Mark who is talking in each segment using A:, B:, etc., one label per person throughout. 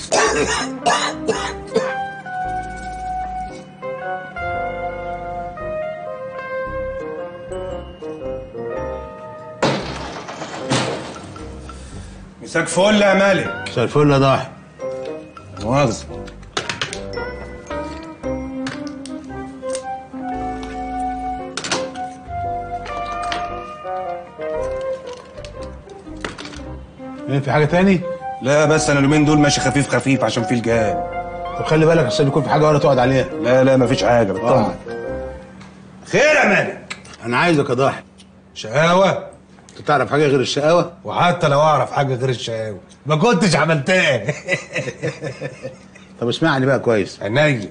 A: مساك فل يا مالك.
B: مساء الفل يا ضاحي.
A: مؤاخذة.
B: ايه في حاجة تاني؟
A: لا بس انا اليومين دول ماشي خفيف خفيف عشان في الجهاد.
B: طب خلي بالك عشان يكون في حاجة ولا تقعد عليها.
A: لا مفيش حاجة بطمن. خير يا مالك؟
B: أنا عايزك يا ضاحي.
A: شقاوة؟
B: أنت تعرف حاجة غير الشقاوة؟
A: وحتى لو أعرف حاجة غير الشقاوة ما كنتش عملتها.
B: طب اسمعني بقى كويس.
A: عينيا.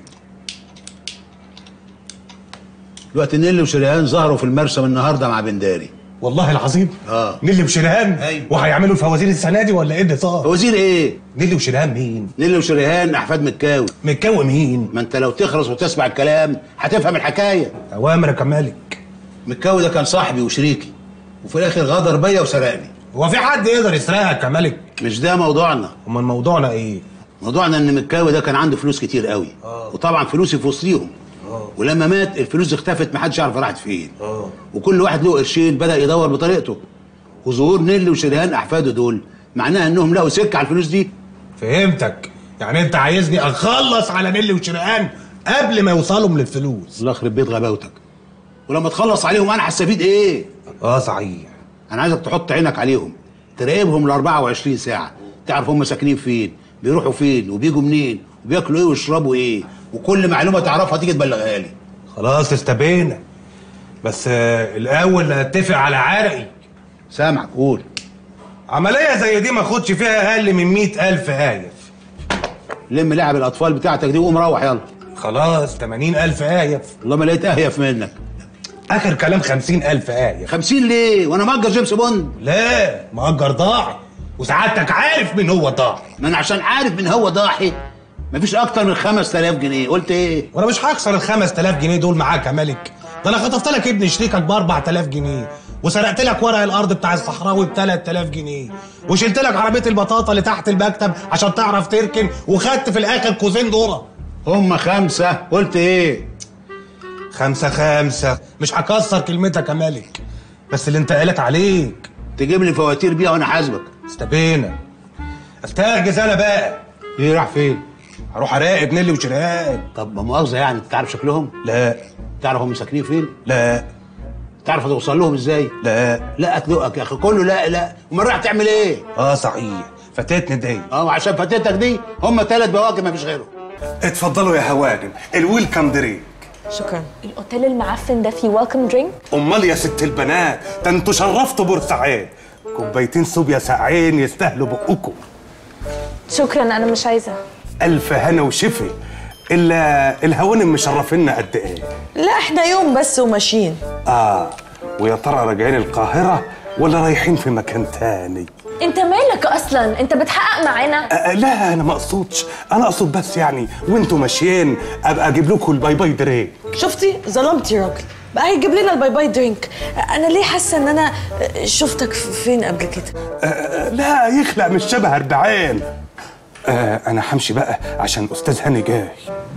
B: دلوقتي نيلي وشريهان ظهروا في المرسم النهارده مع بنداري.
A: والله العظيم؟ نيلي وشريهان؟
B: أيوه.
A: وهيعملوا الفوازير السنة دي ولا إيه اللي صار؟
B: فوازير إيه؟
A: نيلي وشريهان مين؟
B: نيلي وشريهان أحفاد مكاوي.
A: مكاوي مين؟
B: ما أنت لو تخرس وتسمع الكلام هتفهم الحكاية.
A: أوامرك يا مالك.
B: مكاوي ده كان صاحبي وشريكي وفي الآخر غدر بيا وسرقني.
A: هو في حد يقدر يسرقك يا مالك؟
B: مش ده موضوعنا.
A: أمال موضوعنا إيه؟
B: موضوعنا ان مكاوي ده كان عنده فلوس كتير قوي. وطبعا فلوسي في وسطيهم. ولما مات الفلوس اختفت محدش يعرف راحت فين. وكل واحد له قرشين بدا يدور بطريقته. وظهور نيلي وشريهان احفاده دول معناها انهم لقوا سكه على الفلوس دي.
A: فهمتك. يعني انت عايزني اخلص على نيلي وشريهان قبل ما يوصلوا للفلوس.
B: الله يخرب بيت غباوتك. ولما تخلص عليهم انا هستفيد ايه؟
A: صحيح.
B: انا عايزك تحط عينك عليهم، تراقبهم ال 24 ساعه، تعرف هم ساكنين فين، بيروحوا فين وبيجوا منين وبياكلوا ايه ويشربوا ايه، وكل معلومه تعرفها تيجي تبلغها لي.
A: خلاص استبينا. بس الاول نتفق على عرقي.
B: سامعك قول.
A: عمليه زي دي ما اخدش فيها اقل من 100,000 آيف.
B: لم لعب الاطفال بتاعتك دي وقوم روح يلا.
A: خلاص 80,000 آيف.
B: والله ما لقيت اهيف منك.
A: اخر كلام 50,000 آيف.
B: 50 ليه؟ وانا مأجر جيمس بوند؟
A: لا مأجر ضاحي، وسعادتك عارف مين هو ضاحي.
B: ما انا عشان عارف مين هو ضاحي مفيش اكتر من 5000 جنيه. قلت ايه؟
A: وانا مش هكسر ال 5000 جنيه دول معاك يا ملك. ده انا خطفت لك ابن شريكك ب 4000 جنيه، وسرقت لك ورق الارض بتاع الصحراوي ب 3000 جنيه، وشلت لك عربيه البطاطا اللي تحت المكتب عشان تعرف تركن، وخدت في الاخر كوزين ذره.
B: هم 5. قلت ايه؟
A: 5 مش هكسر كلمتك يا ملك، بس اللي انت قالك عليك.
B: تجيب لي فواتير بيها وانا حاسبك.
A: استبينا. استهجز انا بقى.
B: ايه راح فين؟
A: هروح اراقب نيلي وشريهان.
B: طب مؤاخذه يعني انت تعرف شكلهم؟
A: لا.
B: تعرف هم ساكنين فين؟
A: لا.
B: تعرف توصل لهم ازاي؟
A: لا.
B: لا اتلقك يا اخي كله لا. امال رايح تعمل ايه؟
A: صحيح فاتتني دي.
B: وعشان فاتتك دي هم 3 بواكب ما فيش غيرهم.
A: اتفضلوا يا هواجم الويلكم درينك.
C: شكرا. الاوتيل المعفن ده فيه ويلكم درينك؟
A: امال يا ست البنات ده انتوا شرفتوا بورسعيد. كوبايتين صوبيا ساقعين يستاهلوا بقكم.
C: شكرا انا مش عايزه.
A: الف هنا وشفي. الا الهوانم مشرفينا قد ايه؟
D: لا احنا يوم بس وماشيين.
A: ويا ترى راجعين القاهره ولا رايحين في مكان تاني؟
C: انت مالك اصلا؟ انت بتحقق معانا؟
A: لا انا ما اقصدش، انا اقصد بس يعني وانتوا ماشيين ابقى اجيب لكم الباي باي درينك.
D: شفتي ظلمتي راجل، بقى هيجيب لنا الباي باي درينك. انا ليه حاسه ان انا شفتك فين قبل كده؟
A: لا يخلق مش شبه 40. انا همشي بقى عشان استاذ هاني جاي.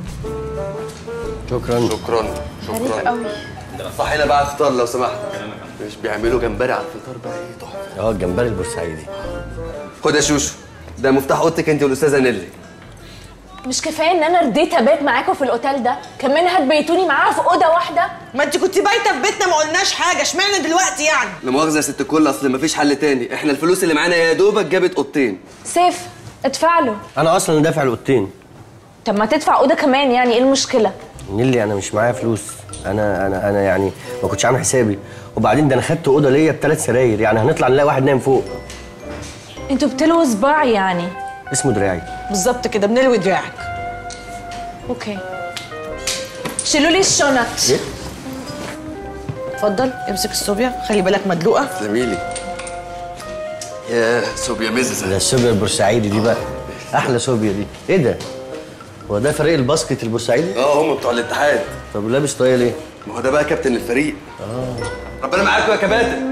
E: شكرا.
C: غريب قوي.
E: صحينا بقى على الفطار لو سمحت. مش بيعملوا جمبري على الفطار بقى ايه تحفه.
F: الجمبري البورسعيدي.
E: خد يا شوشو، ده مفتاح اوضتك انت والاستاذه نيلي.
C: مش كفايه ان انا رديت ابات معاكم في الاوتيل ده، كمان هتبيتوني معاها في اوضه واحده؟
D: ما انت كنت بايته في بيتنا ما قلناش حاجه، اشمعنى دلوقتي يعني؟
E: لا مؤاخذه يا ست الكل، اصل مفيش حل تاني، احنا الفلوس اللي معانا يا دوبك جابت اوضتين.
C: سيف ادفع له.
F: انا اصلا دافع الاوضتين.
C: طب ما تدفع اوضه كمان، يعني ايه المشكله؟
F: نيلي انا مش معايا فلوس، انا يعني ما كنتش عامل حسابي، وبعدين ده انا خدت اوضه ليا ب3 سراير، يعني هنطلع نلاقي واحد نايم فوق.
C: انتوا بتلووا صباع يعني؟
F: اسمه دراعي.
D: بالظبط كده، بنلوي دراعك.
C: اوكي شيلوا لي الشنط.
F: ايه؟
D: اتفضل امسك الصوبيا، خلي بالك مدلوقه.
E: زميلي يا صوبيا مزز.
F: ده الصوبيا البورسعيدي دي بقى احلى صوبيا دي. ايه ده؟ هو ده فريق الباسكت البورسعيدي؟
E: هم بتوع الاتحاد.
F: طب لابس طاقية ليه؟
E: ما هو ده بقى كابتن الفريق. ربنا معاكم يا كباتن.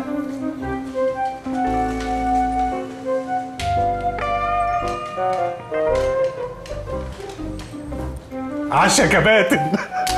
A: عشا كباتن.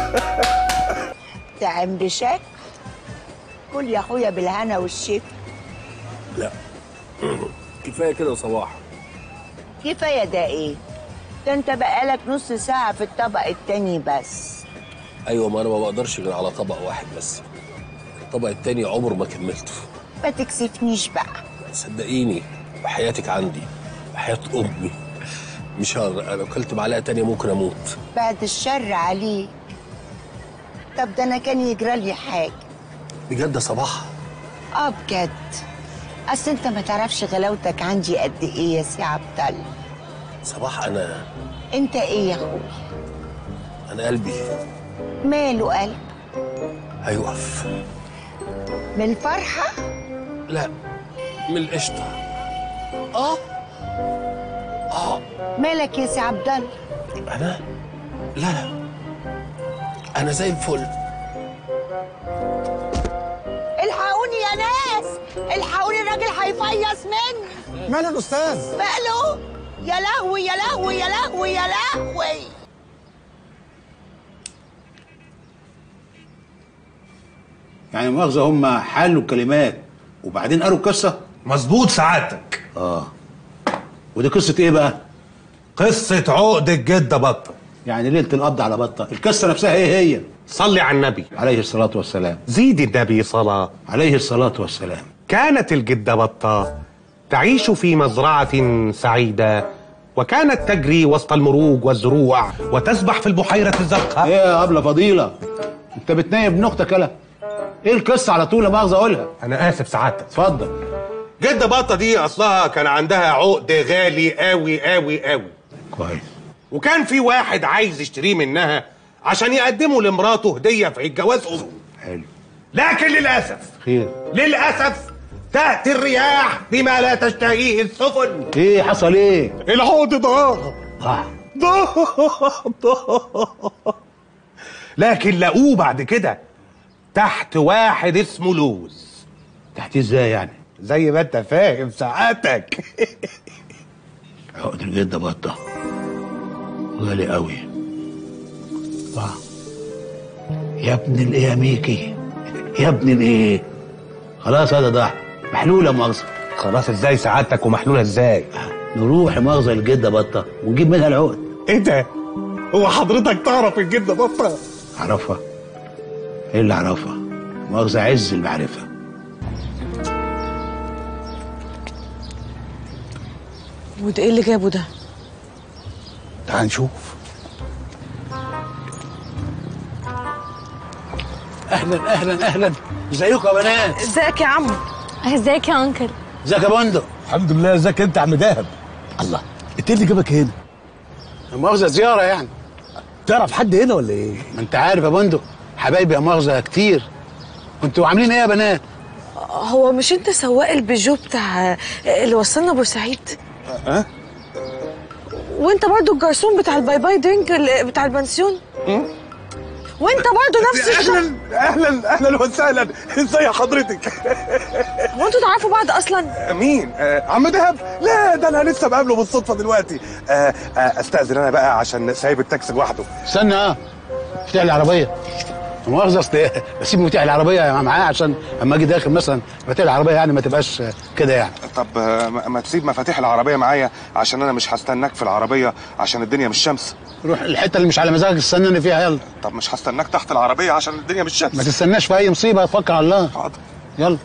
G: تعم بشك؟ قول يا اخويا بالهنا والشفا.
H: لا كفايه كده صباح.
G: كفايه ده ايه؟ ده انت بقالك نص ساعه في الطبق التاني بس.
H: ايوه، ما انا ما بقدرش غير على طبق واحد بس. الطبق التاني عمره ما كملته.
G: ما تكسفنيش بقى.
H: صدقيني وحياتك عندي وحياه امي مش هقدر. انا اكلت معلقه تانيه ممكن اموت.
G: بعد الشر عليك. طب ده انا كان يجرالي حاجه.
H: بجد يا صباح؟
G: بجد. اصل انت ما تعرفش غلاوتك عندي قد ايه يا سي عبد الله.
H: صباح
G: انت ايه يا اخويا؟
H: انا قلبي
G: ماله قلب؟
H: هيوقف.
G: من الفرحه؟
H: لا، من القشطه.
G: مالك يا سي عبد الله؟
H: انا لا انا زي الفل.
G: الحقوني يا ناس، الحقوني، الراجل هيفيص مني.
A: ماله الاستاذ؟
G: ماله؟ يا لهوي يا لهوي يا لهوي يا لهوي.
B: يعني مؤاخذة هم حلوا الكلمات وبعدين قالوا القصة؟
A: مظبوط سعادتك.
B: ودي قصة ايه بقى؟
A: قصة عقد الجدة بطة.
B: يعني ليلة القبض على بطة، القصة نفسها ايه هي؟
A: صلي على النبي
B: عليه الصلاة والسلام.
A: زيد النبي صلاة
B: عليه الصلاة والسلام.
A: كانت الجدة بطة تعيش في مزرعة سعيدة، وكانت تجري وسط المروج والزروع وتسبح في البحيرة الزرقاء.
B: ايه يا أبلة فضيلة؟ انت بتنايب ابن اختك يالا؟ ايه القصة على طول؟ لا مؤاخذة اقولها.
A: أنا آسف سعادتك.
B: اتفضل.
A: جدة بطة دي أصلها كان عندها عقد غالي قوي قوي قوي.
B: كويس.
A: وكان في واحد عايز يشتريه منها عشان يقدمه لمراته هدية في عيد جواز أمه.
B: حلو.
A: لكن للأسف
B: خير.
A: للأسف تأتي الرياح بما لا تشتهيه السفن.
B: ايه حصل ايه؟
A: العقد ضاع. لكن لقوه بعد كده تحت واحد اسمه لوز.
B: تحت ازاي يعني؟
A: زي ما انت فاهم سعادتك.
B: عقد الجدة بطة غالي قوي. يا ابن الايه يا ميكي، يا ابن الايه. خلاص هذا ضاع، محلولة مؤاخذة.
A: خلاص ازاي سعادتك ومحلولة ازاي؟
B: نروح مؤاخذة الجدة بطة ونجيب منها العقد.
A: ايه ده؟ هو حضرتك تعرف الجدة بطة؟
B: اعرفها؟ ايه اللي اعرفها؟ مؤاخذة عز المعرفة.
D: وده ايه اللي جابه ده؟
B: تعال نشوف. اهلا اهلا اهلا، ازيكم يا بنات؟
D: ازيك يا عم؟
C: ازيك يا انكل؟
B: ازيك يا بندق؟
I: الحمد لله. ازيك انت يا عم دهب؟ الله، انت اللي جابك هنا؟
B: مؤاخذة زيارة يعني.
I: تعرف حد هنا ولا ايه؟
B: ما انت عارف يا بندق، حبايبي يا مؤاخذة كتير. كنتوا عاملين ايه يا بنات؟
D: هو مش انت سواق البيجو بتاع اللي وصلنا بورسعيد؟ وانت برضو الجرسون بتاع الباي باي درينك بتاع البنسيون؟ وانت برضو نفس الشخص.
A: اهلا اهلا وسهلا، ازي حضرتك؟
D: هو انتوا تعرفوا بعض اصلا؟
A: مين؟ عم دهب؟ لا ده انا لسه بقابله بالصدفه دلوقتي. استاذن انا بقى عشان سايب التاكسي لوحده.
B: استنى. مفتاح العربية. مؤاخذة اصل بسيب مفتاح العربية معاه عشان اما اجي داخل مثلا مفاتيح العربية يعني ما تبقاش كده يعني.
J: طب ما تسيب مفاتيح العربية معايا عشان انا مش هستناك في العربية عشان الدنيا مش شمس.
B: روح الحتة اللي مش على مزاجك استناني فيها يلا.
J: طب مش هستناك تحت العربية عشان الدنيا مش شمس.
B: ما تستناش في اي مصيبة، توكل على الله.
J: حاضر.
B: يلا.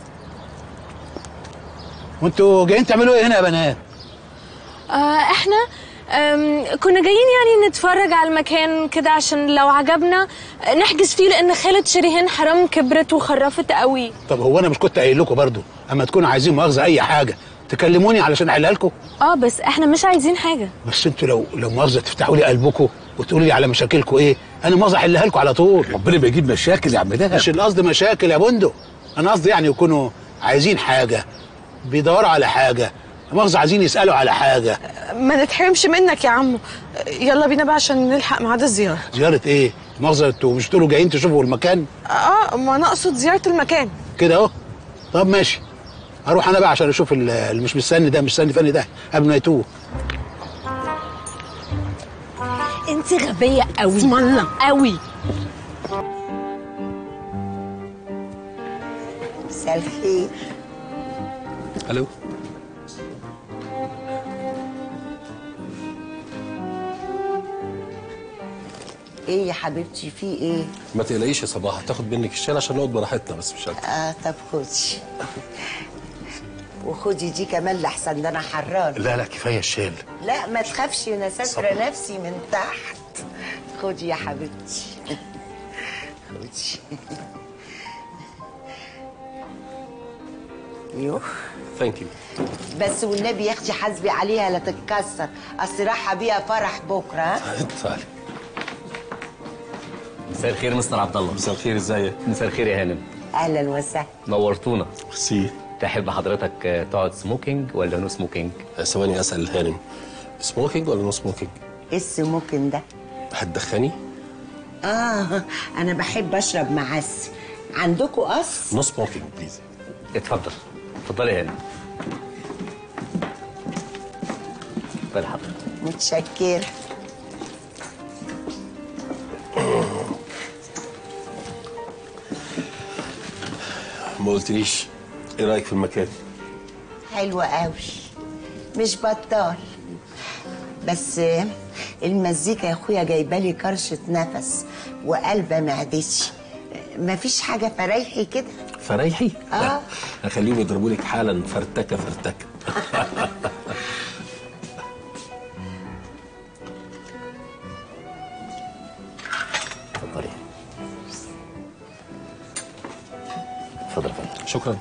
B: وانتوا جايين تعملوا ايه هنا يا بنات؟
C: احنا كنا جايين يعني نتفرج على المكان كده عشان لو عجبنا نحجز فيه، لان خالة شريهان حرام كبرت وخرفت قوي.
B: طب هو انا مش كنت قايل لكم برضو اما تكونوا عايزين مؤاخذة اي حاجة تكلموني علشان احلها لكم؟
C: بس احنا مش عايزين حاجة.
B: بس انتوا لو مؤاخذة تفتحوا لي قلبكم وتقولوا لي على مشاكلكم ايه، انا مؤاخذة احلها لكم على طول.
I: ربنا بيجيب مشاكل يا عم دهب.
B: مش القصد مشاكل يا بندق، انا قصدي يعني يكونوا عايزين حاجة، بيدوروا على حاجة، مؤاخذة عايزين يسألوا على حاجة.
D: ما نتحرمش منك يا عمو. يلا بينا بقى عشان نلحق ميعاد الزيارة.
B: زيارة ايه؟ مؤاخذة انتوا مش تقولوا جايين تشوفوا المكان؟
D: ما انا اقصد زيارة المكان
B: كده اهو. طب ماشي، هروح انا بقى عشان اشوف اللي مش مستني ده، مستني فني ده قبل ما يتوه.
C: انت غبيه قوي. اسم الله قوي.
G: مساء الخير.
H: الو.
G: ايه يا حبيبتي في ايه؟
H: ما تقلقيش يا صباح، هتاخد منك الشال عشان نقعد براحتنا بس مش اكتر.
G: طب خدي. وخدي دي كمان لحسن ده انا حران.
H: لا كفايه الشال.
G: لا ما تخافش انا ساتره نفسي من تحت. خدي يا حبيبتي. خدي. يوه.
H: ثانك يو.
G: بس والنبي يا اختي حاسبي عليها لا تتكسر، اصل رايحه بيها فرح بكره.
H: تعالي.
K: مساء الخير مستر عبد الله.
H: مساء الخير، ازيك؟
K: مساء الخير يا هانم.
G: اهلا وسهلا.
K: نورتونا.
H: ميرسي.
K: تحب حضرتك تقعد سموكينج ولا نو سموكينج؟
H: ثواني اسال الهانم، سموكينج ولا نو سموكينج؟
G: ايه السموكينج ده؟
H: هتدخني؟
G: انا بحب اشرب معسل. عندكم قص؟
H: نو سموكينج بليز.
K: اتفضل. اتفضلي يا هانم. اتفضلي حضرتك.
G: متشكره.
H: ما قلتليش ايه رايك في المكان؟
G: حلوة قوي، مش بطال. بس المزيكا يا اخويا جايبالي كرشة نفس وقلبة معدتي. مفيش حاجة فريحي كده؟
H: فريحي؟ هخليهم يضربوا لك حالا فرتكه فرتكه.
K: اتفضلي. اتفضل يا فندم.
H: شكرا.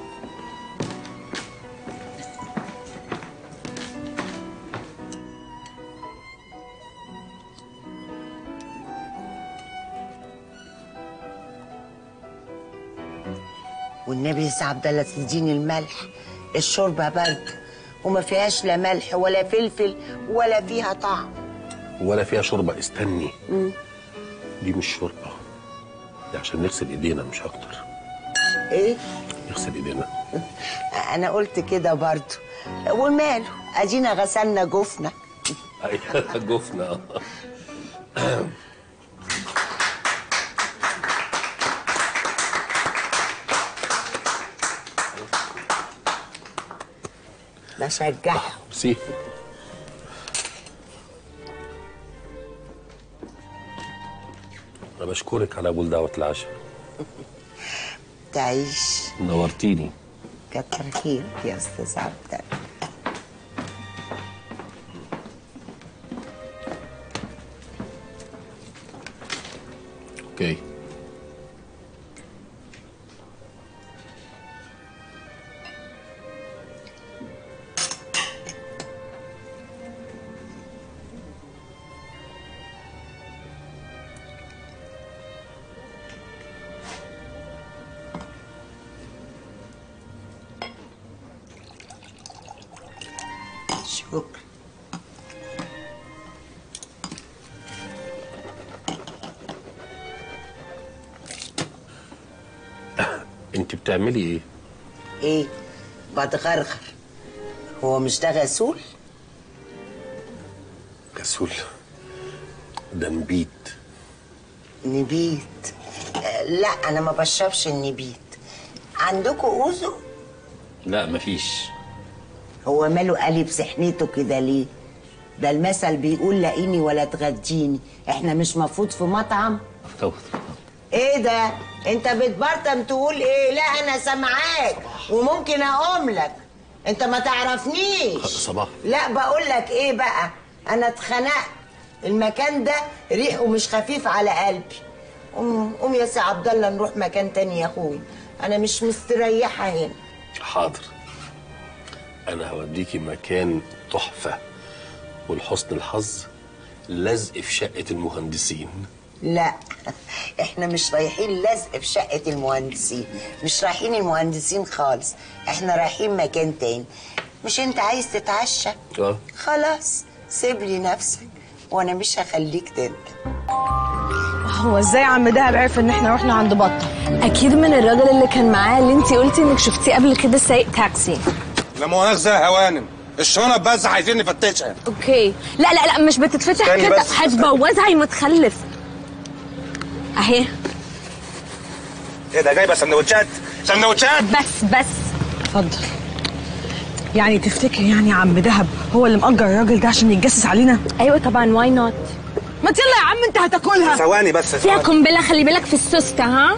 G: والنبي يا سي عبد الله تديني الملح، الشوربة برد وما فيهاش لا ملح ولا فلفل ولا فيها طعم
H: ولا فيها شوربه. استني. دي مش شوربه، دي عشان نغسل ايدينا مش اكتر.
G: ايه؟
H: نغسل ايدينا.
G: انا قلت كده برضو، وماله ادينا غسلنا جفنا.
H: ايوه جفنا.
G: بشجعها.
H: سي. انا بشكرك على قبول دعوه العشاء.
G: تعيش.
H: نورتيني.
G: كتر خيرك يا استاذ عبد الله.
H: اوكي.
G: شكرا.
H: انت بتعملي ايه؟
G: ايه؟ بتغرغر. هو مش ده غسول؟
H: غسول؟ ده نبيت.
G: نبيت؟ لا انا ما بشربش النبيت. عندكم اوزو؟
H: لا مفيش.
G: هو ماله قلب سحنته كده ليه؟ ده المثل بيقول لاقيني ولا تغديني. احنا مش مفروض في مطعم؟ ايه ده؟ انت بتبرطم تقول ايه؟ لا انا سامعاك وممكن اقوم لك. انت ما تعرفنيش.
H: صباح.
G: لا بقول لك ايه بقى، انا اتخنقت. المكان ده ريحه مش خفيف على قلبي. قوم يا سي عبد الله نروح مكان تاني يا اخوي، انا مش مستريحه هنا.
H: حاضر. انا هوديكي مكان تحفه، ولحسن الحظ لزق في شقه المهندسين.
G: لا احنا مش رايحين لزق في شقه المهندسين، مش رايحين المهندسين خالص. احنا رايحين مكان تاني. مش انت عايز تتعشى؟ خلاص سيب لي نفسك وانا مش هخليك تندم.
D: هو ازاي عم دهب عرف ان احنا رحنا عند بطه؟
C: اكيد من الراجل اللي كان معاه، اللي انت قلتي انك شفتيه قبل كده سايق تاكسي.
J: لا مؤاخذه يا هوانم،
A: الشنط بس عايزين نفتشها.
C: اوكي. لا لا لا مش بتتفتح
A: استني
C: كده،
A: بس.
C: هتبوظها يا متخلف. اهي.
A: ايه ده جايبه سندوتشات؟ سندوتشات
C: بس
D: اتفضل. يعني تفتكر يعني عم دهب هو اللي مأجر الراجل ده عشان يتجسس علينا؟
C: ايوه طبعا، واي نوت.
D: ما يلا يا عم انت هتاكلها.
A: ثواني بس
C: فيها قنبله، خلي بالك في السوسته. ها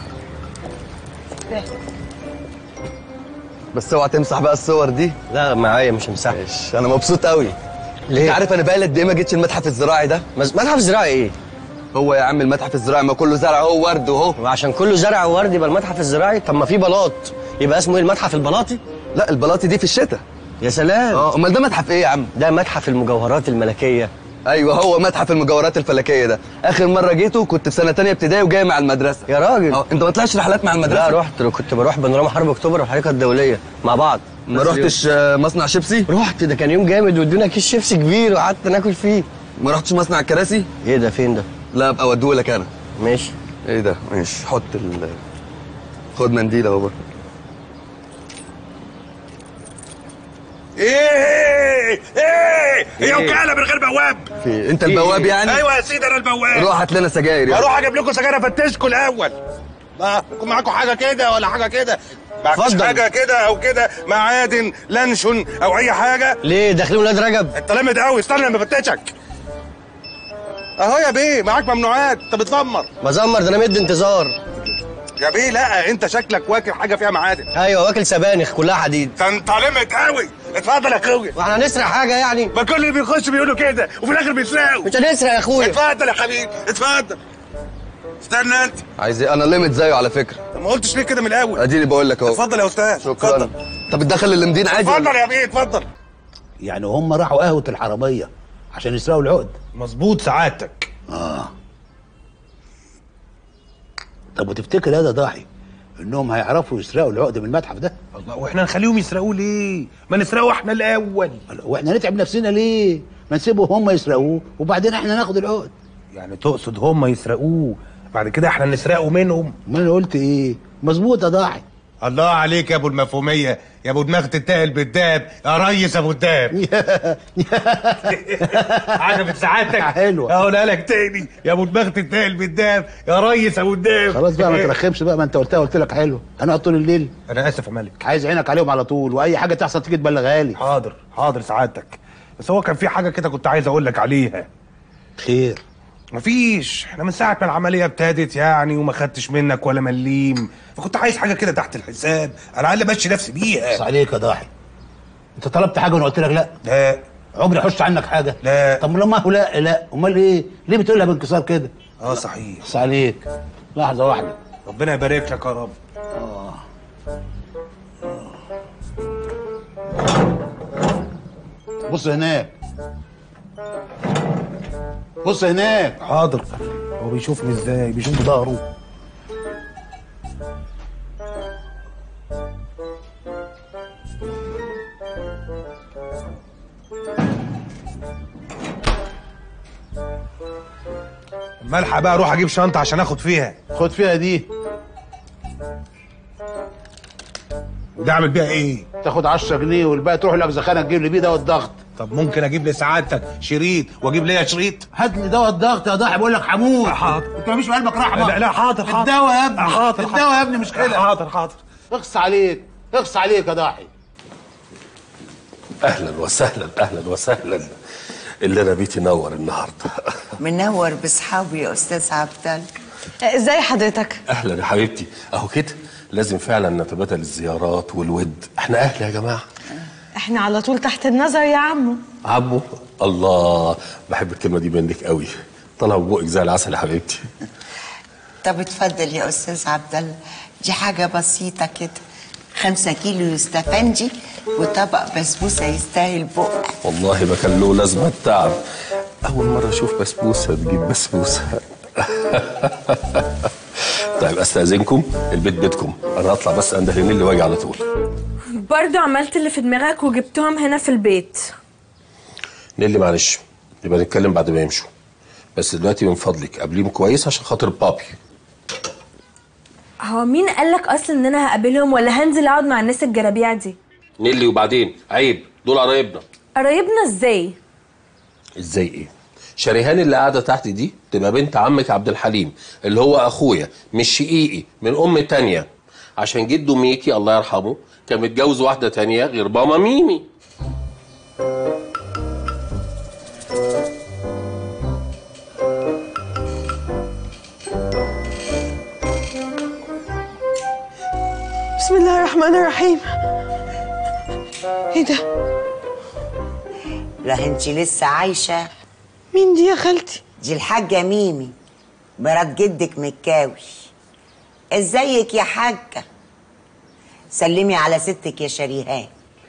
E: بس اوعى تمسح بقى الصور دي.
F: لا معايا مش همسحها.
E: انا مبسوط قوي.
F: ليه؟
E: انت عارف انا بقالي قد ايه ما جيتش المتحف الزراعي ده؟
F: متحف زراعي ايه؟
E: هو يا عم المتحف الزراعي ما كله زرع اهو ورد اهو.
F: وعشان كله زرع وورد يبقى المتحف الزراعي؟ طب ما في بلاط، يبقى اسمه ايه، المتحف البلاطي؟
E: لا البلاطي دي في الشتاء.
F: يا سلام.
E: امال ده متحف ايه يا عم؟
F: ده متحف المجوهرات الملكيه.
E: ايوه هو متحف المجوهرات الفلكيه ده. اخر مره جيته كنت في سنه 2 ابتدائي وجاي مع المدرسه.
F: يا راجل.
E: انت ما طلعتش رحلات مع المدرسه؟
F: لا رحت، كنت بروح بانوراما حرب اكتوبر والحركه الدوليه مع بعض.
E: ما رحتش مصنع شيبسي؟
F: رحت، ده كان يوم جامد وادونا كيس شيبسي كبير وقعدت ناكل فيه.
E: ما رحتش مصنع الكراسي؟
F: ايه ده، فين ده؟
E: لا ابقى اوديهولك انا.
F: ماشي.
E: ايه ده؟ ماشي حط خد منديل اهو.
A: ايه وكاله من غير بواب.
E: في انت البواب يعني؟
A: ايوه يا سيدي انا البواب.
E: روح هات لنا سجاير يعني.
A: اروح اجيب لكم سجاير افتشكم الاول. ما يكون معاكم حاجه كده ولا حاجه كده؟ معكش حاجه كده او كده، معادن لانشون او اي حاجه؟
F: ليه داخلين ولاد رجب؟
A: انت لامد قوي، استنى لما افتشك. اهو يا بيه معاك ممنوعات، انت بتزمر.
F: بزمر؟ ده انا مدي انتظار
A: يا بيه. لا انت شكلك واكل حاجه فيها معادن.
F: ايوه واكل سبانخ كلها حديد.
A: انت لامد قوي. اتفضل يا اخويا.
F: واحنا هنسرق حاجه يعني؟
A: ما كل اللي بيخش بيقولوا كده وفي الاخر بيسرقوا.
F: مش هنسرق يا اخويا.
A: اتفضل يا حبيبي اتفضل. استنى انت.
E: عايز ايه؟ انا ليميت زيه على فكره.
A: ما قلتش ليه كده من الاول؟
E: اديني بقول لك اهو.
A: اتفضل يا استاذ.
E: شكرا. طب بتدخل اللمدين عادي؟
A: اتفضل يا بيه اتفضل.
B: يعني هم راحوا قهوه الحراميه عشان يسرقوا العقد؟
A: مظبوط سعادتك.
B: طب وتفتكر هذا ضاحي انهم هيعرفوا يسرقوا العقد من المتحف ده؟
A: الله، واحنا نخليهم يسرقوه ليه؟ ما نسرقه احنا الاول.
B: واحنا نتعب نفسنا ليه؟ ما نسيبهم هم يسرقوه وبعدين احنا ناخد العقد.
A: يعني تقصد هم يسرقوه بعد كده احنا نسرقه منهم؟
B: ما انا قلت ايه؟ مظبوط يا ضاحي.
A: الله عليك يا ابو المفهوميه، يا ابو دماغ تتقل بالدهب، يا ريس ابو الدهب. عجبت سعادتك؟
B: حلوه.
A: اقولها لك تاني، يا ابو دماغ تتقل بالدهب، يا ريس ابو الدهب.
B: خلاص بقى ما ترخمش بقى، ما انت قلت لك حلو. هنقعد طول الليل.
A: انا اسف يا ملك.
B: عايز عينك عليهم على طول، واي حاجه تحصل تيجي تبلغها لي.
A: حاضر سعادتك. بس هو كان في حاجه كده كنت عايز اقول لك عليها.
B: خير؟
A: مفيش، احنا من ساعه ما العمليه ابتدت يعني وما خدتش منك ولا مليم، فكنت عايز حاجه كده تحت الحساب على الاقل امشي نفسي بيها.
B: بس عليك يا ضاحي، انت طلبت حاجه وانا قلت لك لا؟
A: لا.
B: عمري حشت عنك حاجه؟
A: لا.
B: طب لما هو لا امال ايه؟ ليه بتقولها بانكسار كده؟
A: صحيح.
B: بس عليك لحظه واحده.
A: ربنا يبارك لك يا رب.
B: بص هناك، بص هناك.
A: حاضر. هو بيشوفني ازاي؟ بيشوف بظهره. ملحق بقى اروح اجيب شنطه عشان اخد فيها.
B: خد فيها دي.
A: ده اعمل بيها ايه؟
B: تاخد 10 جنيه والباقي تروح الاجزخانه تجيب لي بيه دواء الضغط.
A: طب ممكن اجيب لسعادتك شريط واجيب ليا شريط؟
B: هات لي دواء الضغط يا ضاحي، بقول لك حمود.
A: حاضر.
B: انت مفيش في قلبك رحمه؟
A: لا حاضر.
B: الدواء يا ابني.
A: حاضر.
B: الدواء يا ابني مش كده.
A: حاضر.
B: اخص عليك، اخص عليك يا ضاحي.
H: اهلا وسهلا اهلا وسهلا. اللي انا بيتي نور النهارده.
G: منور باصحابي يا استاذ عبد الله.
D: ازاي حضرتك؟
H: اهلا يا حبيبتي. اهو كده لازم فعلا نتبادل الزيارات والود، احنا اهل يا جماعه.
D: احنا على طول تحت النظر يا عمو.
H: عمو؟ الله، بحب الكلمه دي منك قوي، طالعه ببقك زي العسل يا حبيبتي.
G: طب اتفضل يا استاذ عبد الله، دي حاجه بسيطه كده، 5 كيلو يستفندي وطبق بسبوسه يستاهل بقك.
H: والله ما كان له لازمه التعب، اول مره اشوف بسبوسه تجيب بسبوسه. طيب استاذنكم، البيت بيتكم، انا هطلع بس عند هنيل واجي على طول.
C: برضو عملت اللي في دماغك وجبتهم هنا في البيت.
H: نيلي معلش، يبقى نتكلم بعد ما يمشوا، بس دلوقتي من فضلك قابليهم كويس عشان خاطر بابي.
C: هو مين قالك اصلا ان انا هقابلهم ولا هنزل اقعد مع الناس الجرابيع دي؟
H: نيلي وبعدين عيب، دول قرايبنا.
C: قرايبنا ازاي؟
H: ازاي ايه؟ شريهان اللي قاعده تحت دي تبقى بنت عمك عبد الحليم اللي هو اخويا، مش شقيقي، من ام تانية، عشان جده ميكي الله يرحمه كان متجوز واحده تانية غير ماما ميمي.
D: بسم الله الرحمن الرحيم. ايه ده؟
G: لا انت لسه عايشه؟
D: مين دي يا خالتي؟
G: دي الحاجه ميمي مرات جدك مكاوي. ازيك يا حاجه؟ سلمي على ستك يا شريهان.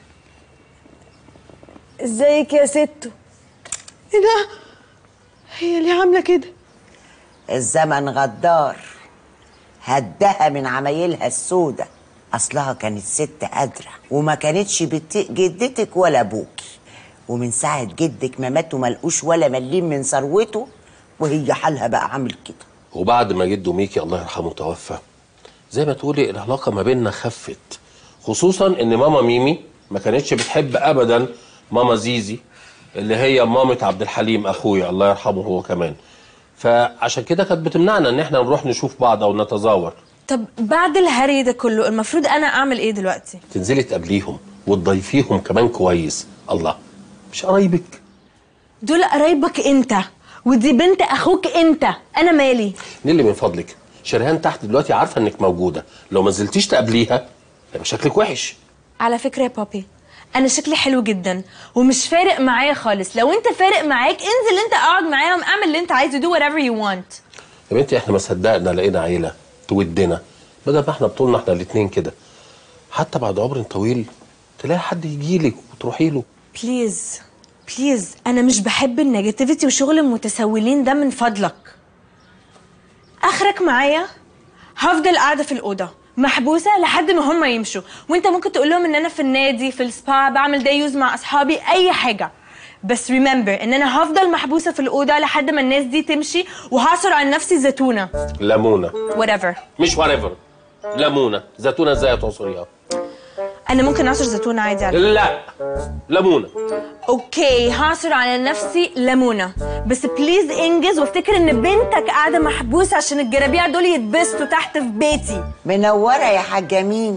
D: ازيك يا ستو؟ ايه ده؟ هي ليه عامله كده؟
G: الزمن غدار، هدها من عمايلها السودة. اصلها كانت ست قادره وما كانتش بتطيق جدتك ولا ابوكي، ومن ساعه جدك ما مات وملقوش ولا مليم من ثروته، وهي حالها بقى عامل كده.
H: وبعد ما جده ميكي الله يرحمه توفى، زي ما تقولي العلاقه ما بيننا خفت، خصوصا ان ماما ميمي ما كانتش بتحب ابدا ماما زيزي اللي هي مامة عبد الحليم اخويا الله يرحمه هو كمان، فعشان كده كانت بتمنعنا ان احنا نروح نشوف بعض او نتزاور.
C: طب بعد الهري ده كله المفروض انا اعمل ايه دلوقتي؟
H: تنزلي تقابليهم وتضيفيهم كمان كويس. الله، مش قرايبك؟
C: دول قرايبك انت، ودي بنت اخوك انت، انا مالي؟
H: نيلي من فضلك، شريهان تحت دلوقتي عارفه انك موجوده، لو ما نزلتيش تقابليها يبقى شكلك وحش.
C: على فكره يا بابي انا شكلي حلو جدا ومش فارق معايا خالص، لو انت فارق معاك انزل انت اقعد معاهم، اعمل اللي انت عايزه، do whatever you want.
H: يا بنتي احنا ما صدقنا لقينا عيله تودنا، بدل ما احنا بطولنا احنا الاثنين كده، حتى بعد عمر طويل تلاقي حد يجيلك وتروحي له.
C: بليز بليز، انا مش بحب النيجاتيفيتي وشغل المتسولين ده من فضلك. اخرك معايا هفضل قاعده في الاوضه محبوسه لحد ما هم يمشوا، وانت ممكن تقول لهم ان انا في النادي في السبا بعمل داي يوز مع اصحابي اي حاجه، بس ريمبر ان انا هفضل محبوسه في الاوضه لحد ما الناس دي تمشي، وهعصر عن نفسي زيتونه
H: ليمونه
C: whatever.
H: مش whatever، ليمونه. زيتونه ازاي هتعصريها؟
C: انا ممكن اعصر زيتونه عادي على
H: لا ليمونه.
C: اوكي هعصر على نفسي ليمونه، بس بليز انجز وافتكر ان بنتك قاعده محبوسه عشان الجرابيع دول يتبسطوا تحت في بيتي.
G: منوره يا حاجه مين؟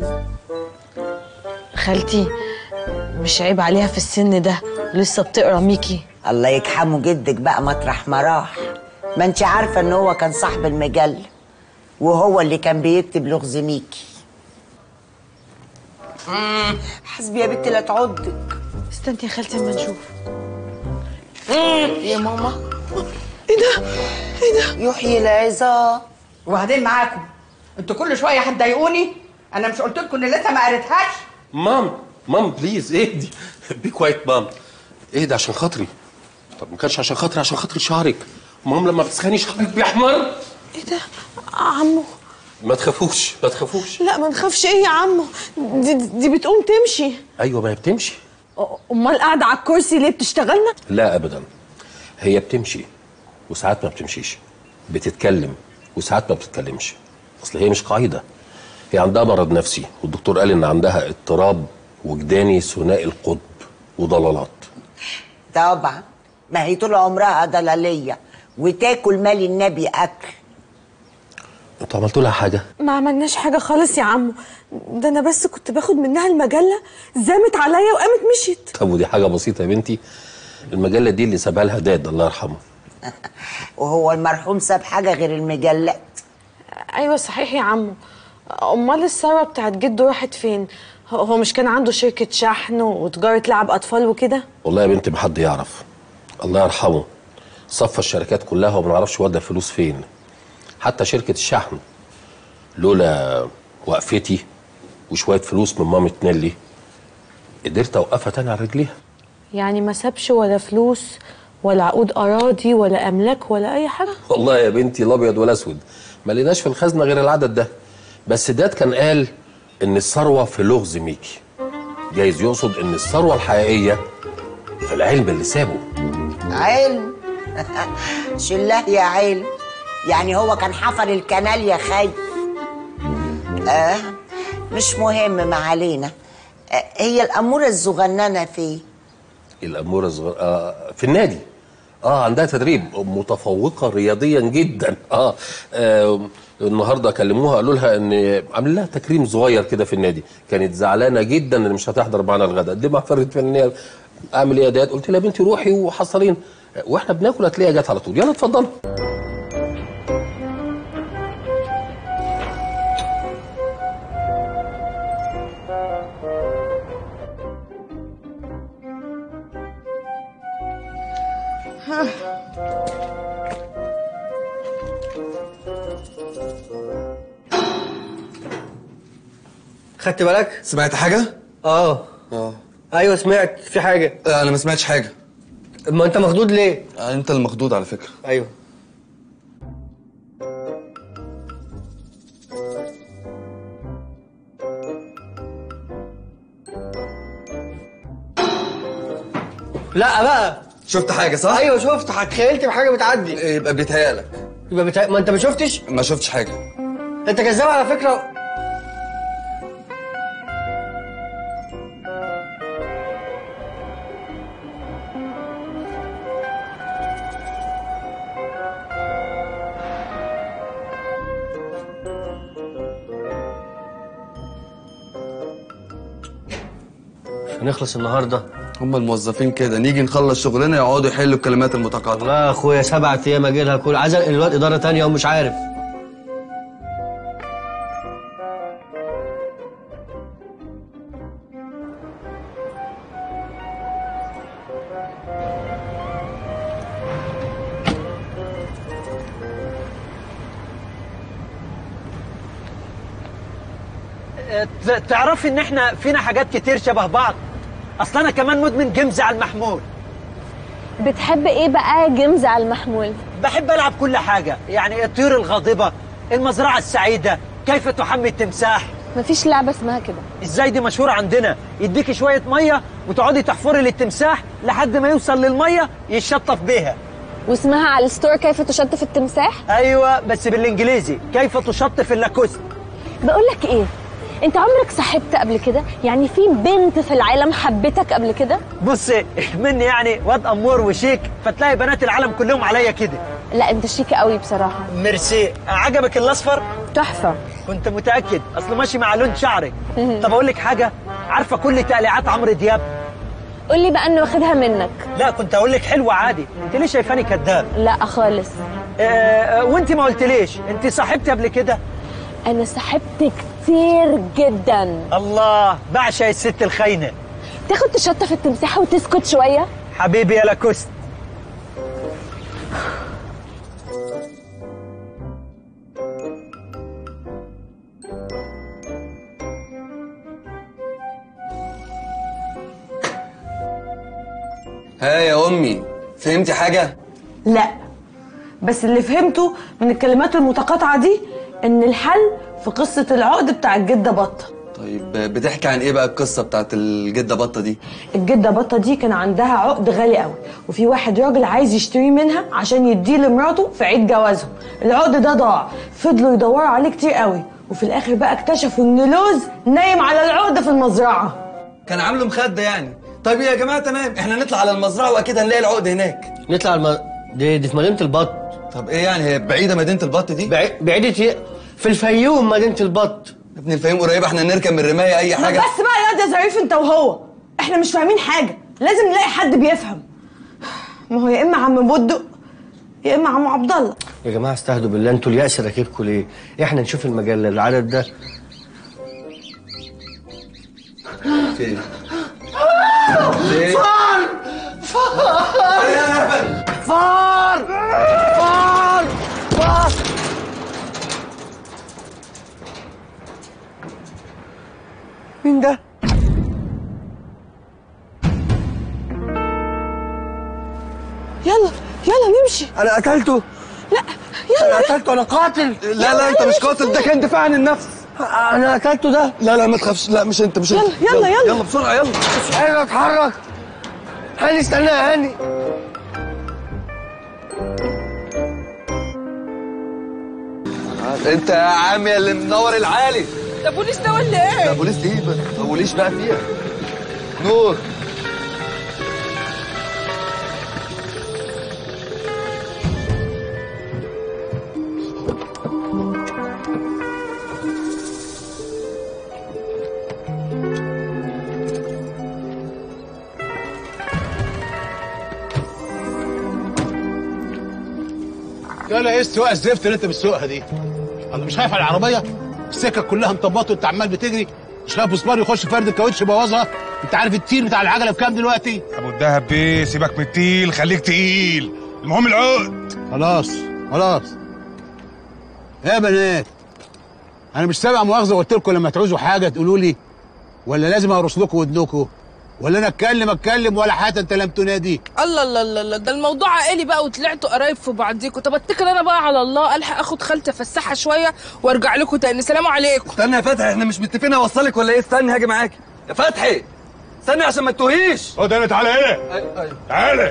D: خالتي مش عيب عليها في السن ده لسه بتقرا ميكي؟
G: الله يجحمه جدك بقى مطرح ما راح، ما انت عارفه ان هو كان صاحب المجله وهو اللي كان بيكتب لغز ميكي. حسبي يا بنتي لا تعضك.
D: استني يا خالتي اما نشوف.
G: يا ماما
D: ايه ده؟ ايه ده؟
G: يحيي العظام.
L: وبعدين معاكم انتوا كل شويه هتضايقوني؟ انا مش قلت لكم ان لسه ما قريتهاش؟
H: مام بليز اهدي، بي كوايت مام، اهدي عشان خاطري. طب ما كانش عشان خاطري، عشان خاطر شعرك. مام لما بتسخني شعرك بيحمر.
D: ايه ده؟ عمو
H: ما تخافوش ما تخافوش.
D: لا ما نخافش. ايه يا عمو؟ دي بتقوم تمشي.
H: ايوه ما هي بتمشي.
D: امال قاعده على الكرسي ليه؟ بتشتغلنا؟
H: لا ابدا، هي بتمشي وساعات ما بتمشيش، بتتكلم وساعات ما بتتكلمش، اصل هي مش قاعده، هي عندها مرض نفسي والدكتور قال ان عندها اضطراب وجداني ثنائي القطب وضلالات.
G: طبعا ما هي طول عمرها ضلاليه وتاكل مال النبي اكل.
H: انتوا عملتوا لها حاجه؟
D: ما عملناش حاجه خالص يا عمو، ده انا بس كنت باخد منها المجله زامت عليا وقامت مشيت.
H: طب ودي حاجه بسيطه يا بنتي، المجله دي اللي سابها لها داد الله يرحمه.
G: وهو المرحوم ساب حاجه غير المجلات؟
D: ايوه صحيح يا عمو. امال الثروه بتاعت جده راحت فين؟ هو مش كان عنده شركه شحن وتجاره لعب اطفال وكده؟
H: والله يا بنتي ما حد يعرف، الله يرحمه صفى الشركات كلها وما نعرفش ودى الفلوس فين، حتى شركه الشحن لولا وقفتي وشويه فلوس من مامة نيلي قدرت اوقفها تاني على رجليها.
D: يعني ما سابش ولا فلوس ولا عقود اراضي ولا املاك ولا اي حاجه؟
H: والله يا بنتي الابيض والاسود ما لقيناش في الخزنه غير العدد ده، بس داد كان قال ان الثروه في لغز ميكي، جايز يقصد ان الثروه الحقيقيه في العلم اللي سابه.
G: علم؟ شله يا علم، يعني هو كان حفر الكنال يا خي. مش مهم، ما علينا. هي الأمورة الصغننة فيه؟
H: الاموره صغيره في النادي. عندها تدريب، متفوقه رياضيا جدا. النهارده كلموها قالوا لها ان عامل لها تكريم صغير كده في النادي، كانت زعلانه جدا ان مش هتحضر معانا الغداء. دي ما فرقت فنيه. اعمل ايه يا داد؟ قلت لها يا بنتي روحي وحصلين واحنا بناكل هتلاقيها جت على طول. يلا اتفضلوا.
F: خدت بالك؟
E: سمعت حاجه؟
F: ايوه سمعت في حاجه.
E: انا ما سمعتش حاجه.
F: ما انت مخضوض ليه؟
E: انت المخضوض على فكره.
F: ايوه. لا بقى.
E: شفت حاجه صح؟
F: ايوه شفت، تخيلت بحاجه بتعدي.
E: يبقى بيتهيألك.
F: ما انت ما شفتش؟
E: ما شفتش حاجه.
F: انت كذاب على فكره. هنخلص النهارده.
E: هم الموظفين كده، نيجي نخلص شغلنا يقعدوا يحلوا الكلمات المتقاطعه.
F: لا يا اخويا 7 ايام اجي لها كل عايز الواد اداره تانية ومش عارف.
M: تعرفي ان احنا فينا حاجات كتير شبه بعض. اصل انا كمان مدمن جيمز على المحمول.
C: بتحب ايه بقى جيمز على المحمول؟
M: بحب العب كل حاجه، يعني الطيور الغاضبه، المزرعه السعيده، كيف تحمي التمساح.
C: مفيش لعبه اسمها كده.
M: ازاي؟ دي مشهوره عندنا. يديكي شويه ميه وتقعدي تحفري للتمساح لحد ما يوصل للميه يشطف بيها.
C: واسمها على الستور كيف تشطف التمساح.
M: ايوه بس بالانجليزي كيف تشطف اللاكوست.
C: بقول لك ايه، انت عمرك صاحبت قبل كده؟ يعني في بنت في العالم حبتك قبل كده؟
M: بصي مني يعني واد امور وشيك، فتلاقي بنات العالم كلهم عليا كده.
C: لا انت شيك قوي بصراحه.
M: ميرسي. عجبك الاصفر؟
C: تحفه.
M: كنت متاكد، اصل ماشي مع لون شعرك. طب اقول لك حاجه، عارفه كل تقليعات عمرو دياب؟
C: قول لي بقى انه واخدها منك.
M: لا كنت اقول لك حلوه عادي، انت ليه شايفاني كداب؟
C: لا خالص.
M: وانت ما قلتليش انت صاحبتي قبل كده؟
C: انا صاحبت كتير جدا.
M: الله، بعشق الست الخاينه.
C: تاخد تشطف التمساح وتسكت شويه؟
M: حبيبي يا لاكوست.
E: ها يا امي، فهمتي حاجه؟
D: لا، بس اللي فهمته من الكلمات المتقاطعه دي ان الحل في قصه العقد بتاع الجده بطه.
E: طيب بتحكي عن ايه بقى القصه بتاعت الجده بطه دي؟
D: الجده بطه دي كان عندها عقد غالي قوي، وفي واحد راجل عايز يشتري منها عشان يديه لمراته في عيد جوازهم. العقد ده ضاع، فضلوا يدوروا عليه كتير قوي، وفي الاخر بقى اكتشفوا ان لوز نايم على العقد في المزرعه.
E: كان عامله مخده يعني. طيب يا جماعه تمام، احنا نطلع على المزرعه واكيد هنلاقي العقد هناك.
F: نطلع دي في مدينه البط.
E: طب ايه يعني، هي بعيده مدينه البط دي؟
F: بعيده في الفيوم مدينه البط.
E: يا ابني الفيوم قريبه، احنا نركب من الرمايه اي حاجه.
D: بس بقى يا ظريف انت وهو، احنا مش فاهمين حاجه، لازم نلاقي حد بيفهم. ما هو يا اما عم بودق يا اما عم عبد الله.
F: يا جماعه استهدوا بالله، انتوا اليأس راكبكم ليه؟ احنا نشوف المجله العدد ده.
E: فين؟
M: فار فار فار فار فار. مين ده؟
D: يلا نمشي.
F: انا قتلته.
D: لا
F: انا قتلته، انا قاتل.
E: لا انت مش قاتل، ده كان دفاع عن النفس.
F: انا قتلته ده.
E: لا ما تخافش، لا مش انت.
D: يلا
E: بسرعه يلا.
F: مش عايز اتحرك. هاني استنى يا هاني.
E: انت يا عم اللي منور العالي.
D: ده بوليس ده ولا ايه؟
E: ده بوليس ايه بقى؟ بوليس بقى فيها نور.
B: يلا ايه السواقه الزفت اللي انت بتسوقها دي؟ انا مش خايف على العربيه؟ السكك كلها مطبطه وانت عمال بتجري، مش خايف مسمار يخش فرد الكاوتش يبوظها؟ انت عارف التيل بتاع العجله بكام دلوقتي؟
J: ابو الدهب بيه سيبك من التيل، خليك تقيل، المهم العقد.
B: خلاص خلاص. يا بنات انا مش سامع مؤاخذه، قلت لكم لما تعوزوا حاجه تقولوا لي، ولا لازم ارص لكم ودنكم؟ ولا انا اتكلم ولا حتى انت لم تنادي؟
N: الله الله الله الله، ده الموضوع عائلي بقى وطلعتوا قرايب في بعضيكوا. طب اتكل انا بقى على الله، الحق اخد خالتي افسحها شويه وارجع لكم تاني. سلام عليكم.
E: استنى يا فتحي، احنا مش متفقين اوصلك ولا ايه؟ استنى هاجي معاكي يا فتحي، استنى عشان ما تتوهيش.
J: ده انا تعالى هنا.
E: ايوه
J: تعالى.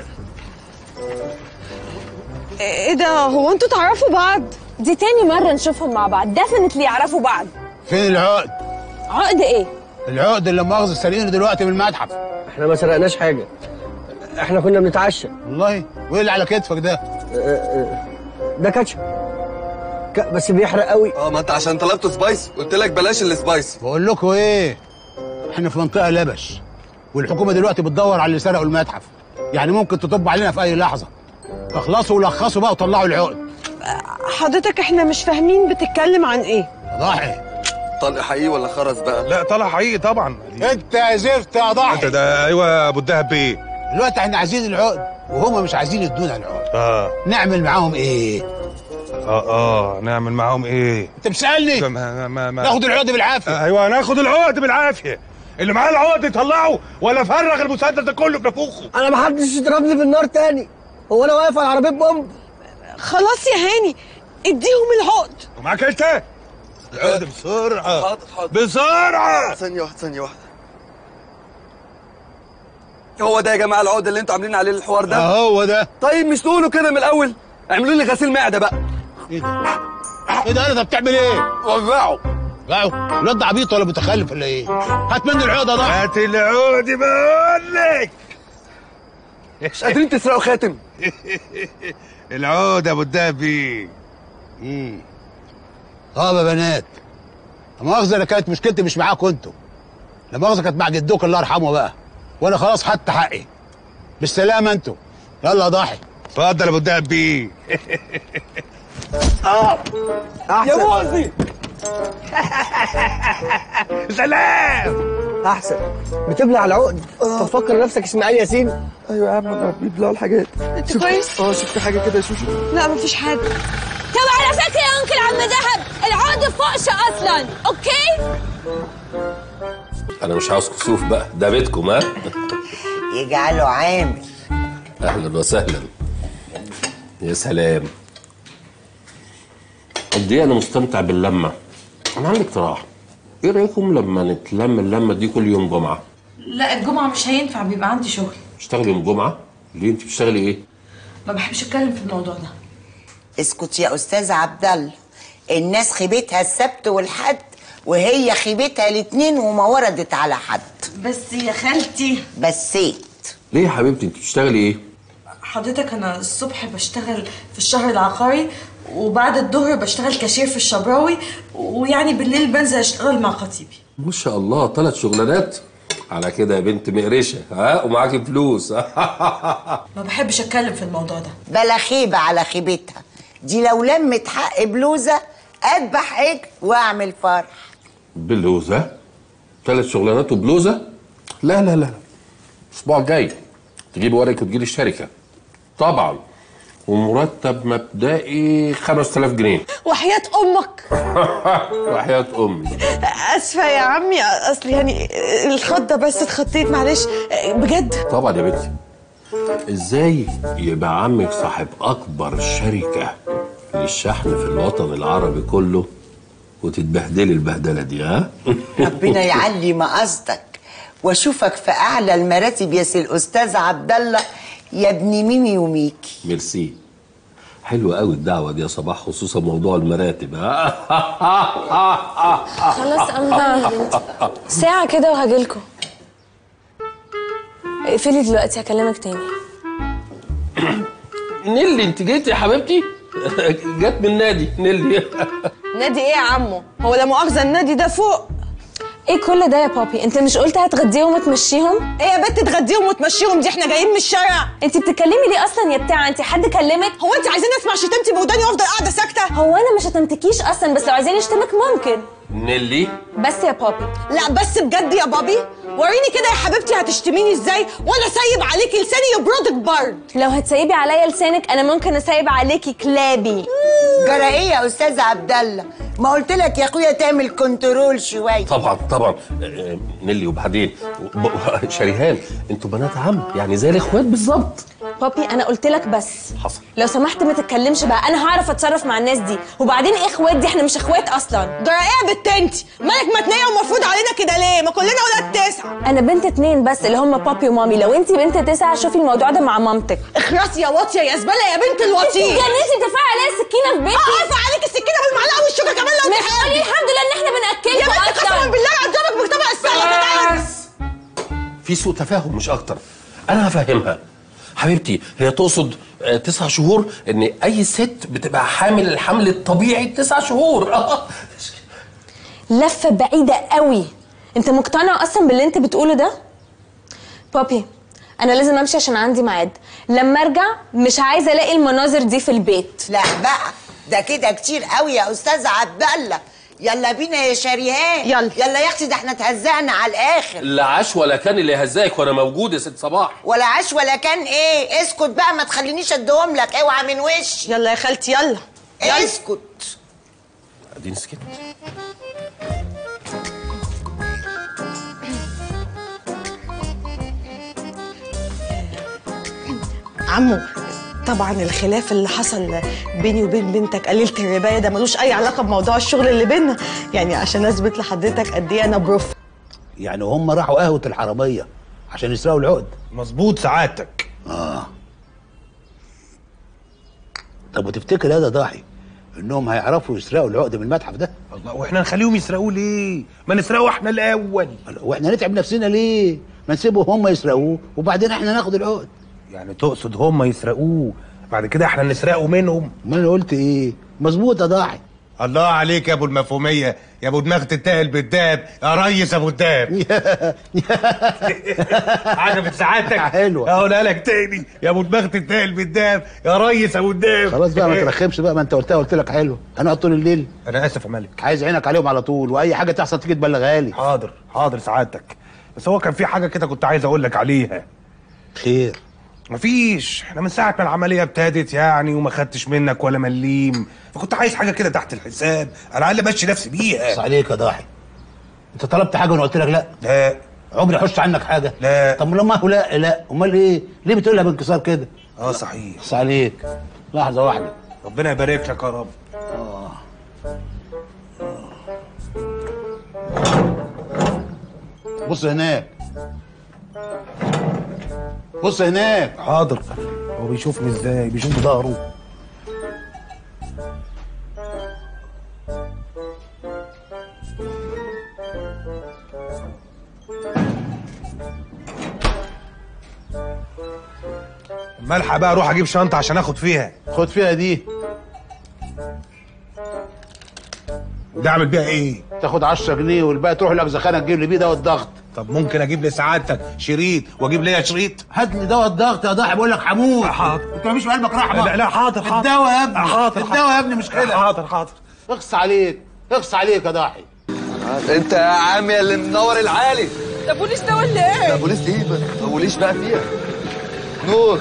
D: ايه ده، هو انتوا تعرفوا بعض؟
C: دي تاني مرة نشوفهم مع بعض، ديفنتلي يعرفوا بعض.
B: فين العقد؟
C: عقد ايه؟
B: العقد اللي مؤاخذه سارقينه دلوقتي من المتحف.
F: احنا ما سرقناش حاجه، احنا كنا بنتعشى.
B: والله؟ وايه اللي على كتفك ده؟
F: ده كاتشب بس بيحرق قوي.
E: ما انت عشان طلبته سبايسي قلت لك بلاش السبايسي.
B: بقول لكم ايه، احنا في منطقه لبش، والحكومه دلوقتي بتدور على اللي سرقوا المتحف، يعني ممكن تطب علينا في اي لحظه. اخلصوا ولخصوا بقى وطلعوا العقد.
D: حضرتك احنا مش فاهمين بتتكلم عن ايه؟
B: ضاحي
E: طلق حقيقي ولا خرز بقى؟
J: لا طلع حقيقي طبعا.
B: انت يا زفت يا ضاحي.
J: انت ده ايوه يا ابو الدهب بيه.
B: دلوقتي احنا عايزين العقد وهم مش عايزين يدونا العقد. نعمل معاهم ايه؟
J: نعمل معاهم ايه؟
B: انت بتسالني؟ ناخد العقد بالعافيه.
J: ايوه ناخد العقد بالعافيه. اللي معاه العقد يطلعه ولا فرغ المسدس ده كله في نافوخه.
F: انا ما حدش يضربني بالنار تاني، هو انا واقف على عربيه بومب؟
D: خلاص يا هاني اديهم العقد.
J: ومعاك انت؟ العقد بسرعه.
E: حاضر
J: بسرعه.
E: ثانيه واحده. هو ده يا جماعه العقد اللي انتوا عاملين عليه الحوار ده؟
B: هو ده.
E: طيب مش تقولوا كده من الاول؟ اعملوا لي غسيل معده بقى.
B: ايه ده انت بتعمل ايه؟
E: وقعوا
B: الواد ده عبيط ولا متخلف ولا ايه؟ هات مني العقد ده.
J: هات العقد بقول لك.
E: مش قادرين تسرقوا خاتم؟
J: العقد يا ابو الدهب بيه.
B: طب يا بنات، لا مؤاخذه انا كانت مشكلتي مش معاكم انتوا، لا مؤاخذه كانت مع جدوك الله يرحمه بقى، وانا خلاص خدت حقي. بالسلامه انتوا. يلا يا ضاحي.
J: اتفضل يا ابو الدهب بيه.
E: يا موزي.
J: سلام.
F: احسن بتبلع العقد. تفكر نفسك اسماعيل ياسين.
E: ايوه يا عم بيبلعوا الحاجات.
D: انت كويس؟
E: شفت حاجه كده يا شوشو؟
D: لا مفيش حاجه.
C: طب على فكرة يا انكل عم دهب، العقد فوقش اصلا، اوكي؟
H: انا مش عاوز كسوف بقى، ده بيتكم ها.
G: يجعله عامر.
H: اهلا وسهلا. يا سلام، قد ايه انا مستمتع باللمه. انا عندي اقتراح، ايه رايكم لما نتلم اللمه دي كل يوم جمعه؟
O: لا الجمعه مش هينفع، بيبقى عندي شغل.
H: تشتغلي يوم جمعه؟ ليه انت بتشتغلي ايه؟
O: ما بحبش اتكلم في الموضوع ده.
G: اسكت يا استاذ عبد الله، الناس خيبتها السبت والحد وهي خيبتها الاثنين وما وردت على حد.
O: بس يا خالتي
G: بسيت.
H: ليه يا حبيبتي انت بتشتغلي ايه؟
O: حضرتك انا الصبح بشتغل في الشهر العقاري، وبعد الظهر بشتغل كاشير في الشبراوي، ويعني بالليل بنزل اشتغل مع خطيبي.
H: ما شاء الله 3 شغلانات على كده يا بنت مقرشه ها، ومعاكي فلوس.
O: ما بحبش اتكلم في الموضوع ده.
G: بلا خيبه على خيبتها دي، لو لمت حق بلوزه اذبح عجل واعمل فرح.
H: بلوزه؟ 3 شغلانات وبلوزه؟ لا لا لا، الاسبوع الجاي تجيبي ورقك وتجيلي الشركه طبعا، ومرتب مبدئي 5000 جنيه.
D: وحياة امك.
H: وحياة امي.
D: اسفه يا عمي، اصل يعني الخضه بس اتخطيت، معلش بجد.
H: طبعا يا بنتي، ازاي يبقى عمك صاحب اكبر شركه للشحن في الوطن العربي كله وتتبهدلي البهدله دي؟ ها؟
G: ربنا يعلي مقاصدك واشوفك في اعلى المراتب يا سي الاستاذ عبد الله يا ابن ميمي وميكي.
H: ميرسي، حلوة قوي الدعوة دي يا صباح، خصوصا موضوع المراتب.
C: خلاص انا ساعة كده وهجيلكوا. اقفلي دلوقتي هكلمك تاني.
H: نيلي انت جيتي يا حبيبتي؟ جت من نادي نيلي.
D: نادي ايه يا عمو؟ هو لا مؤاخذة النادي ده فوق؟
C: ايه كل ده يا بابي؟ انت مش قلت هتغديهم وتمشيهم؟
D: ايه يا بنت تغديهم وتمشيهم دي؟ احنا جايين من الشارع.
C: انت بتتكلمي ليه اصلا يا بتاعه؟ انت حد كلمك؟
D: هو انت عايزين اسمع شتمتي بوداني وافضل قاعده ساكته؟
C: هو انا مش هتمتكيش اصلا، بس لو عايزين نشتمك ممكن.
H: نيلي
C: بس يا بابي.
D: لا بس بجد يا بابي، وريني كده يا حبيبتي هتشتميني ازاي وانا سايب عليكي لساني يبردك برد.
C: لو هتسيبي عليا لسانك انا ممكن اسيب عليكي كلابي.
G: جرى ايه يا استاذ عبد الله؟ ما قلت لك يا اخويا تعمل كنترول شويه.
H: طبعا نيلي. وبعدين شريهان انتوا بنات عم، يعني زي الاخوات بالظبط.
C: بابي انا قلت لك بس
H: حصل.
C: لو سمحت ما تتكلمش بقى، انا هعرف اتصرف مع الناس دي. وبعدين ايه اخوات دي؟ احنا مش اخوات اصلا.
D: جرى ايه يا بت انت؟ مالك متنيه ومفروض علينا كده ليه؟ ما كلنا ولاد 9.
C: انا بنت 2 بس اللي هم بابي ومامي. لو انت بنت 9 شوفي الموضوع ده مع مامتك.
D: اخرسي يا واطيه يا زباله يا بنت الوطيه.
C: انت اتجننتي بترفعي عليا السكينه في بيتي؟
D: ارفع عليك السكينه بالمعلقه والشوكه كمان لو
C: مش قولي الحمد لله ان احنا بناكلكم.
D: يا بنت قسما بالله هضربك بطبق السلطه.
H: بس في سوء تفاهم مش اكتر. انا هفهمها حبيبتي. هي تقصد 9 شهور، ان اي ست بتبقى حامل الحمل الطبيعي 9 شهور.
C: لفه بعيده قوي. انت مقتنع اصلا باللي انت بتقوله ده؟ بابي انا لازم امشي عشان عندي ميعاد. لما ارجع مش عايزه الاقي المناظر دي في البيت.
G: لا بقى ده كده كتير قوي يا استاذ عبد الله. يلا بينا يا شريهان. يلا يا اختي، ده احنا اتهزقنا على الاخر.
H: لا عاش ولا كان اللي هزاك وانا موجود يا ست صباح.
G: ولا عاش ولا كان ايه؟ اسكت بقى ما تخلينيش اديهم لك. اوعى من وشي.
D: يلا يا خالتي يلا.
G: اسكت.
H: اديني سكت.
D: عمو طبعا الخلاف اللي حصل بيني وبين بنتك قليلة الرباية ده ملوش أي علاقة بموضوع الشغل اللي بينا، يعني عشان أثبت لحضرتك قد إيه أنا بروف.
B: يعني هم راحوا قهوة الحرامية عشان يسرقوا العقد؟
A: مظبوط سعادتك.
B: طب وتفتكر يا ضاحي انهم هيعرفوا يسرقوا العقد من المتحف ده؟
A: الله، واحنا نخليهم يسرقوه ليه؟ ما نسرقه احنا الاول.
B: واحنا نتعب نفسنا ليه؟ ما نسيبهم هم يسرقوه وبعدين احنا ناخد العقد.
A: يعني تقصد هم يسرقوه بعد كده احنا نسرقه منهم؟
B: ما انا قلت ايه؟ مظبوط يا ضاحي.
A: الله عليك يا ابو المفهوميه، يا ابو دماغ تتقل بالدهب، يا ريس ابو الدهب. عجبت سعادتك؟
B: حلوه.
A: اقولها لك تاني، يا ابو دماغ تتقل بالدهب، يا ريس ابو الدهب.
B: خلاص بقى ما ترخمش بقى، ما انت قلت لك حلو. هنقعد طول الليل.
A: انا اسف يا ملك.
B: عايز عينك عليهم على طول، واي حاجه تحصل تيجي تبلغها لي.
A: حاضر سعادتك. بس هو كان في حاجه كده كنت عايز اقول لك عليها.
B: خير؟
A: مفيش، احنا من ساعة ما العملية ابتدت يعني وما خدتش منك ولا مليم، فكنت عايز حاجة كده تحت الحساب، على الأقل امشي نفسي بيها.
B: بس عليك يا ضاحي. أنت طلبت حاجة وأنا قلت لك لا؟
A: لا.
B: عمري حشت عنك حاجة؟
A: لا.
B: طب لما هو لا، أمال إيه؟ ليه بتقولها بانكسار كده؟
A: صحيح.
B: بس عليك. لحظة واحدة.
A: ربنا يبارك لك يا رب.
B: بص هناك. بص هناك.
A: حاضر. هو بيشوفني ازاي؟ بيشوف بظهره. ملحق بقى اروح اجيب شنطه عشان اخد فيها.
B: خد فيها دي.
A: وده اعمل بيها ايه؟
B: تاخد 10 جنيه والباقي تروح الاجزخانه تجيب لي بيه دواء الضغط.
A: طب ممكن اجيب لسعادتك شريط واجيب ليا شريط؟
B: هات لي دواء الضغط يا ضاحي، بقول لك حمود.
A: حاضر.
B: انت مفيش في قلبك رحمه؟
A: لا حاضر.
B: الدواء يا ابني.
A: حاضر.
B: الدواء يا ابني مش كده.
A: حاضر.
B: اخص عليك يا ضاحي.
E: انت يا عم يا اللي منور العالي.
N: ده بوليس ده ولا ايه؟
E: ده بوليس ايه بقى؟ ده بوليس بقى فيها نور.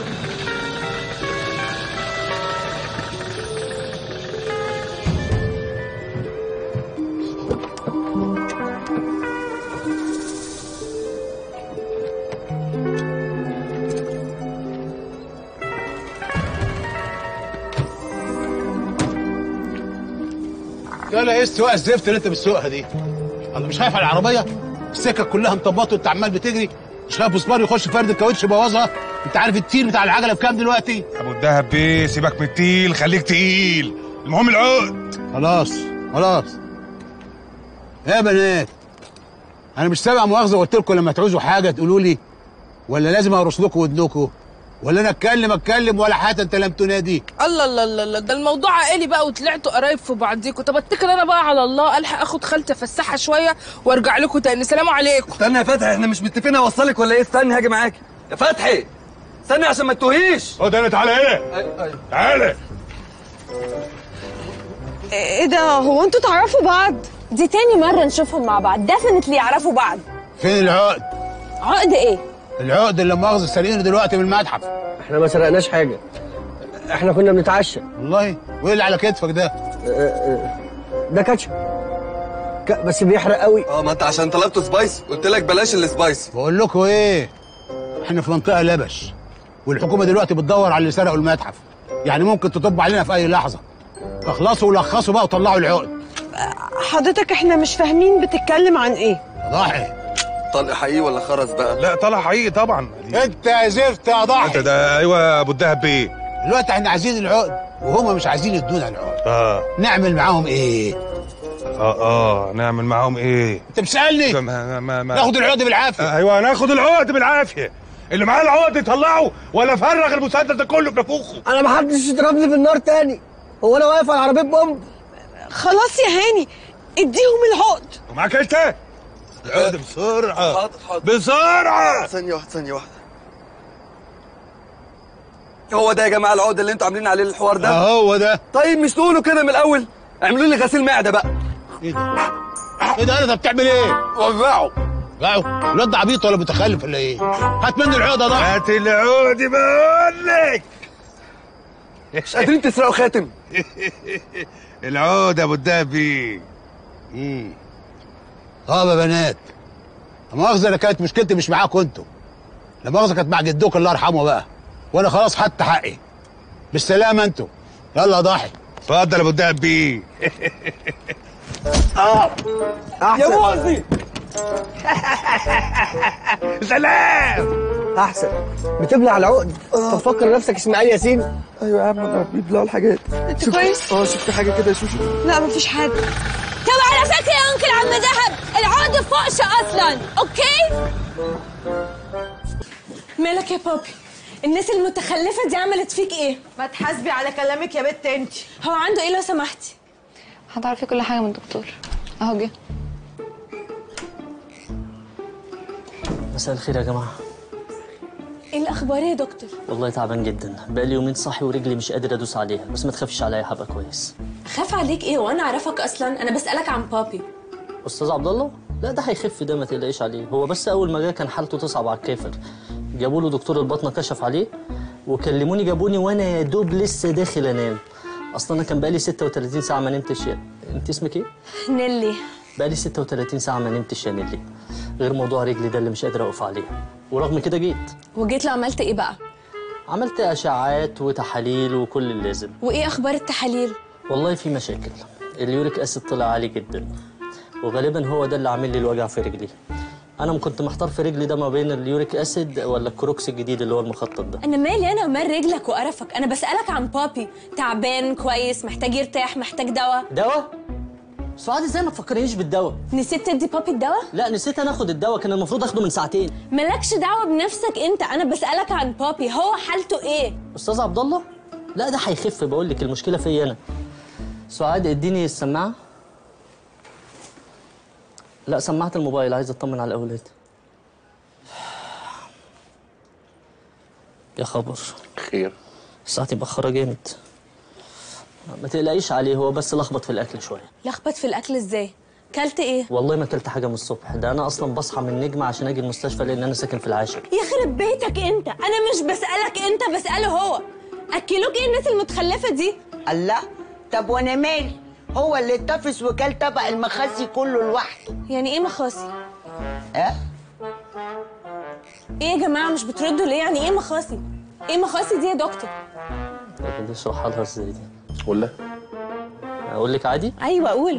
B: يلا ايه السواقه الزفت اللي انت بتسوقها دي؟ انا مش خايف على العربيه؟ السكك كلها مطبطه وانت عمال بتجري، مش خايف مسمار يخش فرد الكاوتش يبوظها؟ انت عارف التيل بتاع العجله بكام دلوقتي؟
A: ابو الدهب بيه سيبك من التيل، خليك تقيل، المهم العقد.
B: خلاص. يا بنات انا مش سامع مؤاخذه، قلت لكم لما تعوزوا حاجه تقولوا لي، ولا لازم ارش لكم ودنكم؟ ولا انا اتكلم ولا حتى انت لم تنادي؟
N: الله الله الله الله، ده الموضوع عائلي بقى وطلعتوا قرايب في بعضيكوا. طب اتكل انا بقى على الله، الحق اخد خالتي افسحها شويه وارجع لكم تاني. سلام عليكم.
E: استنى يا فتحي، احنا مش متفقين اوصلك ولا ايه؟ استني هاجي معاكي يا فتحي، استني عشان ما تتوهيش.
J: انا تعالى هنا.
E: ايوه
J: تعالى.
C: ايه ده، هو انتوا تعرفوا بعض؟ دي تاني مرة نشوفهم مع بعض، ديفنتلي يعرفوا بعض.
B: فين العقد؟
C: عقد ايه؟
B: العقد اللي مؤاخذة سارقينه دلوقتي من المتحف.
F: احنا ما سرقناش حاجه، احنا كنا بنتعشى.
B: والله؟ وايه اللي على كتفك ده؟
F: ده كاتشب بس بيحرق قوي.
E: ما انت عشان طلبته سبايس قلت لك بلاش السبايس.
B: بقول لكم ايه، احنا في منطقه لبش، والحكومه دلوقتي بتدور على اللي سرقوا المتحف، يعني ممكن تطب علينا في اي لحظه. اخلصوا ولخصوا بقى وطلعوا العقد.
D: حضرتك احنا مش فاهمين بتتكلم عن ايه؟
B: ضاحي
E: طلق حقيقي ولا خرز بقى؟
J: لا طلع حقيقي طبعا.
B: انت يا زفت يا ضاحي.
J: انت ده ايوه يا ابو الدهب بيه.
B: دلوقتي احنا عايزين العقد وهما مش عايزين يدونا العقد. نعمل معاهم ايه؟
J: نعمل معاهم ايه؟
B: انت بتسالني؟ ناخد العقد بالعافيه.
J: ايوه ناخد العقد بالعافيه. اللي معاه العقد يطلعه ولا فرغ المسدس ده كله في نافوخه.
F: انا ما حدش يضربني بالنار تاني، هو انا واقف على عربيه بومب؟
D: خلاص يا هاني اديهم العقد.
J: ومعاك انت؟ العقد بسرعه.
E: حاضر
J: بسرعه.
E: ثانيه واحده. هو ده يا جماعه العقد اللي انتوا عاملين عليه الحوار ده؟
B: هو ده.
E: طيب مش تقولوا كده من الاول؟ اعملوا لي غسيل معده بقى.
B: ايه ده انت بتعمل ايه؟
E: وزعوا.
B: الواد ده عبيط ولا متخلف ولا ايه؟ هات مني العقد يا ضاحي.
J: هات العقد بقول لك.
E: مش قادرين تسرقوا خاتم؟
J: العقد يا ابو الدهب بيه.
B: يا بنات، لا مؤاخذة انا كانت مشكلتي مش معاكم انتوا، لا مؤاخذة كانت مع جدوك الله يرحمه بقى، وانا خلاص خدت حقي. بالسلامة انتوا. يلا يا ضاحي.
J: اتفضل يا ابو الدهب بيه.
E: يا موزي.
J: سلام.
F: احسن بتبلع العقد. طب فكر نفسك اسماعيل ياسين.
E: ايوه يا عم بيبلعوا الحاجات.
D: انت كويس؟
E: شفت حاجه كده يا شوشو؟
D: لا مفيش حاجه.
C: طب على فكرة يا انكل عم دهب، العقد فوقش اصلا، اوكي؟ مالك يا بابي؟ الناس المتخلفة دي عملت فيك ايه؟
D: ما تحاسبي على كلامك يا بت انت.
C: هو عنده ايه لو سمحتي؟
P: هتعرفي كل حاجة من الدكتور اهو جه.
Q: مساء الخير يا جماعة.
C: ايه الاخبار يا دكتور؟
Q: والله تعبان جدا، بقالي يومين صاحي ورجلي مش قادر ادوس عليها، بس ما تخافيش عليا هبقى كويس.
C: خاف عليك ايه وانا اعرفك اصلا؟ انا بسألك عن بابي.
Q: استاذ عبد الله؟ لا ده هيخف، ده ما تقلقيش عليه، هو بس اول ما جه كان حالته تصعب على الكافر. جابوا له دكتور الباطنه كشف عليه وكلموني جابوني وانا يا دوب لسه داخل انام. اصلا انا كان بقالي 36 ساعه ما نمتش. انت اسمك ايه؟
C: نيلي.
Q: بقالي 36 ساعه ما نمتش يا نيلي، غير موضوع رجلي ده اللي مش قادر اقف عليه، ورغم كده جيت.
C: وجيت له عملت ايه بقى؟
Q: عملت اشعاعات وتحاليل وكل اللازم.
C: وايه اخبار التحاليل؟
Q: والله في مشاكل، اليوريك اسيد طلع عالي جدا، وغالبا هو ده اللي عامل لي الوجع في رجلي. انا كنت محتار في رجلي ده ما بين اليوريك اسيد ولا الكروكس الجديد اللي هو المخطط ده.
C: انا مالي انا ومال رجلك وقرفك، انا بسألك عن بابي، تعبان كويس، محتاج يرتاح، محتاج دواء.
Q: دواء؟ سعاد ازاي ما تفكرنيش بالدواء؟
C: نسيت تدي بابي الدواء؟
Q: لا نسيت انا اخد الدواء، كان المفروض اخده من ساعتين.
C: مالكش دعوه بنفسك انت، انا بسألك عن بابي، هو حالته ايه؟
Q: استاذ عبد الله؟ لا ده هيخف، بقول لك المشكله فيا انا. سعاد اديني السماعه. لا سماعه الموبايل، عايز اطمن على الاولاد. يا خبر
H: خير.
Q: ساعتي مأخرة جامد. ما تقلقيش عليه، هو بس لخبط في الاكل شويه.
C: لخبط في الاكل ازاي؟ كلت ايه؟
Q: والله ما كلت حاجه من الصبح، ده انا اصلا بصحى من نجمه عشان اجي المستشفى لان انا ساكن في العاشر.
C: يخرب بيتك انت، انا مش بسألك انت، بسأله هو. اكلوك ايه الناس المتخلفه دي؟
G: الله، طب وانا مالي؟ هو اللي اتفس وكل طبق المخاسي كله لوحده.
C: يعني ايه مخاصي؟
G: ايه
C: يا جماعه مش بتردوا ليه؟ يعني ايه مخاصي؟ ايه مخاصي دي يا دكتور؟
Q: طب اشرحها لها ازاي دي؟
H: قول لها.
Q: اقول لك عادي؟
C: ايوه قول.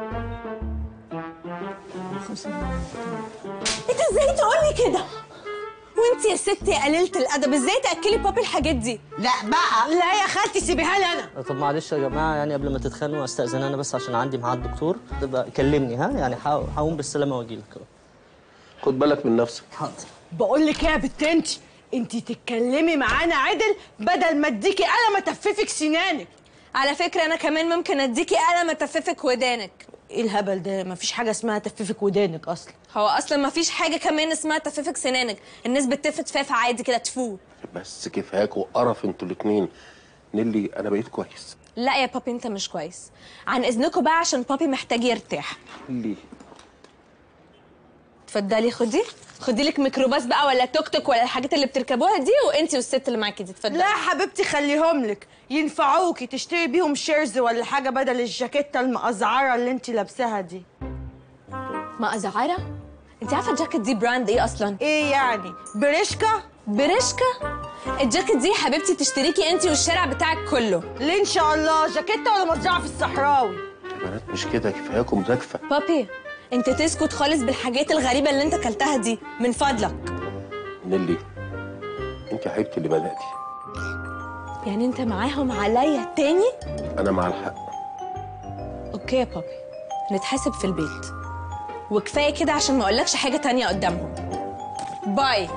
C: انت ازاي تقولي كده؟ وانت يا ستي يا قليله الادب ازاي تاكلي بابي الحاجات دي؟
G: لا بقى.
C: لا يا خالتي سيبيها لي انا.
Q: طب معلش يا جماعه، يعني قبل ما تتخانقوا استاذن انا بس عشان عندي ميعاد دكتور، تبقى كلمني ها، يعني هقوم بالسلامه واجي لك.
H: خد بالك من نفسك.
Q: حاضر.
D: بقول لك ايه يا بت انت، انت تتكلمي معانا عدل بدل ما اديكي قلم اتففك سنانك.
C: على فكره انا كمان ممكن اديكي قلم اتففك ودانك.
D: ايه الهبل ده؟ مفيش حاجه اسمها تففك ودانك اصلا.
C: هو اصلا مفيش حاجه كمان اسمها تففك سنانك، الناس بتفت فاف عادي كده تفو.
H: بس كفاياكوا قرف انتوا الاتنين. نيلي انا بقيت كويس.
C: لا يا بابي انت مش كويس. عن اذنكم بقى عشان بابي محتاج يرتاح.
H: ليه؟
C: اتفضلي خدي لك ميكروباص بقى ولا توك توك ولا الحاجات اللي بتركبوها دي، وانتي والست اللي معاكي دي اتفضلي.
D: لا يا حبيبتي خليهم لك، ينفعوكي تشتري بيهم شيرز ولا حاجه بدل الجاكيته المقزعره اللي انت لابساها دي.
C: مقزعره؟ انت عارفه الجاكيت دي براند ايه اصلا؟
D: ايه يعني؟ بريشكا؟
C: الجاكيت دي يا حبيبتي تشتريكي انتي والشارع بتاعك كله.
D: ليه ان شاء الله؟ جاكيته ولا مزرعه في الصحراوي؟
H: يا بنات مش كده، كفاياكم زكفه.
C: بابي انت تسكت خالص بالحاجات الغريبه اللي انت اكلتها دي من فضلك.
H: نيلي انت يا حبيبتي اللي بدأتي.
C: يعني انت معاهم عليا تاني؟
H: انا مع الحق.
C: اوكي يا بابي نتحاسب في البيت، وكفايه كده عشان ما اقولكش حاجه تانية قدامهم. باي.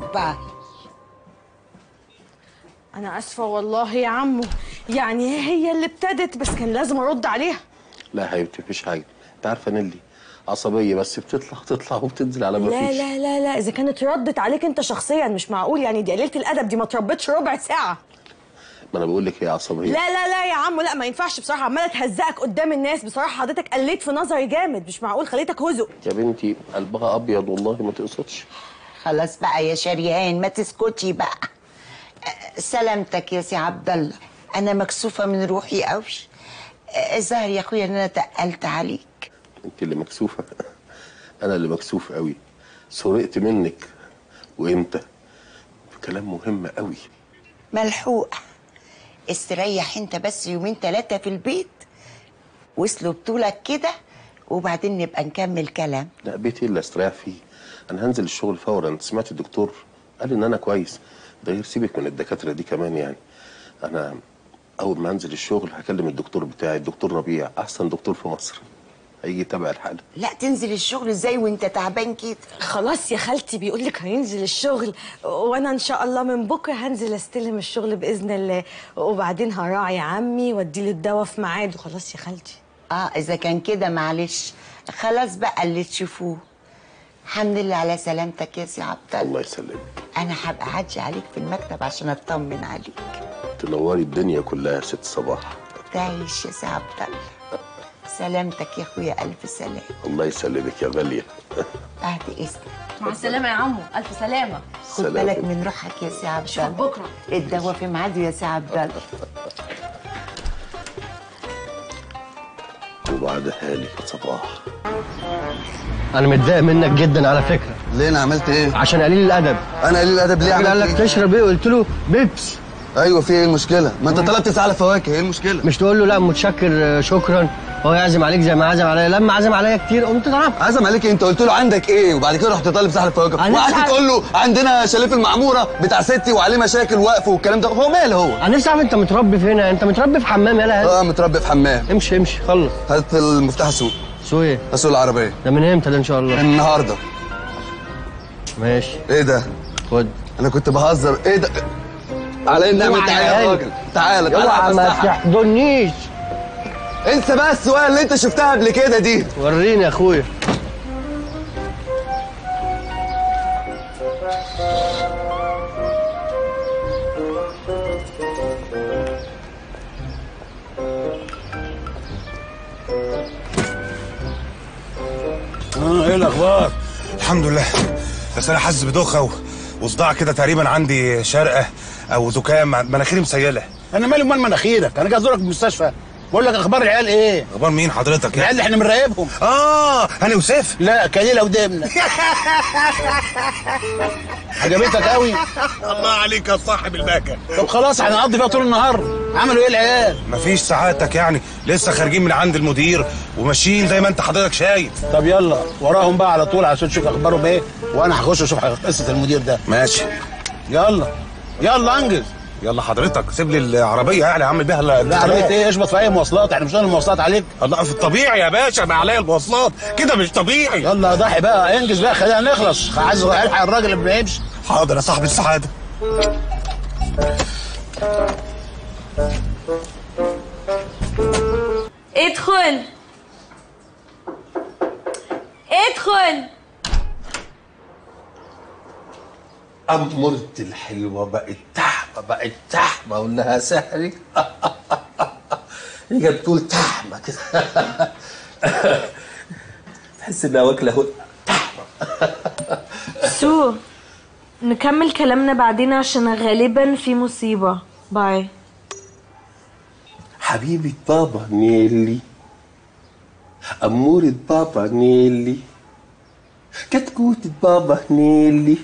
D: انا اسفه والله يا عمو، يعني هي اللي ابتدت بس كان لازم ارد عليها.
H: لا يا حبيبتي مفيش حاجه، انت عارفه نيلي عصبيه بس بتطلع وبتنزل على ما فيش.
D: لا لا لا لا، اذا كانت ردت عليك انت شخصيا مش معقول، يعني دي قليله الادب، دي ما تربتش ربع ساعه.
H: ما انا بقول لك هي عصبيه.
D: لا لا لا يا عمو لا، ما ينفعش بصراحه، عماله تهزقك قدام الناس. بصراحه حضرتك قليت في نظري جامد، مش معقول خليتك هزق.
H: يا بنتي قلبها ابيض والله ما تقصدش.
G: خلاص بقى يا شريهان ما تسكتي بقى. سلامتك يا سي عبد الله، انا مكسوفه من روحي قوي. الظاهر يا اخويا ان انا تقلت عليك.
H: انت اللي مكسوفه. انا اللي مكسوف قوي. سرقت منك. وامتى؟ في كلام مهم قوي.
G: ملحوق. استريح انت بس يومين 3 في البيت، وصلوا بطولك كده وبعدين نبقى نكمل كلام.
H: لا بيتي اللي استريح فيه. انا هنزل الشغل فورا. انت سمعت الدكتور قال ان انا كويس. ده غير سيبك من الدكاتره دي كمان. يعني انا اول ما انزل الشغل هكلم الدكتور بتاعي، الدكتور ربيع، احسن دكتور في مصر، هيجي يتابع الحاله.
G: لا تنزل الشغل ازاي وانت تعبان كده؟
D: خلاص يا خالتي بيقول لك هينزل الشغل، وانا ان شاء الله من بكره هنزل استلم الشغل باذن الله، وبعدين هراعي عمي واديله الدواء في ميعاده. خلاص يا خالتي.
G: اذا كان كده معلش، خلاص بقى اللي تشوفوه. الحمد لله على سلامتك يا سي عبد الله.
H: الله يسلمك.
G: انا هبقى اعدي عليك في المكتب عشان اطمن عليك.
H: تنوري الدنيا كلها يا ست صباح.
G: تعيش يا سي عبد الله. سلامتك يا اخويا، الف سلامه.
H: الله يسلمك يا غاليه.
G: بعد اذنك.
C: مع السلامه يا عمو، الف سلامه.
G: خد بالك من روحك يا سي عبد الله.
C: بكره
G: الدواء في ميعاده يا سي عبد الله.
H: وبعدها لي يا صباح.
F: انا متضايق منك جدا على فكره.
E: ليه انا عملت ايه؟
F: عشان قليل الادب.
E: انا قليل الادب ليه؟
F: قال لك تشرب ايه؟ قلت له بيبس.
E: ايوه في ايه المشكله؟ ما انت طلبت ساعه فواكه، ايه المشكله؟
F: مش تقول له لا متشكر شكرا، هو يعزم عليك زي ما عزم عليا. لما عزم عليا كتير قمت ضربت.
E: عزم عليك ايه؟ انت قلت له عندك ايه وبعد كده رحت طالب ساحل فواكه، وقعدت تقول له عندنا شاليه في المعموره بتاع ستي وعليه مشاكل وقف والكلام ده. هو ماله هو؟
F: انا نفسي اعرف انت متربي فين؟ انت متربي في حمام؟ يلا
E: متربي في حمام.
F: امشي خلص.
E: هات المفتاح سوق.
F: سوق ايه؟
E: اسوق العربيه.
F: ده من امتى ده ان شاء الله؟
E: من النهارده.
F: ماشي.
E: ايه ده؟
F: خد.
E: انا كنت بهزر. ايه ده؟ على النعمه تعالى يا راجل. تعالى
F: اوعى ما تحضنيش.
E: انسى بقى السواقه اللي انت شفتها قبل كده دي.
F: وريني يا اخويا.
A: ايه الاخبار؟ الحمد لله، بس انا حاسس بدوخه وصداع كده، تقريبا عندي شرقه او زكام، مناخيري مسيله.
I: انا مالي ومال مناخيرك؟ انا جاي ازورك في المستشفى. بقول لك اخبار العيال ايه؟
A: اخبار مين حضرتك؟
I: العيال اللي احنا بنراقبهم.
A: انا وسيف.
I: لا كليله ودمنه. عجبتك قوي؟
A: الله عليك يا صاحب المكن.
I: طب خلاص هنقضي فيها طول النهار. عملوا ايه العيال؟
A: مفيش سعادتك يعني، لسه خارجين من عند المدير وماشيين زي ما انت حضرتك شايف.
I: طب يلا وراهم بقى على طول عشان تشوف اخبارهم ايه، وانا هخش اشوف قصه المدير ده.
A: ماشي.
I: يلا انجز.
A: يلا حضرتك سيب لي العربيه يعني اعمل بيها
I: لا عربيه ايه؟ اشبط في اي مواصلات، احنا مش المواصلات عليك.
A: الله في الطبيعي يا باشا، ما عليا المواصلات كده مش طبيعي.
I: يلا ضحي بقى، انجز بقى خلينا نخلص. عايز الحق الراجل اللي بيمشي.
A: حاضر يا صاحب السعاده.
C: ادخل ادخل.
H: أمورتي الحلوة بقت تحمة وإنها سحري. هي بتقول تحمة كده. تحس إنها واكلة
C: سو نكمل كلامنا بعدين عشان غالبا في مصيبة. باي.
H: حبيبة بابا نيلي، أمورة بابا نيلي، كتكوتة بابا نيلي.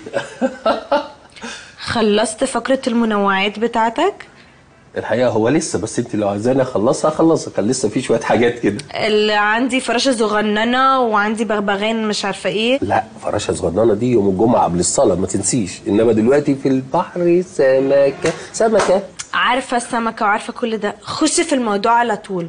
C: خلصت فقرة المنوعات بتاعتك؟
H: الحقيقة هو لسه، بس انت لو عايزاني اخلصها كان لسه في شوية حاجات كده.
C: اللي عندي فراشة صغننة وعندي بغبغان مش عارفة ايه.
H: لا، فراشة صغننة دي يوم الجمعة قبل الصلاة ما تنسيش، انما دلوقتي في البحر سمكة.
C: عارفة السمكة وعارفة كل ده، خش في الموضوع على طول.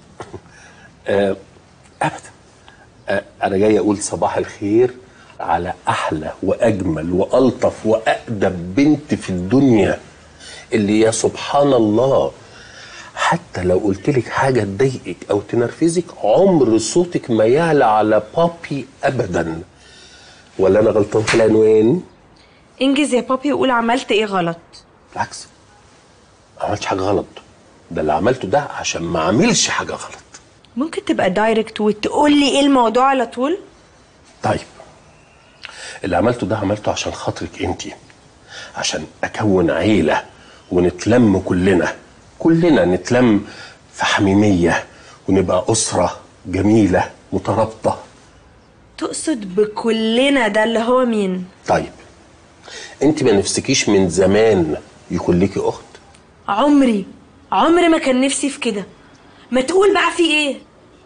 H: ابدا. انا جاي اقول صباح الخير على احلى واجمل والطف واقدم بنت في الدنيا، اللي يا سبحان الله حتى لو قلت لك حاجه تضايقك او تنرفزك عمر صوتك ما يعلى على بابي ابدا. ولا انا غلطان في العنوان؟
C: انجز يا بابي وقول عملت ايه غلط.
H: بالعكس، ما عملتش حاجه غلط، ده اللي عملته ده عشان ما اعملش حاجه غلط.
C: ممكن تبقى دايركت وتقول لي ايه الموضوع على طول؟
H: طيب، اللي عملته ده عملته عشان خاطرك انتي، عشان اكون عيله ونتلم كلنا نتلم في حميميه ونبقى اسره جميله مترابطه.
C: تقصد بكلنا ده اللي هو مين؟
H: طيب، انت ما نفسكيش من زمان يكون ليكي اخت؟
C: عمري ما كان نفسي في كده. ما تقول بقى في ايه؟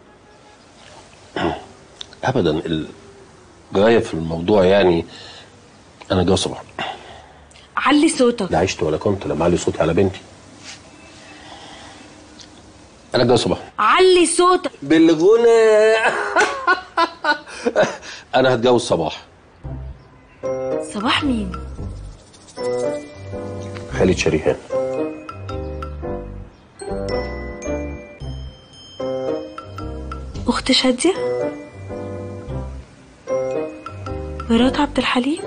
H: ابدا، الغايه في الموضوع يعني انا جوه صباح.
C: علي صوتك.
H: لا عشت ولا كنت لما علي صوتي على بنتي. انا جوه صباح.
C: علي صوتك
H: بالغنى. انا هتجوز صباح.
C: صباح مين؟
H: خالد شريهان.
C: اخت شادية؟ مرات عبد الحليم؟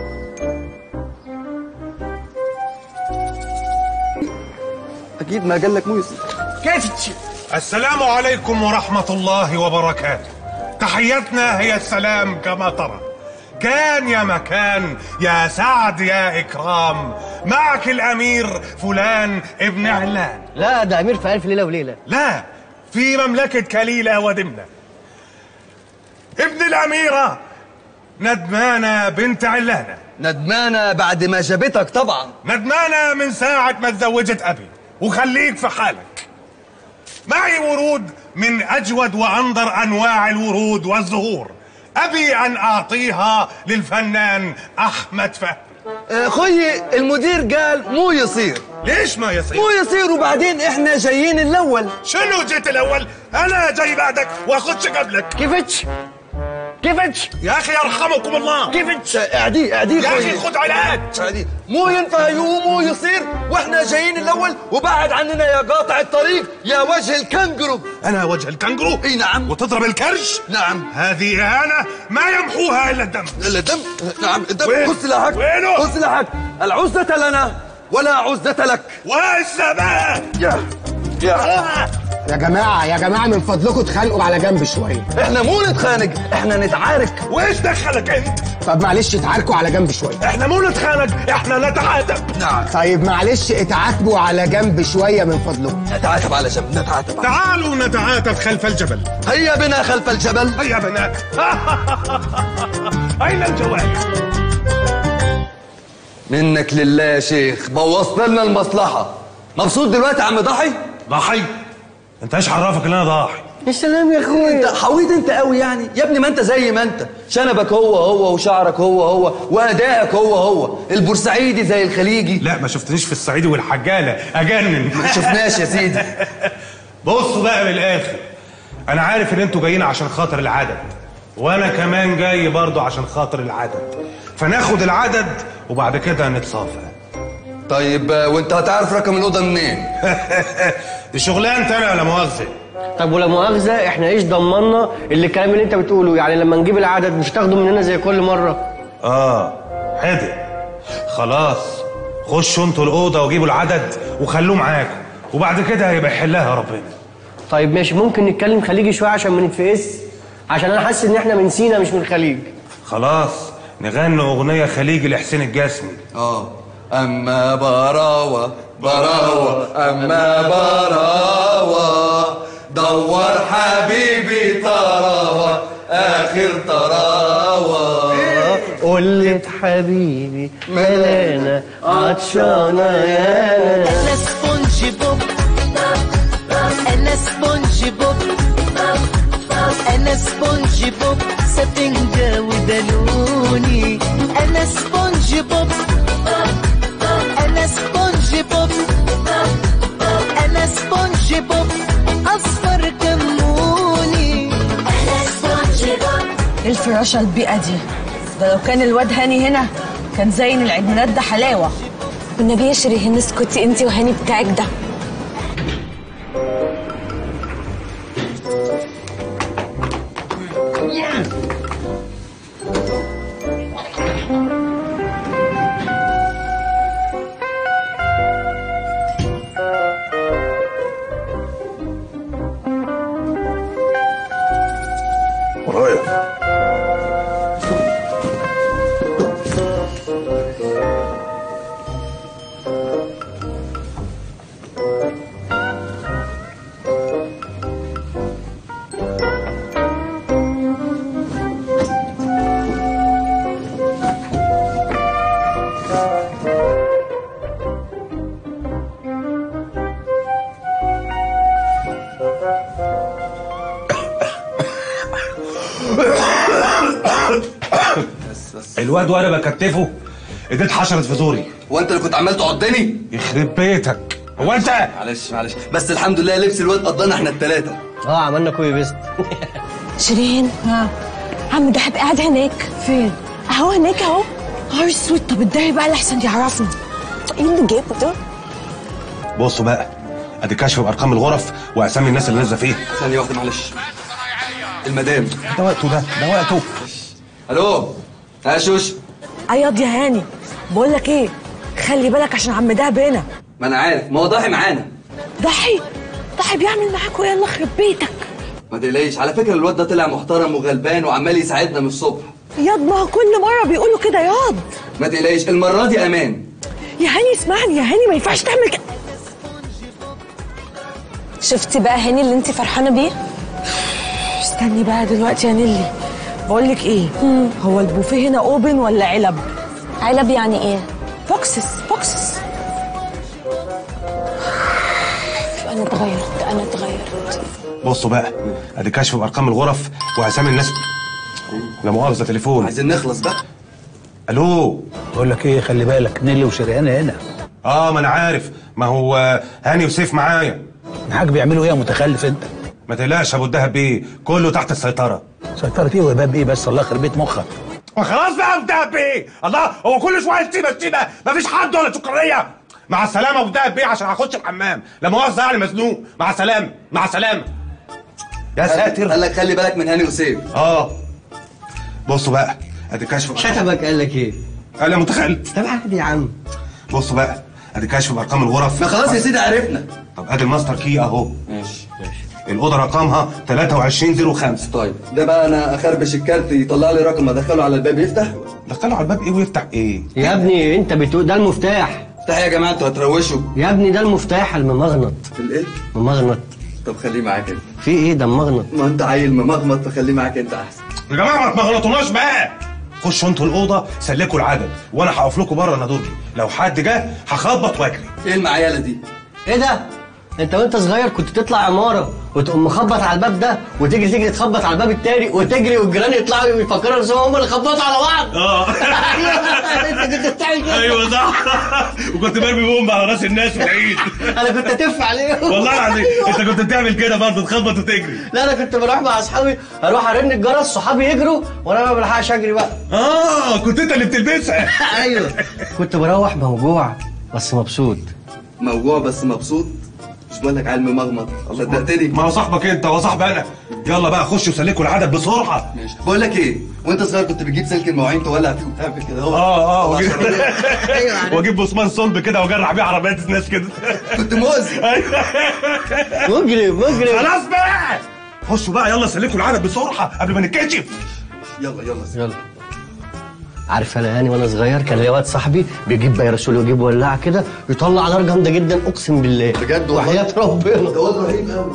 E: اكيد ما قال لك موسى.
A: كيف؟ السلام عليكم ورحمة الله وبركاته. تحيتنا هي السلام كما ترى. كان يا مكان، يا سعد يا إكرام، معك الأمير فلان ابن علان.
F: لا، ده أمير في ألف ليلة وليلة.
A: لا، في مملكة كليلة ودمنة. ابن الأميرة ندمانة بنت علانة.
E: ندمانة بعد ما جابتك طبعا.
A: ندمانة من ساعة ما تزوجت أبي، وخليك في حالك. معي ورود من أجود وأنظر أنواع الورود والزهور، أبي أن أعطيها للفنان أحمد فهمي.
E: خيي المدير قال مو يصير.
A: ليش ما يصير؟
E: مو يصير، وبعدين احنا جايين الأول.
A: شنو جيت الأول؟ أنا جاي بعدك وأخدش قبلك.
E: كيفتش؟
A: يا أخي يرحمكم الله.
E: كيفتش؟ اعدي
A: يا أخي خد علاج.
E: اعدي. مو ينفع مو يصير واحنا جايين الأول، وبعد عننا يا قاطع الطريق يا وجه الكنجرو.
A: أنا وجه الكنجرو؟
E: اي نعم.
A: وتضرب الكرش؟
E: نعم.
A: هذه إهانة ما يمحوها إلا الدم.
E: إلا الدم؟ نعم الدم.
A: وين؟
E: خذ سلاحك.
A: وينه؟
E: خذ سلاحك. العزة لنا ولا عزة لك.
A: والسماء.
R: يا جماعة من فضلكم اتخانقوا على جنب شوية.
E: احنا مو نتخانق، احنا نتعارك.
A: وايش دخلك انت؟
R: طب معلش اتعاركوا على جنب شوية.
A: احنا مو نتخانق، احنا نتعاتب.
E: نعم.
R: طيب معلش اتعاتبوا على جنب شوية من فضلكم.
E: نتعاتب على جنب، نتعاتب.
A: تعالوا نتعاتب خلف الجبل.
E: هيا بنا خلف الجبل.
A: هيا بنا. أين الجوال؟
E: منك لله يا شيخ، بوظت لنا المصلحة. مبسوط دلوقتي يا عم ضحي؟
A: ضحي؟ انت ايش عرفك ان انا ضاحي؟
E: يا سلام يا اخويا، انت حويت انت قوي يعني يا ابني. ما انت زي ما انت، شنبك هو وشعرك هو وادائك هو البورسعيدي زي الخليجي.
A: لا، ما شفتنيش في الصعيدي والحجاله اجنن.
E: ما شفناش يا سيدي.
A: بصوا بقى من الاخر، انا عارف ان انتوا جايين عشان خاطر العدد، وانا كمان جاي برضو عشان خاطر العدد، فناخد العدد وبعد كده نتصافى.
E: طيب وانت هتعرف رقم الاوضه منين؟
A: دي شغلانتي انا ولا مؤاخذه.
F: طب ولا مؤاخذه احنا ايش ضمننا اللي الكلام اللي انت بتقوله؟ يعني لما نجيب العدد مش تاخده مننا زي كل مره؟
A: حدق. خلاص خشوا انتوا الاوضه وجيبوا العدد وخلوه معاكم، وبعد كده هيبقى يحلها ربنا.
F: طيب ماشي، ممكن نتكلم خليجي شويه عشان ما نتفقس؟ عشان انا حاسس ان احنا من سينا مش من الخليج.
A: خلاص نغني اغنيه خليجي لحسين الجسمي.
E: اما براوه براوه اما براوه دور حبيبي تراوه اخر تراوه
F: قلت حبيبي ملانا عطشانه يانا.
S: انا سبونج بوب انا سبونج بوب انا سبونج بوب سفنجة ودلوني. انا سبونج بوب انا سبونج بوب انا سبونج بوب اصفر كموني. انا سبونج بوب.
D: ايه الفراشه البيئه دي؟ ده لو كان الواد هاني هنا كان زين العيد ميلاد ده حلاوه.
C: والنبي يا شيرين اسكتي انت وهاني بتاعك ده.
A: الواد وانا بكتفه ايديه اتحشرت في زوري.
E: هو انت اللي كنت عمال تعضني؟
A: يخرب بيتك. هو انت؟
E: معلش بس الحمد لله لبس الواد قضانا احنا الثلاثه.
F: عملنا كوي بيست.
C: شيرين عم دهب قاعد هناك.
D: فين؟
C: اهو هناك اهو.
D: نهار اسود. طب اتضايق بقى لحسن يعرفنا.
C: ايه اللي جابه ده؟
A: بصوا بقى ادي كشف بارقام الغرف واسامي الناس اللي نازله فيها.
E: ثانيه واحده معلش. المدام
A: ده وقته ده وقته.
E: الو يا شوش.
D: اياض يا هاني، بقول لك ايه، خلي بالك عشان عم دهب هنا.
E: ما انا عارف، ما هو ضاحي معانا.
D: ضاحي بيعمل معاكوا يلا يخرب بيتك.
E: ما تقلقيش، على فكره الواد ده طلع محترم وغلبان وعمال يساعدنا من الصبح.
D: ياض ما هو كل مره بيقولوا كده ياض.
E: ما تقلقيش المره دي امان.
D: يا هاني اسمعني يا هاني، ما ينفعش تعمل كده.
C: شفتي بقى هاني اللي انت فرحانه بيه؟
D: استني بقى دلوقتي يا نيلي، بقول لك ايه، هو البوفيه هنا اوبن ولا علب؟
C: علب يعني ايه؟
D: بوكسس.
C: انا اتغيرت.
A: بصوا بقى ادي كشف بارقام الغرف واسامي الناس. لا مؤاخذه تليفون.
E: عايزين نخلص بقى.
A: الو.
I: بقول لك ايه، خلي بالك نيلي وشريان هنا.
A: ما انا عارف، ما هو هاني وسيف معايا.
I: الحاج بيعملوا ايه يا متخلف انت؟
A: ما تقلقش ابو الدهب بيه، كله تحت السيطره.
I: سيطره ايه وباب ايه بس؟ الله يخرب بيت مخك.
A: خلاص بقى ابو الدهب بيه، الله هو كل شويه تسيبه مفيش حد ولا سكريه. مع السلامه ابو الدهب بيه عشان هخش الحمام، لا مؤاخذه يعني مزنوق. مع السلامه. يا ساتر.
E: قال لك خلي بالك من هاني وسيف.
A: بصوا بقى ادي كشف.
F: شتمك قال لك ايه؟
A: قال يا متخلف.
F: طب عادي يا عم.
A: بصوا بقى ادي كشف بارقام الغرف.
E: ما خلاص يا سيدي عرفنا.
A: طب ادي الماستر كي اهو.
E: ماشي.
A: الاوضه رقمها 2305.
E: طيب ده بقى انا اخربش الكارت يطلع لي رقم ادخله على الباب يفتح.
A: دخله على الباب ايه ويفتح ايه؟
F: يا ابني انت بتقول ده المفتاح.
E: مفتاح يا جماعه انتوا هتروشوا.
F: يا ابني ده المفتاح الممغنط.
E: الايه؟
F: ممغنط.
E: طب خليه معاك انت.
F: في ايه ده ممغنط؟
E: ما انت عيل ممغمط فخليه معاك انت احسن.
A: يا جماعه ما تمغلطوناش بقى. خشوا انتوا الاوضه سلكوا العدد وانا هقف لكم بره انا درجي، لو حد جه هخبط واجري.
E: ايه المعياله دي؟
F: ايه ده؟ انت وانت صغير كنت تطلع عماره وتقوم مخبط على الباب ده وتيجي تخبط على الباب التاني وتجري والجيران يطلعوا يفكروا نفسهم هم اللي خبطوا على بعض. انت كنت بتعمل كده.
A: ايوه صح. وكنت برمي بومب على راس الناس في العيد.
F: انا كنت اتف عليهم
A: والله العظيم. انت كنت بتعمل كده برضه تخبط وتجري.
F: لا انا كنت بروح مع اصحابي اروح ارن الجرس صحابي يجروا وانا ما بلحقش اجري بقى.
A: كنت انت اللي بتلبسها.
F: ايوه كنت بروح موجوع بس مبسوط.
E: موجوع بس مبسوط؟ مش بقول لك علم مغمض، صدقتني.
A: ما هو صاحبك انت هو صاحبي انا. يلا بقى خش وسلكوا العدد بسرعه.
E: ماشي. بقول لك ايه، وانت صغير كنت بتجيب سلك المواعين تولع فيه وتعمل كده اهو.
A: واجيب بوسمان صلب كده واجرع بيه عربيات الناس كده.
E: كنت مؤذي.
F: مجرم.
A: خلاص بقى خشوا بقى يلا سلكوا العدد بسرعه قبل ما نتكشف.
E: يلا.
F: عارف انا يعني وانا صغير كان ليا واد صاحبي بيجيب بيرسول ويجيب ولاعه كده يطلع نار جامده جدا، اقسم بالله
E: بجد
F: وحياه ربنا.
E: ده واد رهيب قوي.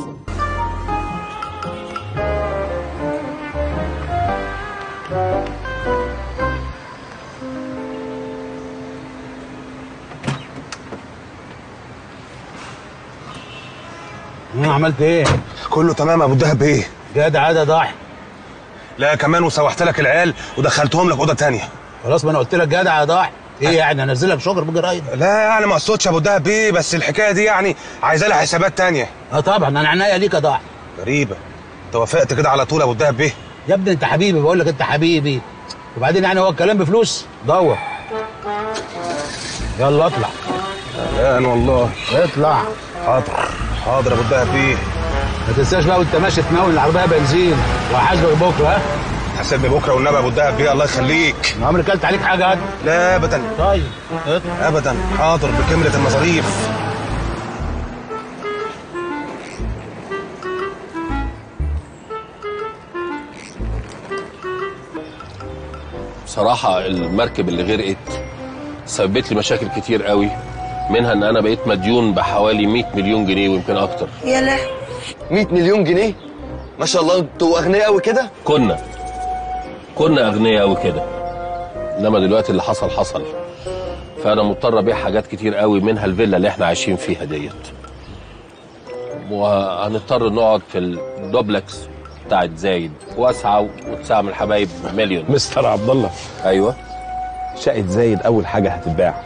I: عملت ايه؟
A: كله تمام يا ابو الدهب بيه.
I: جدع ده ضاحي.
A: لا كمان وسوحت لك العيال ودخلتهم لك اوضه تانية.
I: خلاص ما انا قلت لك جدع يا ضاحي. ايه يعني انزلها بشجر بجرايد؟
A: لا يعني ما اقصدش يا ابو الدهب بيه، بس الحكايه دي يعني عايزه لها حسابات تانية.
I: طبعا انا عناية ليك يا ضاحي.
A: غريبه انت وافقت كده على طول يا ابو الدهب بيه.
I: يا ابني انت حبيبي، بقول لك انت حبيبي. وبعدين يعني هو الكلام بفلوس؟ دور. يلا اطلع.
A: قلقان والله.
I: اطلع.
A: حاضر يا ابو الدهب بيه.
I: ما تنساش بقى وانت ماشي تناول العربيه بنزين، وهحاسبك بكره. ها؟
A: حاسبني بكره والنبي يا ابو الدهب بيه الله يخليك.
I: انا عمري كلت عليك حاجه؟
A: لا ابدا.
I: طيب
A: ابدا. حاضر بكامله المصاريف.
H: بصراحة المركب اللي غرقت سببت لي مشاكل كتير قوي، منها ان انا بقيت مديون بحوالي 100 مليون جنيه ويمكن اكتر.
E: يا لهوي 100 مليون جنيه؟ ما شاء الله انتوا اغنياء قوي كده.
H: كنا اغنياء قوي كده، انما دلوقتي اللي حصل فانا مضطر ابيع حاجات كتير قوي، منها الفيلا اللي احنا عايشين فيها ديت، وهنضطر نقعد في الدوبلكس بتاعت زايد واسعه وتسعه من الحبايب مليون.
T: مستر عبد الله.
H: ايوه.
T: شقه زايد اول حاجه هتتباع.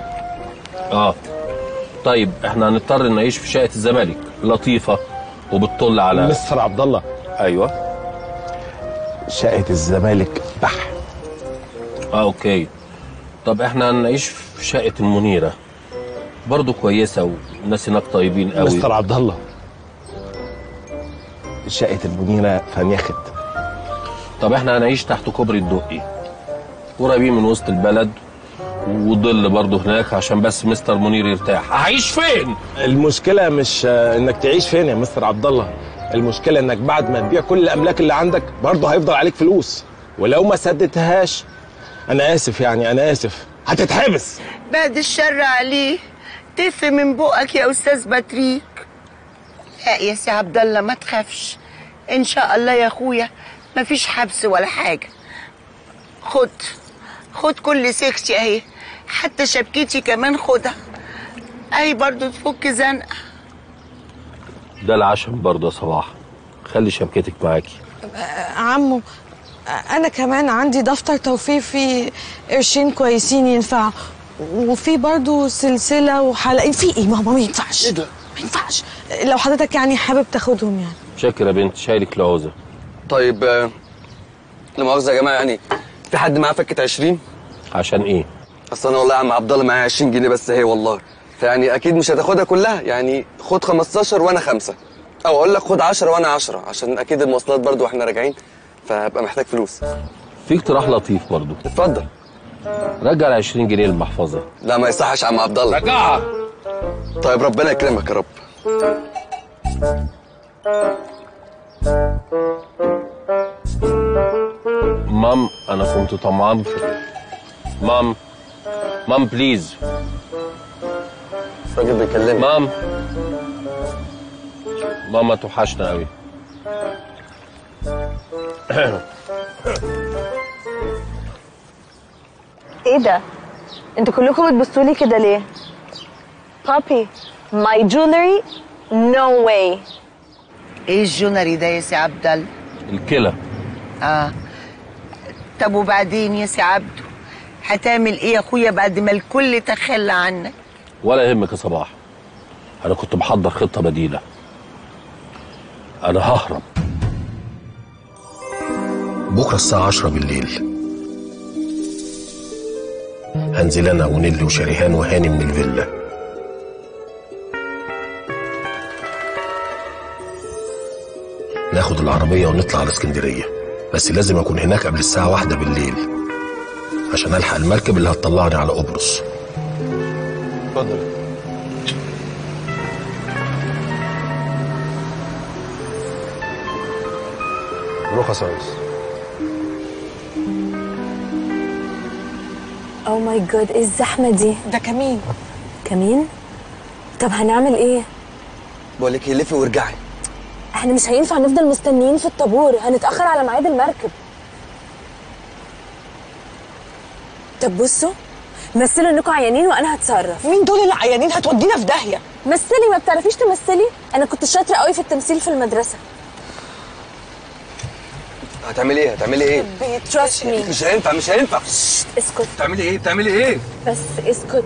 H: طيب احنا هنضطر نعيش في شقه الزمالك لطيفه وبتطل على
T: مستر عبد الله.
H: ايوه.
T: شقه الزمالك بح.
H: اوكي. طب احنا هنعيش في شقه المنيره برضو كويسه والناس هناك طيبين قوي.
T: مستر عبد الله شقه المنيره فنيخت.
H: طب احنا هنعيش تحت كوبري الدقي قريبين من وسط البلد وظل برضه هناك عشان بس مستر منير يرتاح. هعيش فين؟
T: المشكله مش انك تعيش فين يا مستر عبد الله، المشكله انك بعد ما تبيع كل الاملاك اللي عندك برضه هيفضل عليك فلوس، ولو ما سددتهاش انا اسف هتتحبس.
G: بعد الشر عليه. تف من بقك يا استاذ بطريق. لا يا سي عبد الله ما تخافش، ان شاء الله يا اخويا مفيش حبس ولا حاجه. خد كل سكتي اهي، حتى شبكتي كمان خدها اهي برضو تفك زنقه.
H: ده العشم برضه يا صباح، خلي شبكتك معاكي.
D: عمو انا كمان عندي دفتر توفير فيه قرشين كويسين ينفعوا، وفي برضو سلسله وحلقين. في ايه ماما؟ ما ينفعش. ايه ده؟ ما ينفعش. لو حضرتك يعني حابب تاخدهم يعني.
H: شاكر يا بنت، شايلك العوزه.
E: طيب لا مؤاخذه يا جماعه، يعني في حد معاه فكه 20؟
H: عشان ايه؟
E: اصل انا والله يا عم عبد الله معايا 20 جنيه بس هي والله، فيعني اكيد مش هتاخدها كلها، يعني خد 15 وانا 5، او اقول لك خد 10 وانا 10، عشان اكيد المواصلات برضو واحنا راجعين فهبقى محتاج فلوس.
H: في اقتراح لطيف برضو.
E: اتفضل.
H: رجع ال 20 جنيه للمحفظه.
E: لا ما يصحش يا عم عبد الله.
H: رجعها.
E: طيب ربنا يكرمك يا رب.
H: مام انا كنت طمعان في مام بليز.
E: الراجل بيكلمني.
H: ماما توحشنا قوي.
D: ايه ده؟ انتوا كلكم بتبصوا لي كده ليه؟ بابي ماي جولري نو واي.
G: ايه الجونري ده يا سي عبد الله؟
H: الكلى.
G: طب وبعدين يا سي عبده هتعمل ايه يا اخويا بعد ما الكل تخلى عنك؟
H: ولا يهمك يا صباح، انا كنت محضر خطه بديله. انا ههرب بكره الساعه 10 بالليل. هنزل انا ونيلي وشريهان وهاني من الفيلا ناخد العربية ونطلع على اسكندرية، بس لازم أكون هناك قبل الساعة 1 بالليل عشان ألحق المركب اللي هتطلعني على قبرص.
T: اتفضل. رخص يا ريس.
C: او ماي جاد، ايه الزحمه دي؟
D: ده كمين.
C: كمين؟ طب هنعمل ايه؟
E: بقول لك لفي وارجعي.
C: احنا مش هينفع نفضل مستنيين في الطابور، هنتاخر على ميعاد المركب. طب بصوا، مثلوا انكم عيانين وانا هتصرف.
D: مين دول اللي عيانين؟ هتودينا في داهيه.
C: مثلي. ما بتعرفيش تمثلي؟ انا كنت شاطره قوي في التمثيل في المدرسه.
E: هتعملي ايه؟ هتعملي ايه؟
C: تراست مي.
E: مش هينفع مش هينفع.
C: اسكت.
E: بتعملي ايه؟ بتعملي ايه؟
C: بس اسكت.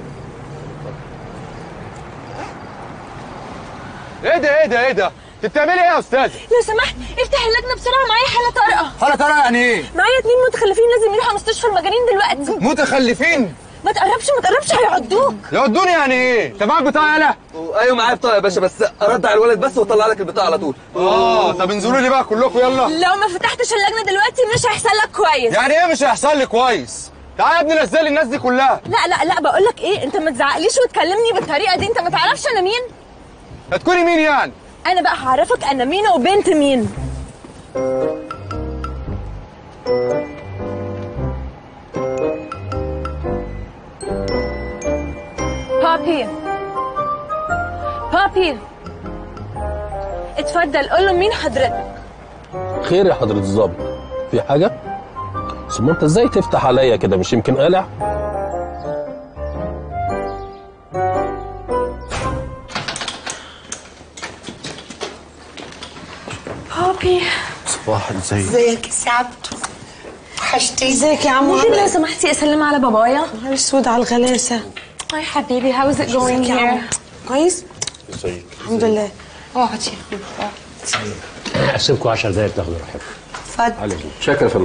U: ايه ده ايه ده ايه ده؟ انت بتعملي ايه يا استاذه؟
C: لو سمحت افتح اللجنه بسرعه، معايا حاله طارئه.
U: حالة طارئة يعني ايه؟
C: معايا 2 متخلفين لازم يروحوا مستشفى المجانين دلوقتي.
U: متخلفين؟
C: ما تقربش هيعضوك.
U: يودوني يعني ايه؟ انت معاك بطاقة يالا؟
E: ايوه معايا بطاقه يا باشا، بس ارد على الولد بس واطلع لك البطاقه على طول.
U: طب انزلوا لي بقى كلكم يلا.
C: لو ما فتحتش اللجنه دلوقتي مش هيحصل لك كويس.
U: يعني ايه مش هيحصل لي كويس؟ تعالى يا ابني نزل لي الناس دي كلها.
C: لا بقول لك ايه، انت ما تزعقليش وتكلمني بالطريقه دي، انت ما تعرفش انا مين؟
U: هتكوني مين يعني؟
C: انا بقى هعرفك انا مين وبنت مين. بابي اتفضل، قول له مين حضرتك.
H: خير يا حضرة الظابط، في حاجة؟ ثم انت ازاي تفتح عليا كده؟ مش يمكن قالع؟
C: بابي.
H: صباح ازيك؟
G: ازيك يا سعادته؟ وحشتي.
D: ازيك يا عمو؟
C: ممكن لو سمحتي اسلم على بابايا؟
D: نهار اسود على الغلاسه.
C: هاي حبيبي، هاوز ات جوينج هير؟
D: كويس؟
H: ازيك؟
D: الحمد لله.
G: اقعد يا حبيبي.
K: هسيبكم 10 دقايق تاخدوا راحتكم.
G: اتفضل.
H: شكرا يا فندم.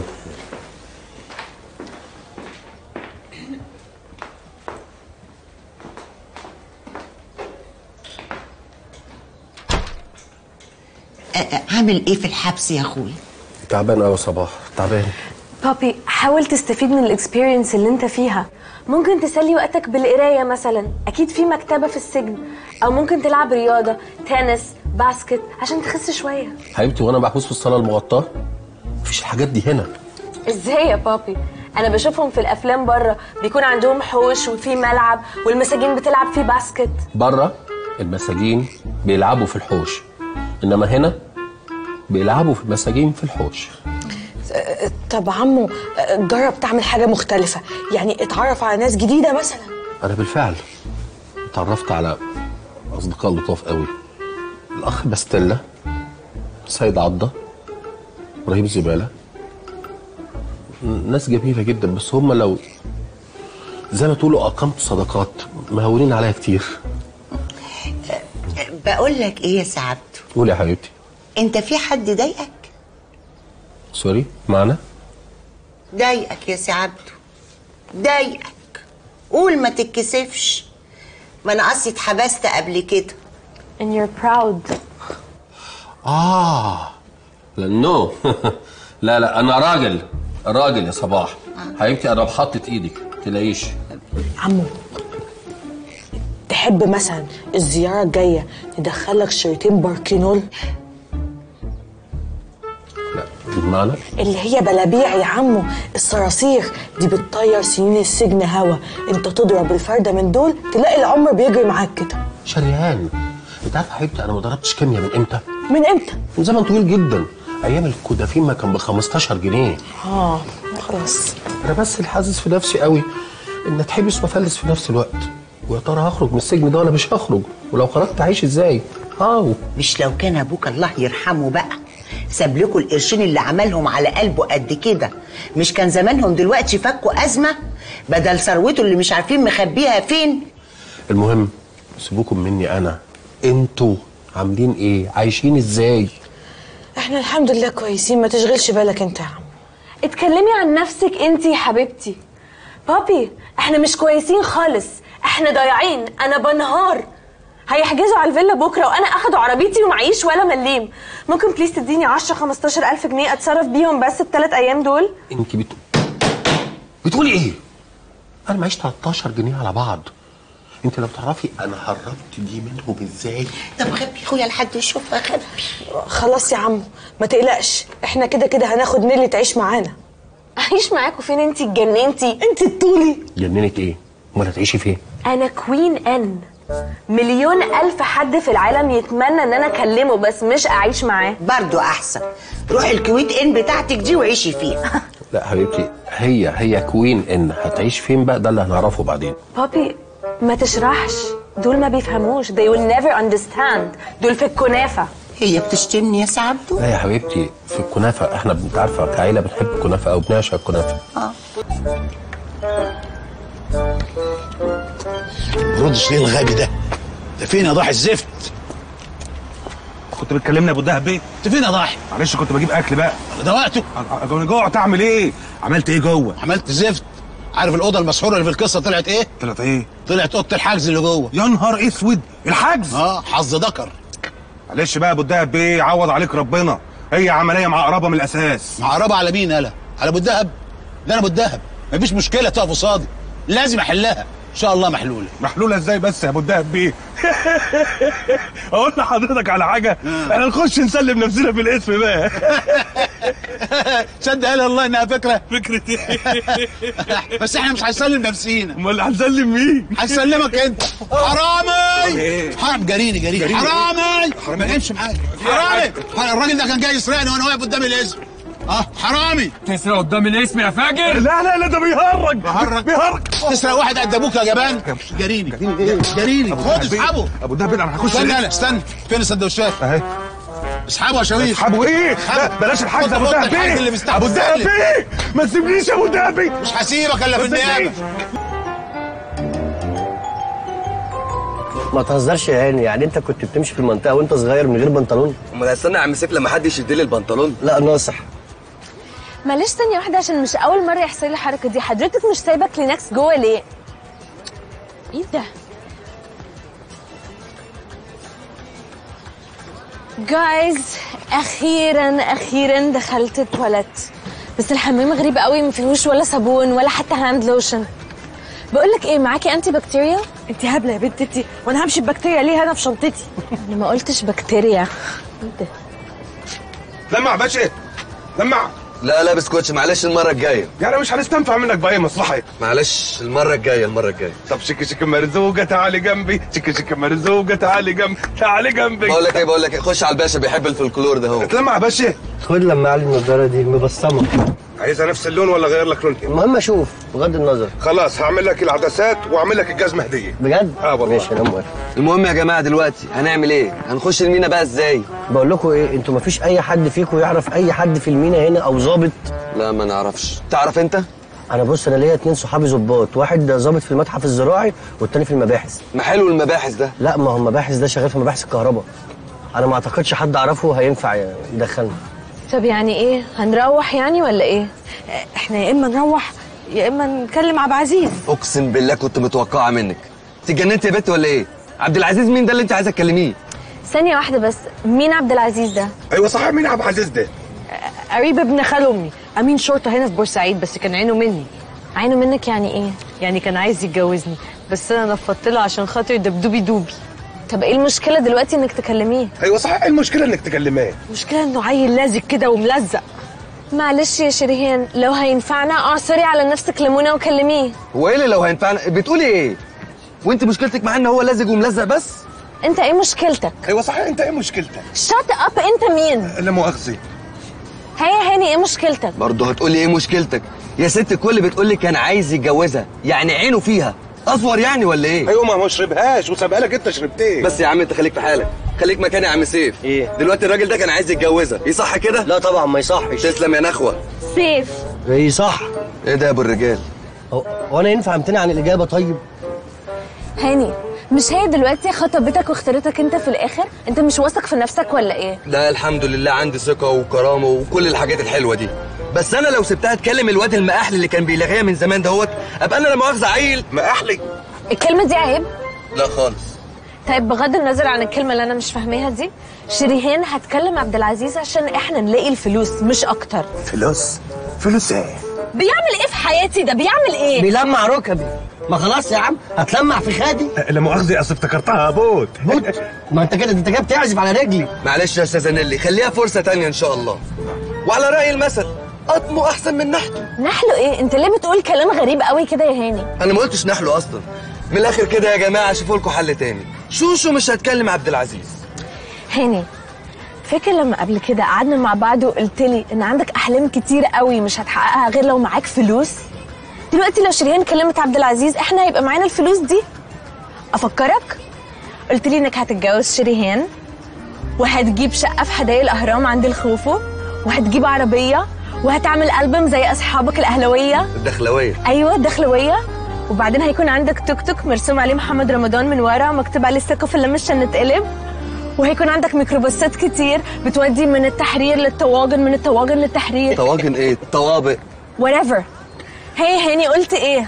G: عامل ايه في الحبس يا اخوي؟
H: تعبان قوي يا صباح، تعبان.
C: بابي حاول تستفيد من الاكسبيرينس اللي انت فيها. ممكن تسلي وقتك بالقرايه مثلا، اكيد في مكتبه في السجن، او ممكن تلعب رياضه، تنس، باسكت، عشان تخس شويه.
H: حبيبتي وانا محبوس في الصاله المغطاه؟ مفيش الحاجات دي هنا.
C: ازاي يا بابي؟ انا بشوفهم في الافلام بره بيكون عندهم حوش وفي ملعب والمساجين بتلعب فيه باسكت.
H: بره المساجين بيلعبوا في الحوش، انما هنا بيلعبوا في المساجين في الحوش.
D: طب عمو جرب تعمل حاجه مختلفه، يعني اتعرف على ناس جديده مثلا.
H: انا بالفعل اتعرفت على اصدقاء لطاف قوي، الاخ باستيلا، سيد عضه، ابراهيم زباله، ناس جميله جدا، بس هم لو زي ما تقولوا اقمت صداقات مهونين عليا كتير.
G: بقول لك ايه يا سعادته؟
H: قولي يا حبيبتي.
G: انت في حد ضايقك؟
H: سوري، معنا؟
G: ضايقك يا سعادته، ضايقك. قول ما تتكسفش. ما انا اصلي اتحبست قبل كده.
C: And you're proud.
H: لا نو لا انا راجل يا صباح. حبيبتي انا بحطت ايدك تلاقيش.
D: عمو تحب مثلا الزياره الجايه ندخلك شريطين باركينول؟
H: بمعنى؟
D: اللي هي بلابيع يا عمو، الصراصير دي بتطير سنين السجن هوا، انت تضرب الفرده من دول تلاقي العمر بيجري معاك كده.
H: شريان، انت عارفه يا حبيبتي انا ما ضربتش كيمياء من امتى؟
D: من امتى؟
H: من زمن طويل جدا، ايام الكودافين ما كان ب 15 جنيه.
D: خلاص.
H: انا بس اللي حاسس في نفسي قوي ان اتحبس وافلس في نفس الوقت، ويا ترى هخرج من السجن ده ولا مش هخرج؟ ولو خرجت هعيش ازاي؟
G: مش لو كان ابوك الله يرحمه بقى ساب لكم القرشين اللي عملهم على قلبه قد كده، مش كان زمانهم دلوقتي فكوا ازمه بدل ثروته اللي مش عارفين مخبيها فين؟
H: المهم سيبوكم مني انا، انتوا عاملين ايه؟ عايشين ازاي؟
D: احنا الحمد لله كويسين، ما تشغلش بالك انت يا عم.
C: اتكلمي عن نفسك انت يا حبيبتي. بابي احنا مش كويسين خالص، احنا ضايعين، انا بنهار. هيحجزوا على الفيلا بكره وانا اخدوا عربيتي ومعيش ولا مليم. ممكن بليز تديني 10 15 الف جنيه اتصرف بيهم بس ال3 ايام دول؟
H: انت بتقولي ايه؟ انا معيش 13 جنيه على بعض. انت لو تعرفي انا هربت دي منهم ازاي.
G: طب خبي يا اخويا لحد يشوفها، خبي.
D: خلاص يا عمو ما تقلقش، احنا كده كده هناخد نيلي تعيش معانا.
C: اعيش معاكوا فين؟ انت اتجننتي؟
D: انت الطولي.
H: جننت ايه؟ امال هتعيشي فين؟
C: انا كوين ان، مليون الف حد في العالم يتمنى ان انا اكلمه بس مش اعيش معاه.
G: برضو احسن، روحي الكويت ان بتاعتك دي وعيشي فيها.
H: لا حبيبتي، هي كوين ان هتعيش فين بقى ده اللي هنعرفه بعدين.
C: بابي ما تشرحش، دول ما بيفهموش. they will never understand. دول في الكنافه.
G: هي بتشتمني يا سعادته؟
H: لا يا حبيبتي، في الكنافه احنا انت عارفه كعيله بنحب الكنافه او بنعشق الكنافه.
B: ردش ليه الغبي ده؟ ده فين يا ضاحي الزفت؟
A: كنت بتكلمني يا ابو الدهب بيه؟
B: انت فين يا ضاحي؟
A: معلش كنت بجيب اكل بقى.
B: ده وقته.
A: انا جوعت اعمل ايه؟ عملت ايه جوه؟
B: عملت زفت. عارف الاوضه المسحوره اللي في القصه طلعت ايه؟
A: طلعت ايه؟
B: طلعت اوضه الحجز اللي جوه.
A: يا نهار اسود، الحجز؟
B: حظ ذكر.
A: معلش بقى يا ابو الدهب بيه، عوض عليك ربنا. هي عمليه معقربه من الاساس.
B: معقربه على مين يالا؟ على ابو الدهب؟ ده انا ابو الدهب، مفيش مشكله تقف قصادي، لازم احلها ان شاء الله. محلوله.
A: محلوله ازاي بس يا ابو الدهب بيه؟ اقول لحضرتك على حاجه، احنا نخش نسلم نفسنا في الاسم بقى.
B: تصدق يالا والله انها فكره
A: ايه؟
B: بس احنا مش هنسلم نفسينا.
A: امال هنسلم مين؟
B: هنسلمك انت. حرامي حرام، جريني حرامي. ما امشي معاك حرامي. الراجل ده كان جاي يسرقني وانا واقف قدام الاسم. حرامي.
L: تسرق قدام الاسم يا فاجر؟
A: لا ده بيهرج.
B: تسرق واحد قد ابوك يا جبان. جريني خد اسحبه.
A: ابو الدهب انا هخش.
B: استنى فين السندوتشات؟ اهي اسحبه يا شويش.
A: اسحبه ايه؟ لا بلاش الحاج ابو الدهب بيه. ابو الدهب بيه ما تسيبنيش يا ابو الدهب بيه.
B: مش هسيبك الا في النيابه.
F: ما تهزرش يا هاني، يعني انت كنت بتمشي في المنطقه وانت صغير من غير بنطلون؟
E: امال هستنى يا عم سيف لما حد يشد لي البنطلون؟
F: لا ناصح.
C: معلش ثانيه واحده عشان مش اول مره يحصل لي الحركه دي. حضرتك مش سايبه كلينكس جوه ليه؟ ايه ده؟ جايز اخيرا دخلت التواليت، بس الحمام غريب قوي، ما فيهوش ولا صابون ولا حتى هاند لوشن. بقول لك ايه، معاكي انتي بكتيريا؟
D: انت هبله يا بنت انت، وانا همشي ببكتيريا ليه هنا في شنطتي؟
C: انا ما قلتش بكتيريا. ايه ده؟
A: لمع باشا، لمع.
E: لا بسكوتش، معلش المره الجايه.
A: يعني مش هنستنفع منك باي مصلحه.
E: معلش المره الجايه.
A: طب شك مرزوقه تعالي جنبي. شك مرزوقه تعالي جنبي.
E: بقول لك ايه، خش على الباشا، بيحب الفولكلور ده. هو
A: اتلمع يا باشا.
F: خد لما علي النضاره دي مبصمه.
A: عايزها نفس اللون ولا اغير لك لون؟
F: المهم اشوف بغض النظر.
A: خلاص هعمل لك العدسات واعمل لك الجزمه هديه.
F: بجد؟
A: والله.
F: ماشي انا موافق.
E: المهم يا جماعه دلوقتي هنعمل ايه؟ هنخش المينا بقى ازاي؟
F: بقول لكم ايه، انتوا مفيش اي حد فيكم يعرف اي حد في المينا هنا او ظابط؟
E: لا ما نعرفش. تعرف انت؟
F: انا بص، انا ليا 2 صحابي ظباط، واحد ظابط في المتحف الزراعي والتاني في المباحث.
E: ما حلو المباحث ده.
F: لا ما هو المباحث ده شغال في مباحث الكهرباء. انا ما اعتقدش حد اعرفه هينفع يدخلنا.
C: طب يعني ايه، هنروح يعني ولا ايه؟
D: احنا يا اما نروح يا اما نكلم عبد العزيز.
E: اقسم بالله كنت متوقعه منك. اتجننت يا بت ولا ايه؟ عبد العزيز مين ده اللي انت عايزه تكلميه؟
C: ثانيه واحده بس، مين عبد العزيز ده؟
A: ايوه صحيح، مين عبد العزيز ده؟
D: قريب ابن خال امي، امين شرطه هنا في بورسعيد، بس كان عينه مني.
C: عينه منك يعني ايه؟
D: يعني كان عايز يتجوزني بس انا نفضت له عشان خاطر دبدوبي دوبي.
C: طب ايه المشكله دلوقتي انك تكلميه؟
A: ايوه صحيح، المشكله انك تكلميه.
D: المشكله انه عيل لازق كده وملزق.
C: معلش يا شريهان، لو هينفعنا اعصري على نفسك ليمونه وكلميه.
E: هو ايه اللي لو هينفعنا؟ بتقولي ايه؟ وانت مشكلتك معاه ان هو لازق وملزق بس؟
C: انت ايه مشكلتك؟
A: ايوه صحيح، انت ايه مشكلتك؟
C: شات اب، انت مين؟
A: لا مؤاخذه.
C: هيا هاني، ايه مشكلتك؟
E: برضه هتقولي ايه مشكلتك؟ يا ست الكل بتقولي كان عايز يتجوزها، يعني عينه فيها. اصور يعني ولا ايه؟
A: ايوه ما هو شربهاش وسابها لك انت شربتيه.
E: بس يا عم انت خليك في حالك، خليك مكاني يا عم سيف.
F: ايه؟
E: دلوقتي الراجل ده كان عايز يتجوزها، يصح كده؟
F: لا طبعا ما يصحش.
E: تسلم يا نخوه.
C: سيف
F: ايه صح؟
E: ايه ده يا ابو الرجال؟
F: هو انا ينفع امتنع عن الاجابه؟ طيب
C: هاني، مش هي دلوقتي خطبتك واختارتك انت في الاخر؟ انت مش واثق في نفسك ولا ايه؟
E: لا الحمد لله عندي ثقه وكرامه وكل الحاجات الحلوه دي، بس انا لو سبتها تكلم الواد المقاحلي اللي كان بيلاغيها من زمان دهوت ابقى انا لا مؤاخذه عيل
A: مقاحلي.
C: الكلمه دي عيب؟
E: لا خالص.
C: طيب بغض النظر عن الكلمه اللي انا مش فاهماها دي، شريهان هتكلم عبد العزيز عشان احنا نلاقي الفلوس مش اكتر.
I: فلوس؟ فلوس ايه؟
C: بيعمل ايه في حياتي ده؟ بيعمل ايه؟
F: بيلمع ركبي. ما خلاص يا عم هتلمع في خادي.
I: لا مؤاخذة اصل افتكرتها بوت.
F: بوت؟ ما انت كده انت جاي بتعزف على رجلي.
E: معلش يا استاذه نيلي، خليها فرصه تانية ان شاء الله. وعلى راي المثل قطمه احسن من نحته.
C: نحله ايه؟ انت ليه بتقول كلام غريب قوي كده يا هاني؟
E: انا ما قلتش نحله اصلا. من الاخر كده يا جماعه شوفوا لكم حل تاني. شوشو مش هتكلم عبد العزيز.
C: هاني فاكر لما قبل كده قعدنا مع بعض وقلت لي ان عندك احلام كتير قوي مش هتحققها غير لو معاك فلوس؟ دلوقتي لو شريهان كلمت عبد العزيز احنا هيبقى معانا الفلوس دي. افكرك قلت لي انك هتتجوز شريهان وهتجيب شقه في حدائق الاهرام عند الخوفو وهتجيب عربيه وهتعمل ألبوم زي اصحابك الاهلاويه.
E: الدخلويه.
C: ايوه الدخلويه. وبعدين هيكون عندك توك توك مرسوم عليه محمد رمضان من ورا مكتوب عليه السقف اللي مش هنتقلب. وهيكون عندك ميكروباصات كتير بتودي من التحرير للطواجن من الطواجن للتحرير.
E: طواجن ايه؟ طوابق.
C: whatever. هي هاني قلت ايه؟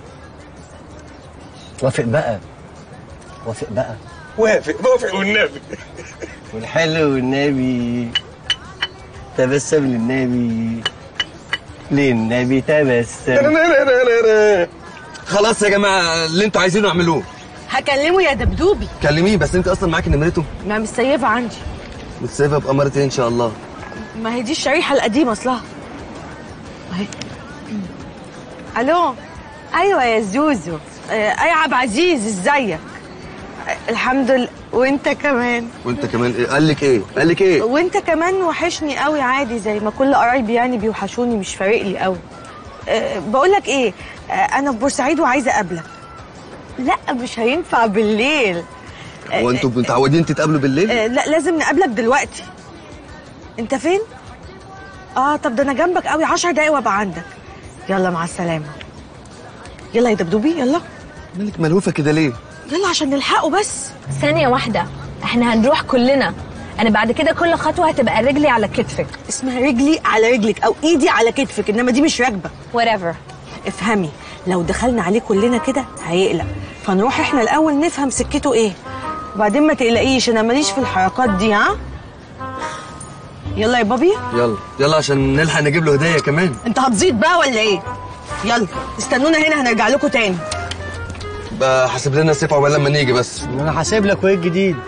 F: وافق بقى. وافق بقى.
I: وافق والنبي.
F: والحلو والنبي. تبسم للنبي. للنبي تبسم.
E: خلاص يا جماعه اللي انتوا عايزينه اعملوه.
O: هكلمه يا دبدوبي.
E: كلميه بس انت اصلا معاكي نمرته؟
O: ما مش سايبها عندي.
E: متسيبها بأمارة ايه ان شاء الله؟
O: ما هي دي الشريحه القديمه اصلها. اهي. الو. ايوه يا زوزو. اي عبد العزيز ازيك؟ الحمد لله. وانت كمان.
E: وانت كمان ايه؟ قال لك ايه؟ قال لك ايه؟
O: وانت كمان وحشني قوي عادي زي ما كل قرايبي يعني بيوحشوني مش فارق لي قوي. بقول لك ايه؟ انا في بورسعيد وعايزه اقابلك. لا مش هينفع بالليل.
E: هو انتوا متعودين تتقابلوا بالليل؟
O: لا لازم نقابلك دلوقتي. انت فين؟ طب ده انا جنبك قوي 10 دقايق وابقى عندك. يلا مع السلامه. يلا يا دبدوبي يلا.
E: مالك ملهوفه كده ليه؟
O: يلا عشان نلحقه بس.
C: ثانيه واحده، احنا هنروح كلنا. انا بعد كده كل خطوه هتبقى رجلي على كتفك.
O: اسمها رجلي على رجلك او ايدي على كتفك، انما دي مش راكبه.
C: whatever.
O: افهمي لو دخلنا عليه كلنا كده هيقلق، فنروح احنا الاول نفهم سكته ايه وبعدين ما تقلقيش انا ماليش في الحركات دي. ها يلا يا بابي.
E: يلا عشان نلحق نجيب له هديه كمان.
O: انت هتزيد بقى ولا ايه؟ يلا استنونا هنا هنرجع لكم تاني.
E: بقى حاسب لنا السيف عقبال لما نيجي بس.
F: انا حاسب لك وايه الجديد؟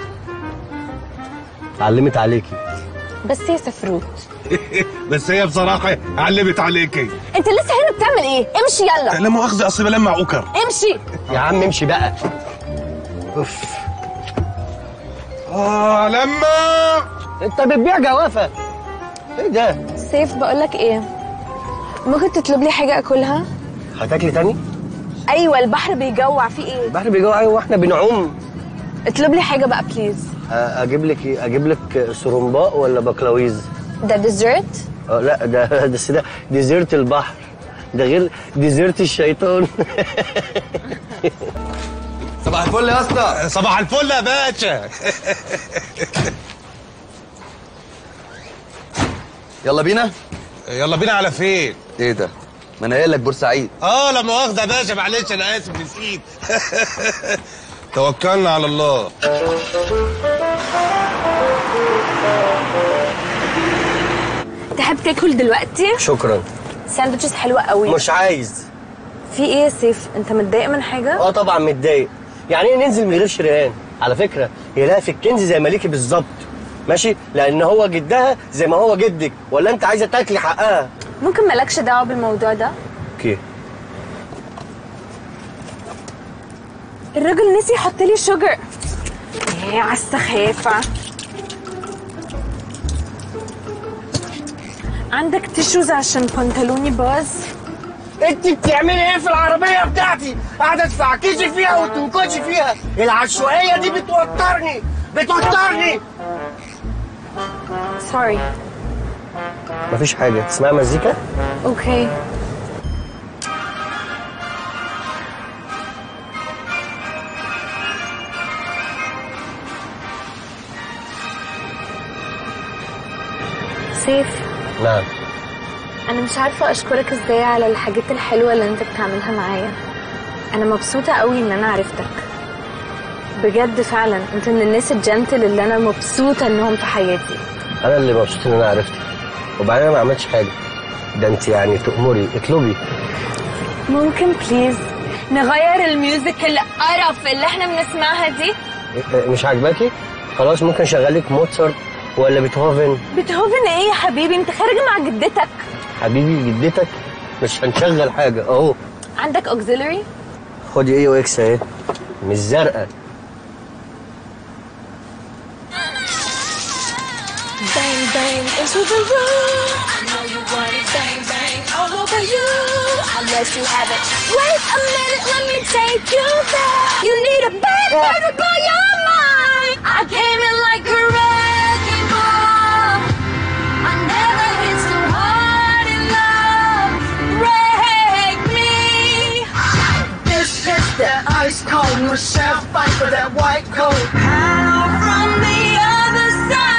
F: علمت عليكي.
C: بس يا سفروت.
I: بس هي بصراحة علمت عليكي.
C: انت لسه هنا بتعمل ايه؟ امشي يلا.
I: لا مؤاخذة اصل بلمع اوكر.
C: امشي
F: يا عم امشي بقى. اوف.
I: لما
F: انت بتبيع جوافة. ايه ده؟
C: سيف بقولك ايه؟ ممكن تطلب لي حاجة اكلها؟
F: هتاكلي تاني؟
C: ايوه البحر بيجوع. في ايه؟
F: البحر بيجوع ايوه واحنا بنعوم.
C: اطلب لي حاجة بقى بليز.
F: اجيب لك ايه؟ اجيب لك سرمباء ولا بقلاويز؟
C: ده ديزرت؟
F: لا ده ديزرت البحر. ده غير ديزرت الشيطان.
E: صباح الفل يا اسطى.
A: صباح الفل يا باشا.
E: يلا بينا.
A: يلا بينا على فين؟
E: ايه ده؟ ما انا قايل لك بورسعيد.
A: لا مؤاخذة يا باشا معلش انا اسف نسيت. توكلنا على الله.
C: تحب تاكل دلوقتي؟
F: شكرا.
C: ساندوتشز حلوة قوي.
F: مش عايز.
C: في ايه يا سيف؟ انت متضايق من حاجة؟
F: طبعا متضايق. يعني ايه ننزل من غير شريهان؟ على فكرة هي لها في الكنز زي مالكي بالظبط. ماشي؟ لان هو جدها زي ما هو جدك، ولا انت عايزة تاكلي حقها؟
C: ممكن مالكش دعوة بالموضوع ده؟
F: اوكي.
C: الراجل نسي يحط لي شوجر. ايه على السخافة. عندك تيشوز عشان بنطلوني باظ؟
F: انت بتعملي ايه في العربية بتاعتي؟ قاعدة تفعكشي فيها وتنكشي فيها. العشوائية دي بتوترني.
C: سوري.
F: مفيش حاجة. تسمعي مزيكا؟
C: اوكي. سيف.
F: نعم.
C: انا مش عارفه اشكرك ازاي على الحاجات الحلوه اللي انت بتعملها معايا. انا مبسوطه قوي ان انا عرفتك. بجد فعلا انت من الناس الجنتل اللي انا مبسوطه انهم في حياتي.
F: انا اللي مبسوط ان انا عرفتك، وبعدين انا ما عملتش حاجه، ده انت يعني تأمري اطلبي.
C: ممكن بليز نغير الميوزك القرف اللي احنا بنسمعها دي؟
F: مش عاجباكي؟ خلاص ممكن اشغلك موتسارت ولا بيتهوفن.
C: بيتهوفن ايه يا حبيبي؟ انت خارج مع جدتك.
F: حبيبي جدتك مش هنشغل حاجه اهو.
C: عندك اوكسيلري؟
F: خدي ايه واكس اهي مش زرقاء.
C: Bang bang into the room. I know you want it. Bang bang all over you. I'll let you have it. Wait a minute, let me take you there. You need a bad boy to blow your mind. I came in like a wrecking ball. I never hit so hard in love. Break me.
S: This is that ice cold Michelle fight for that white coat.
C: Hello from the other side.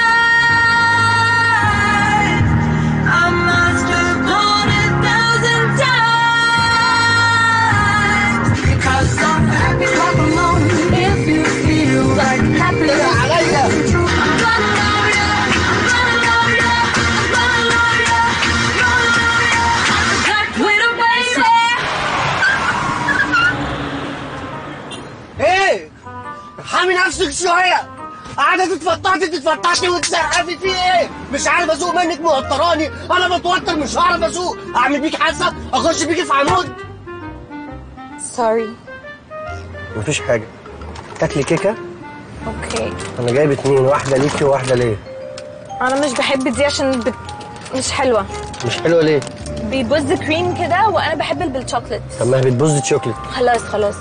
F: ايه حامي نفسك شويه، قاعده تتفتحي وتسقفي في ايه؟ مش عارف اسوق منك موتراني، انا بتوتر مش هعرف اسوق، اعمل بيك حادثه اخش بيكي في عمود.
C: سوري.
F: مفيش حاجه. تاكلي كيكه؟
C: اوكي.
F: انا جايب 2، واحده ليكي وواحده ليا.
C: انا مش بحب دي عشان مش حلوه.
F: مش حلوه ليه؟
C: بيبوظ كريم كده وانا بحب بالشوكليت.
F: طب ما هي بتبوظ شوكليت.
C: خلاص.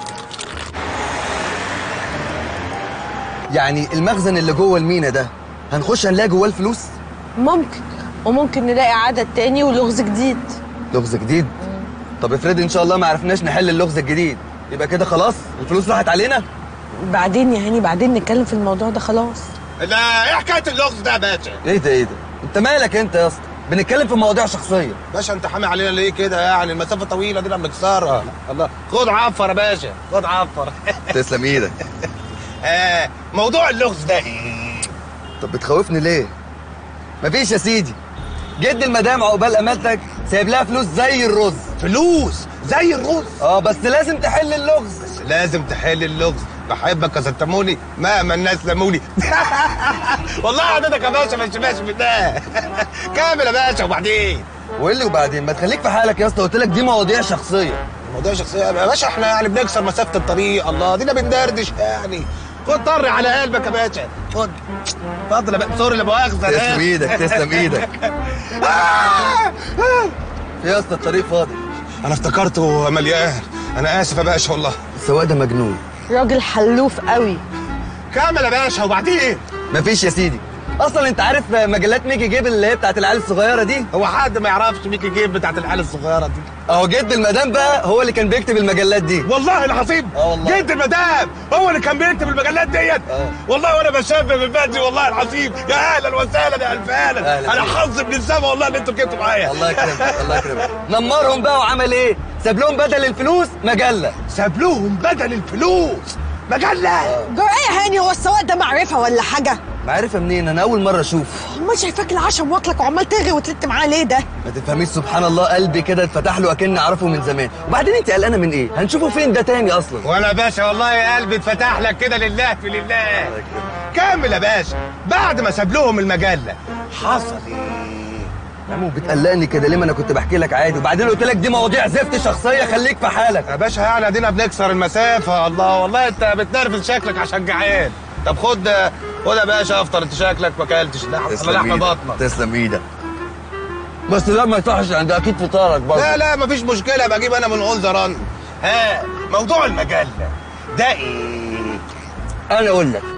M: يعني المخزن اللي جوه المينا ده هنخش هنلاقي جواه الفلوس؟
D: ممكن، وممكن نلاقي عدد تاني ولغز جديد.
M: لغز جديد؟ طب افرضي ان شاء الله ما عرفناش نحل اللغز الجديد، يبقى كده خلاص الفلوس راحت علينا؟
D: بعدين يا هاني، بعدين نتكلم في الموضوع ده خلاص.
A: لا ايه حكايه اللغز ده يا باشا؟
M: ايه ده؟ انت مالك انت يا اسطى؟ بنتكلم في مواضيع شخصيه.
A: باشا انت حامي علينا ليه كده يعني؟ المسافه طويله دي لما نكسرها. الله خد عفر يا باشا، خد عفر.
M: تسلم ايدك.
A: موضوع اللغز ده ايه؟
M: طب بتخوفني ليه؟ مفيش يا سيدي، جد المدام عقبال امالتك سايب لها فلوس زي الرز.
A: فلوس زي الرز؟
M: بس لازم تحل اللغز.
A: لازم تحل اللغز. بحبك يا ستموني مهما الناس لموني. والله عددك يا باشا مش ماشي في ده. كامل يا باشا. وبعدين؟
M: وايه اللي وبعدين؟ ما تخليك في حالك يا اسطى، قلت لك دي مواضيع شخصيه.
A: مواضيع شخصيه يا باشا؟ احنا يعني بنكسر مسافه الطريق. الله دينا بندردش يعني. خد طري على قلبك يا باشا، خد. اتفضل يا باشا. سوري لا مؤاخذه.
M: تسلم ايدك تسلم ايدك. يا اسطى الطريق فاضي.
A: انا افتكرته مليان. انا اسف يا باشا والله.
M: السواق ده مجنون.
D: راجل حلوف قوي.
A: كمل يا باشا. وبعدين؟
M: مفيش يا سيدي. اصلا انت عارف مجلات ميكي جيب اللي هي بتاعت العيال الصغيره دي؟
A: هو حد ما يعرفش ميكي جيب بتاعت العيال الصغيره دي؟
M: اهو جد المدام بقى هو اللي كان بيكتب المجلات دي.
A: والله العظيم.
M: والله
A: جد المدام هو اللي كان بيكتب المجلات ديت. والله وانا بشبه من بدري والله العظيم. يا اهلا وسهلا يا الف اهلا. انا حظ من السما والله ان انتوا ركبتوا معايا.
M: الله يكرمك الله يكرمك. نمرهم بقى وعمل ايه؟ ساب لهم بدل الفلوس مجله.
A: ساب لهم بدل الفلوس مجله؟
D: جرأة يا هاني، هو السواق ده معرفه ولا حاجه؟
M: معرفه منين؟ انا اول مره اشوف.
D: امال شايفاك العشم واكلك وعمال ترغي وتلت معاه ليه ده؟
M: ما تفهميش، سبحان الله قلبي كده اتفتح له اكني اعرفه من زمان. وبعدين انت قلقانه من ايه؟ هنشوفه فين ده تاني اصلا؟
A: وانا باشا والله يا قلبي اتفتح لك كده لله في لله. كمل يا باشا. بعد ما ساب لهم المجله حصل ايه؟
M: عمو بتقلقني كده ليه؟ ما انا كنت بحكي لك عادي، وبعدين قلت لك دي مواضيع زفت شخصيه، خليك في حالك
A: يا باشا. يعني ادينا بنكسر المسافه. الله والله انت بتنرفز شكلك عشان جعان. طب خد يا باشا افطر. انت شكلك ما اكلتش لحم بطنك.
M: تسلم ايدك. بس لا ما يصحش عند اكيد فطارك برضه.
A: لا مفيش مشكله، بجيب انا من اول زران. موضوع المجله ده ايه؟
M: انا اقول لك.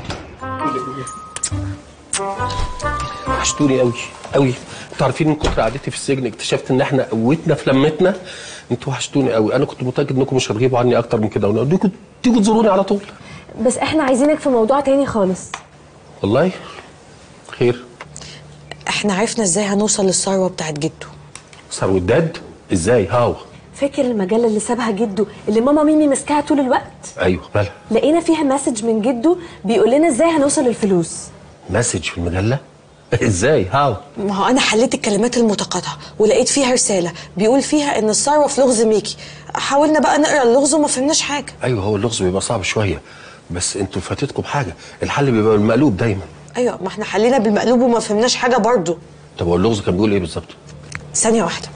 H: وحشتوني قوي قوي. انتوا عارفين من كتر قعدتي في السجن اكتشفت ان احنا قوتنا في لمتنا. انتوا وحشتوني قوي. انا كنت متاكد انكم مش هتغيبوا عني اكتر من كده، ونوديكم تيجوا تزوروني على طول.
C: بس احنا عايزينك في موضوع تاني خالص.
H: والله خير.
D: احنا عرفنا ازاي هنوصل للثروه بتاعت جده.
H: ثروة داد ازاي؟ هاو
C: فاكر المجله اللي سابها جده اللي ماما ميمي ماسكاها طول الوقت؟
H: ايوه مالها؟
C: لقينا فيها مسج من جده بيقول لنا ازاي هنوصل الفلوس.
H: مسج في المجله؟ ازاي؟ هاو؟
D: ما هو انا حليت الكلمات المتقاطعه ولقيت فيها رساله بيقول فيها ان الثروه في لغز ميكي. حاولنا بقى نقرا اللغز وما فهمناش حاجه.
H: ايوه هو اللغز بيبقى صعب شويه، بس انتوا فاتتكم بحاجه، الحل بيبقى بالمقلوب دايما.
D: ايوه ما احنا حلينا بالمقلوب وما فهمناش حاجه برضه.
H: طب هو اللغز كان بيقول ايه بالظبط؟
D: ثانيه واحده.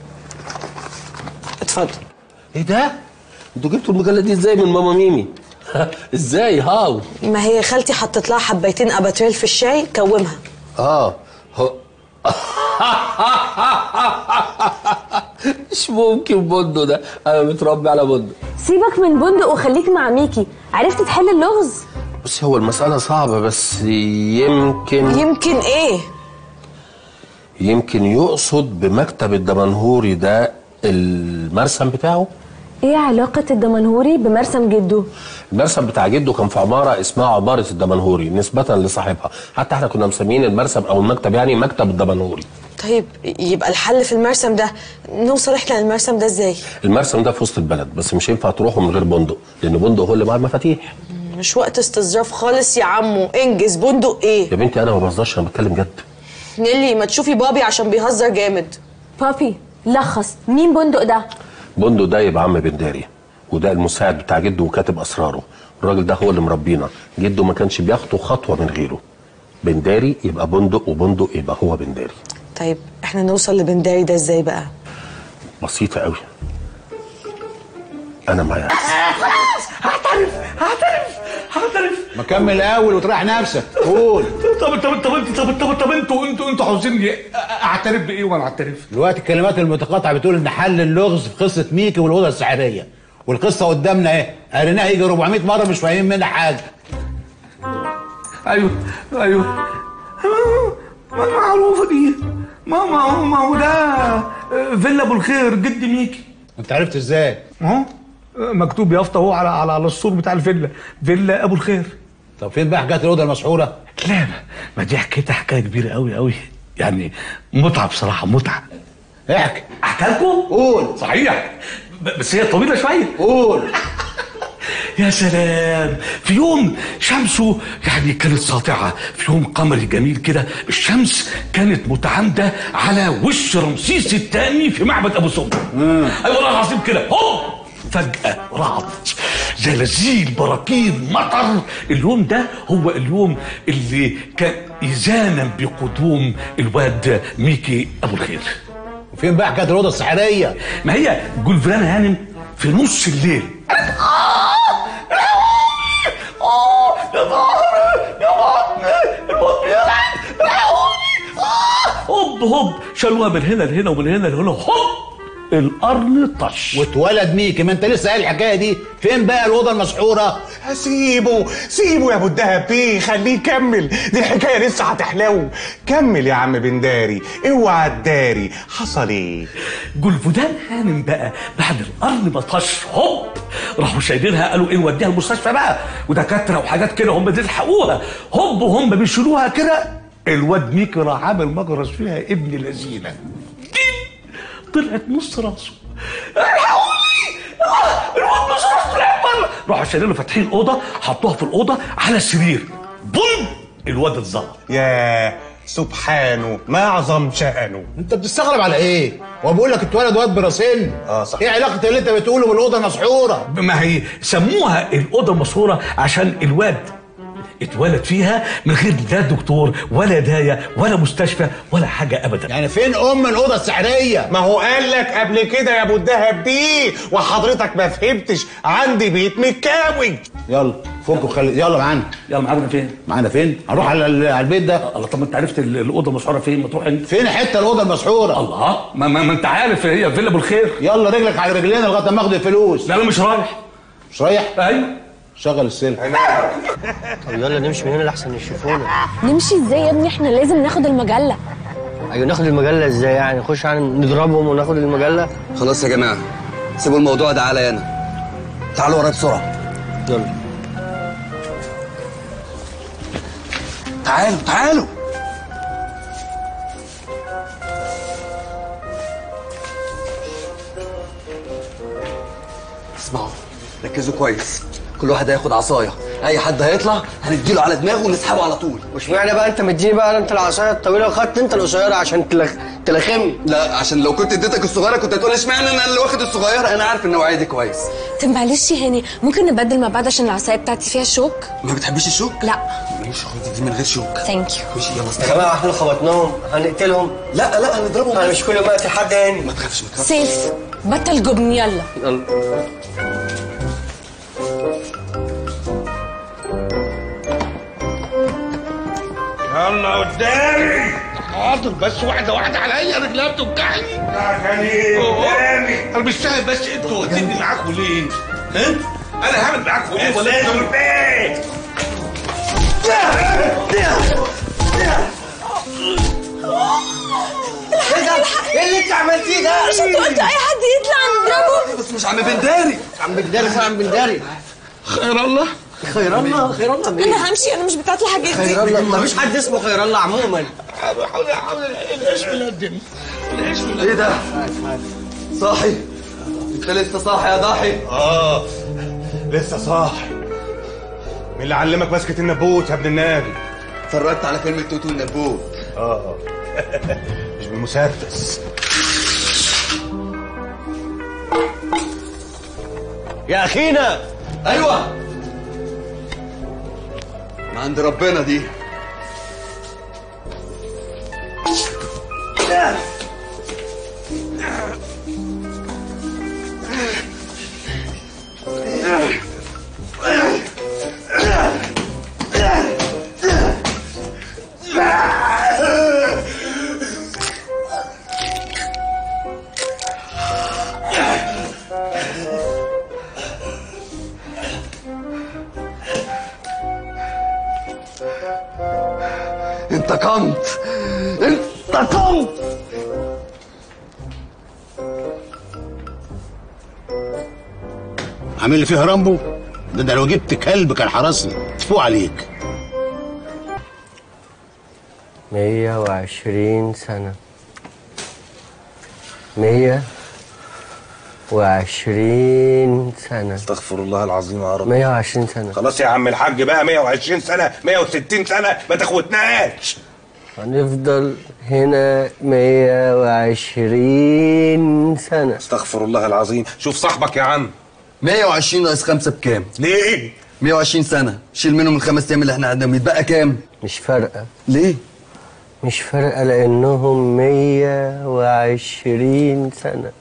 D: اتفضل.
H: ايه ده؟ انتوا جبتوا المجله دي ازاي من ماما ميمي؟ ازاي؟ هاو؟
D: ما هي خالتي حطت لها حبيتين اباتريل في الشاي كومها.
H: هو مش ممكن بندق ده، انا متربي على بندق.
C: سيبك من بندق وخليك مع ميكي. عرفت تحل اللغز؟
H: بصي هو المسألة صعبة بس يمكن
D: ايه؟
H: يمكن يقصد بمكتب الدمنهوري ده المرسم بتاعه.
C: ايه علاقة الدمنهوري بمرسم جده؟
H: المرسم بتاع جده كان في عمارة اسمها عمارة الدمنهوري نسبة لصاحبها، حتى احنا كنا مسميين المرسم او المكتب يعني مكتب الدمنهوري.
D: طيب يبقى الحل في المرسم ده، نوصل احنا للمرسم ده ازاي؟
H: المرسم ده في وسط البلد بس مش ينفع تروحوا من غير بندق، لان بندق هو اللي معاه المفاتيح.
D: مش وقت استظراف خالص يا عمو، انجز. بندق ايه؟
H: يا بنتي انا ما بهزرش، انا بتكلم جد.
D: نيلي ما تشوفي بابي عشان بيهزر جامد.
C: بابي لخص، مين بندق ده؟
H: بندق ده يبقى عم بنداري، وده المساعد بتاع جده وكاتب اسراره. الراجل ده هو اللي مربينا، جده ما كانش بياخده خطوه من غيره. بنداري يبقى بندق، وبندق يبقى هو بنداري.
D: طيب احنا نوصل لبنداري ده ازاي بقى؟
H: بسيطه قوي، انا معايا.
I: هعترف ما كمل الاول وتريح نفسك. قول.
N: طب انتوا عاوزيني اعترف بايه وانا اعترف؟
I: دلوقتي الكلمات المتقاطعه بتقول ان حل اللغز في قصه ميكي والاوضه السحريه، والقصه قدامنا اهي، قريناها يجي 400 مره مش فاهمين منها حاجه.
N: ايوه معروفه دي. ما هو ده فيلا ابو الخير جد ميكي.
I: انت عرفت ازاي؟
N: اهو مكتوب يافطه اهو على السور بتاع الفيلا، فيلا ابو الخير.
I: طب فين بقى حكايه الاوضه المسحوره؟
N: لا ما دي حكايه كبيره قوي يعني، متعه بصراحه، متعه. احكي لكم؟
I: قول.
N: صحيح بس هي طويله شويه.
I: قول.
N: يا سلام، في يوم شمسه يعني كانت ساطعه، في يوم قمري جميل كده، الشمس كانت متعامده على وش رمسيس الثاني في معبد ابو سمبل. اي والله العظيم كده، هوب فجأة رعد، زلازل، براكين، مطر. اليوم ده هو اليوم اللي كان إذانا بقدوم الواد ميكي أبو الخير.
I: وفين بقى حكاية الأوضة السحرية؟
N: ما هي جولفران هانم في نص الليل يا ظهري يا بطني، البطن هوب شالوها من هنا لهنا ومن هنا لهنا، هوب القرن طش
I: واتولد ميكي. ما انت لسه قايل الحكايه دي. فين بقى الاوضه المسحوره؟
A: سيبه يا ابو الدهب بيه، خليه يكمل، دي الحكايه لسه هتحلو. كمل يا عم بنداري، اوعى تداري حصل ايه؟
N: جولفودان هانم بقى بعد القرن ما طش، هوب راحوا شايلينها، قالوا ايه نوديها المستشفى بقى، ودكاتره وحاجات كده هم بيلحقوها، هوب وهم بيشيلوها كده الواد ميكي راح عامل مجرس فيها ابن لذينه، طلعت نص راسه. الحقوني الواد نص راسه طلع بره. راحوا شايلينه فاتحين اوضه، حطوها في الاوضه على السرير، بوم الواد اتظبط.
A: ياه سبحانه ما اعظم شأنه.
I: انت بتستغرب على ايه؟ هو بيقول لك اتولد واد براسين.
A: صح.
I: ايه علاقه اللي انت بتقوله بالاوضه المسحوره؟
N: ما هي سموها الاوضه المسحوره عشان الواد اتولد فيها من غير لا دكتور ولا دايه ولا مستشفى ولا حاجه ابدا.
I: يعني فين الاوضه السحريه؟
A: ما هو قال لك قبل كده يا ابو الدهب دي وحضرتك ما فهمتش. عندي بيت متكاوي.
I: يلا فكوا يلا معانا.
N: يلا معانا فين؟
I: معانا فين؟ هنروح على البيت ده.
N: الله، طب ما انت عرفت الاوضه المسحوره فين؟ ما تروح انت.
I: فين حته الاوضه المسحوره؟
N: الله، ما انت عارف هي فيلا ابو الخير.
I: يلا رجلك على رجلينا لغايه ما اخد الفلوس.
N: لا انا مش رايح.
I: مش رايح؟
N: ايوه
I: شغل السلك.
F: طب يلا نمشي من هنا لحسن يشوفونا.
C: نمشي ازاي يا ابني؟ احنا لازم ناخد المجله.
F: ايوه ناخد المجله ازاي يعني؟ نخش يعني نضربهم وناخد المجله؟
E: خلاص يا جماعه سيبوا الموضوع ده عليا انا، تعالوا ورايا بسرعه.
F: يلا
E: تعالوا
M: ركزوا كويس، كل واحد هياخد عصايه، اي حد هيطلع هنديله على دماغه ونسحبه على طول.
F: مش معنى بقى انت مديني بقى انت العصايه الطويله وخدت انت القصيره عشان تلخم؟
M: لا، عشان لو كنت اديتك الصغيره كنت هتقول اشمعنى انا اللي واخد الصغيره. انا عارف النوعيه دي كويس.
C: طب معلش يا هاني، ممكن نبدل مع بعض عشان العصايه بتاعتي فيها شوك؟
M: ما بتحبيش الشوك؟
C: لا.
M: ماشي خدي دي من غير شوك.
C: ثانك يو.
M: ماشي يلا
F: يا جماعه احنا خبطناهم هنقتلهم؟
M: لا هنضربهم.
F: انا مش كل ما اقتل حد هاني.
M: ما تخافش
C: سيف بطل جبن يلا.
N: يلا قدامي. حاضر بس واحده عليا، رجلها بتوجعني. قدامي. انا مش فاهم بس انتوا واخديني معاكم ليه؟ ها؟ انا هعمل معاكم ايه ولا انتوا ايه؟
F: ايه اللي انت عملتيه ده؟
C: مش انت قلت اي حد يطلع نضربه؟
M: بس مش عم بنداري.
F: عم بنداري فين عم بنداري؟
N: خير الله.
F: خير الله مين؟
C: انا همشي، انا مش بتاعت الحاجات دي.
F: خير الله مفيش حد اسمه خير الله عموما.
N: حاول العيش ملدم. العيش ملدم.
M: ايه ده؟ صاحي؟ انت لسه صاحي يا ضاحي؟
A: لسه صاحي. مين اللي علمك مسكة النبوت يا ابن النبي؟
M: اتفرجت على فيلم التوت والنبوت.
A: مش بالمسدس.
F: يا اخينا.
M: ايوه ما عند ربنا دي. انتقمت.
B: عامل لي فيها رامبو؟ ده لو جبت كلب كان حرسني. تفوق عليك.
F: 120 سنة. 120 سنة.
A: استغفر الله العظيم يا رب.
F: 120 سنة.
A: خلاص يا عم الحاج بقى، 120 سنة 160 سنة ما تاخدناش.
F: هنفضل هنا 120 سنة.
A: استغفر الله العظيم. شوف صاحبك يا عم.
M: 120 ناقص 5 بكام؟
A: ليه؟
M: 120 سنة، شيل منهم ال5 ايام اللي احنا قعدناهم، يتبقى كام؟
F: مش فارقة.
M: ليه؟
F: مش فارقة لأنهم 120 سنة.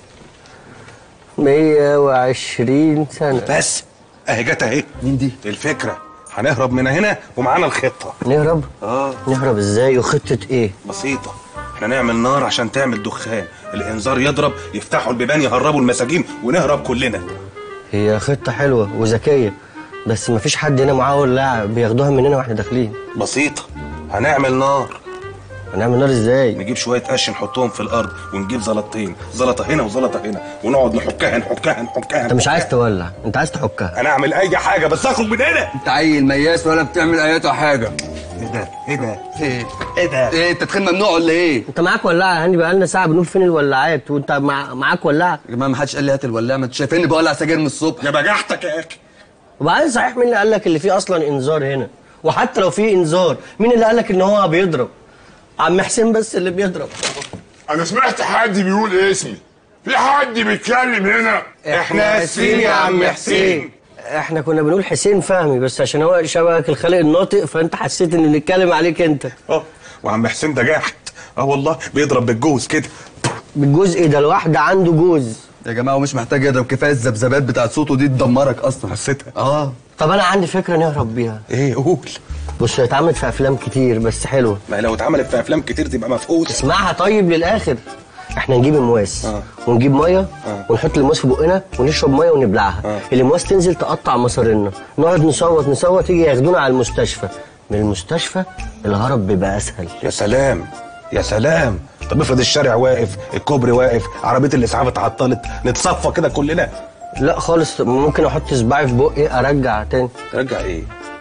F: 120 سنة.
A: بس اهي جت اهي.
M: مين دي؟
A: الفكرة هنهرب من هنا ومعانا الخطة.
F: نهرب؟ نهرب ازاي وخطة ايه؟
A: بسيطة. احنا نعمل نار عشان تعمل دخان، الانذار يضرب، يفتحوا البيبان يهربوا المساجين ونهرب كلنا.
F: هي خطة حلوة وذكية، بس مفيش حد هنا معاه ولاعة بياخدوها مننا واحنا داخلين.
A: بسيطة. هنعمل نار.
F: هنعمل نار ازاي؟
A: نجيب شوية قش نحطهم في الأرض ونجيب زلطتين، زلطة هنا وزلطة هنا، ونقعد نحكها.
F: انت مش عايز تولع، انت عايز تحكها.
A: أنا أعمل أي حاجة بس أخرج من هنا.
M: انت عيل مياس ولا بتعمل اياتها حاجة.
A: ايه ده؟
M: ايه انت تدخين ممنوع ولا ايه؟
F: انت معاك ولاعة يا هاني؟ بقالنا ساعة بنقول فين الولاعات وانت معاك ولاعة؟
M: يا جماعة ما حدش قال لي هات الولاعة، ما انتوا شايفيني بولع سجاير من الصبح.
A: يا بجحتك يا اخي.
F: وبعدين صحيح مين اللي قال لك اللي فيه أصلا إنذار هنا؟ وحتى لو فيه إنذار، مين اللي قال لك إن هو بيضرب؟ عم حسين بس اللي بيضرب.
J: انا سمعت حد بيقول اسمي. في حد بيتكلم هنا؟
A: احنا اسفين يا عم حسين.
F: احنا كنا بنقول حسين فهمي، بس عشان هو شبهك الخالق الناطق فانت حسيت ان نتكلم عليك انت.
A: وعم حسين ده جاحد. والله بيضرب بالجوز كده.
F: بالجوز ايه ده؟ الواحد عنده جوز
M: يا جماعه، ومش محتاج يضرب، كفايه الذبذبات بتاعت صوته دي تدمرك اصلا.
A: حسيتها؟
F: طب انا عندي فكره نهرب بيها.
A: ايه؟ قول.
F: بص، هي اتعملت في افلام كتير بس حلوه.
A: ما لو اتعملت في افلام كتير تبقى مفقوده.
F: اسمعها طيب للاخر. احنا نجيب المواس ونجيب ميه ونحط المواس في بقنا ونشرب ميه ونبلعها. المواس تنزل تقطع مصارينا، نقعد نصوت يجي ياخدونا على المستشفى. من المستشفى الهرب بيبقى اسهل.
A: يا سلام يا سلام. طب افرض الشارع واقف، الكوبري واقف، عربيه الاسعاف اتعطلت، نتصفى كده كلنا.
F: لا خالص، ممكن احط صباعي في بقي ارجع تاني.
A: ترجع ايه؟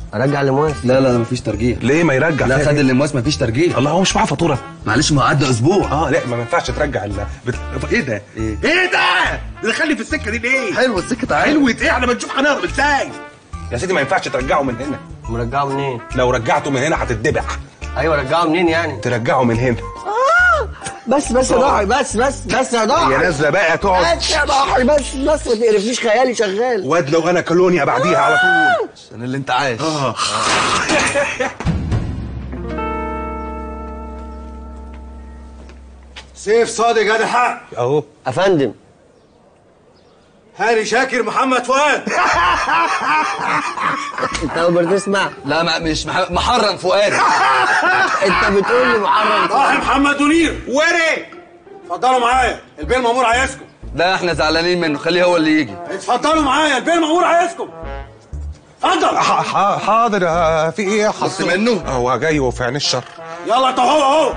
F: ارجع لمواس؟
P: لا لا مفيش ترجيع.
V: ليه ما يرجع؟
P: لا خد اللمواس مفيش ترجيع.
V: الله هو مش معاه فاتوره؟
P: معلش ما هو عدى اسبوع.
V: لا ما ينفعش ترجع ايه ده؟ ايه ده؟ دخلني في السكه دي ليه؟
P: حلوه السكه تعالى.
V: حلوه ايه؟ احنا بنشوف هنهرب ازاي؟ يا سيدي ما ينفعش ترجعه من هنا.
F: مرجعه منين؟
V: لو رجعته من هنا هتتدبح.
F: ايوه رجعه منين يعني؟
V: ترجعه من هنا.
F: بس يا ضاحي بس يا ضاحي.
V: يا نازله بقى تقعد.
F: بس يا ضاحي بس ما تقرفنيش خيالي شغال.
V: واد لو انا كولونيا بعديها على طول.
P: عشان اللي انت عايش.
W: سيف صادق هذا حق
V: اهو.
F: افندم.
W: هاني شاكر محمد فؤاد.
F: انت اول تسمع؟
P: لا مش محرم فؤاد.
F: انت بتقول لي محرم
W: صاحي محمد منير وري. اتفضلوا معايا البيه المأمور عايزكم.
P: لا احنا زعلانين منه، خليه هو اللي يجي.
W: اتفضلوا معايا البيه المأمور عايزكم. اتفضل.
V: حاضر. في ايه
P: بص منه؟
V: هو جاي وفي عين الشر.
W: يلا انت اهو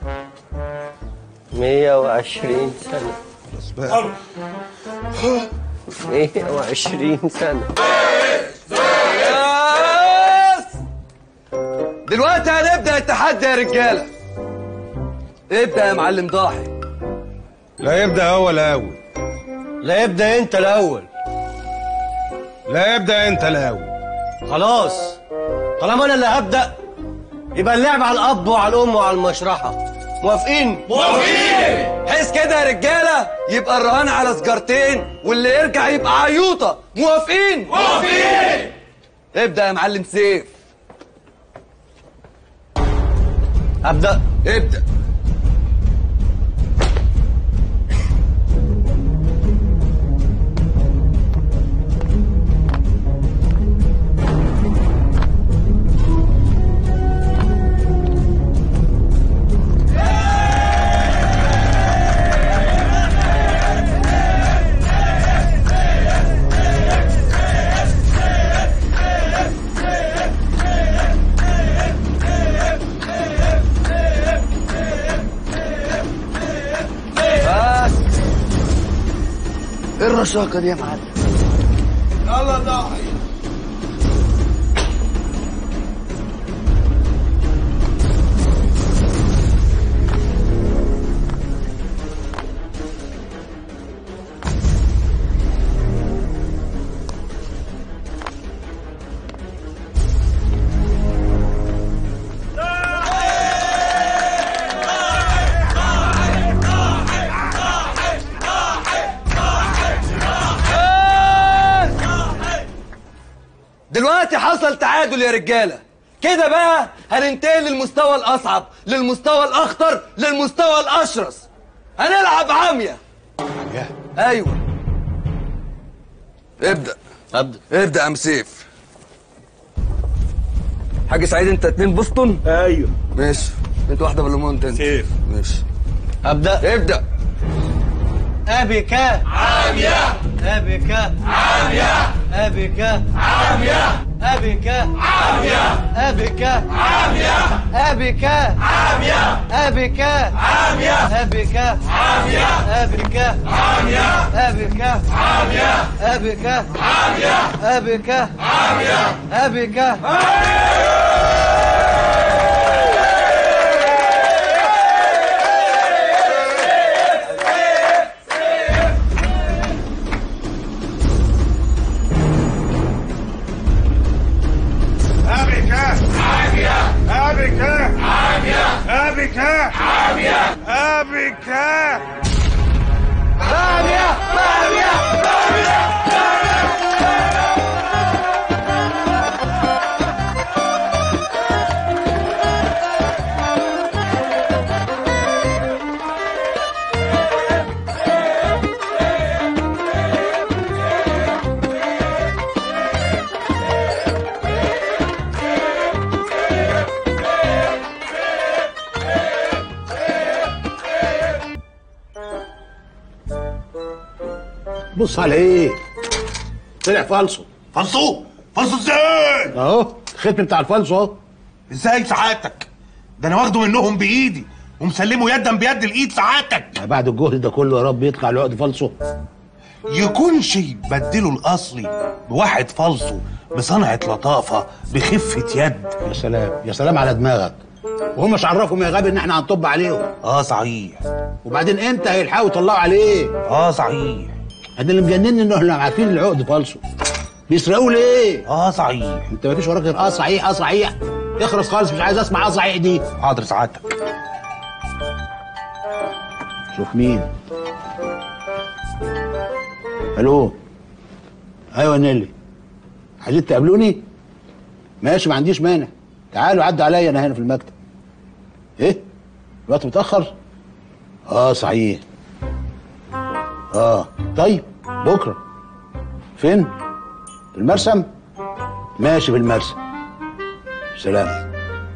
F: 120 سنة.
W: حلو.
F: 120 سنة.
P: دلوقتي هنبدأ التحدي يا رجالة. ابدأ يا معلم ضاحي.
V: لا يبدأ هو الأول.
F: لا يبدأ أنت الأول.
V: لا يبدأ أنت الأول.
F: خلاص طالما أنا اللي هبدأ يبقى اللعب على الأب وعلى الأم وعلى المشرحة. موافقين؟
P: موافقين. حس كده يا رجالة، يبقى الرهان على سجارتين واللي يرجع يبقى عيوطة. موافقين؟ موافقين. ابدأ يا معلم سيف.
F: أبدأ؟
P: ابدأ.
F: ايه الرشاقة دي يا معلم؟
W: يلا ضاحي.
P: دلوقتي حصل تعادل يا رجالة. كده بقى هننتقل للمستوى الأصعب، للمستوى الأخطر، للمستوى الأشرس. هنلعب عامية. أيوة. ابدأ. ابدأ يا مسيف. حاج سعيد انت 2 بوسطن؟
V: ايوه.
P: ماشي. انت واحدة بالليمون انت.
V: سيف.
P: ماشي.
F: أبدأ.
P: ابدأ.
F: أبك عامية. أبك عامية. أبك عامية. أبك عامية. أبك عامية. أبك عامية. أبك عامية. أبك عامية. أبك عامية. أبك عامية. أبك عامية. أبك عامية. أبك
I: بص على ايه؟ طلع فالصو.
A: فالصو ازاي؟
I: اهو الختم بتاع الفالصو اهو.
A: ازاي سعادتك؟ ده انا واخده منهم بايدي ومسلمه يدا بيد الايد سعادتك.
I: بعد الجهد ده كله يا رب يطلع العقد فالصو.
A: يكونش بدله الاصلي بواحد فالصو بصنعه لطافه بخفه يد.
B: يا سلام يا سلام على دماغك. وهم مش عرفهم يا غبي ان احنا هنطب عليهم؟
A: صحيح.
B: وبعدين امتى هيلحقوا يطلعوا عليه؟
A: صحيح.
B: انا اللي مجنني انه احنا عارفين العقد فالصو. بيسرقوا ليه؟
A: صحيح.
B: انت مفيش وراك غير صحيح صحيح. اخرس خالص، مش عايز اسمع صحيح دي.
A: حاضر سعادتك.
B: شوف مين. الو. ايوه نيلي، عايزين تقابلوني؟ ماشي، ما عنديش مانع. تعالوا عدوا عليا، انا هنا في المكتب. ايه؟ الوقت متاخر؟ صحيح. طيب بكره. فين؟ في المرسم؟ ماشي في المرسم. سلام.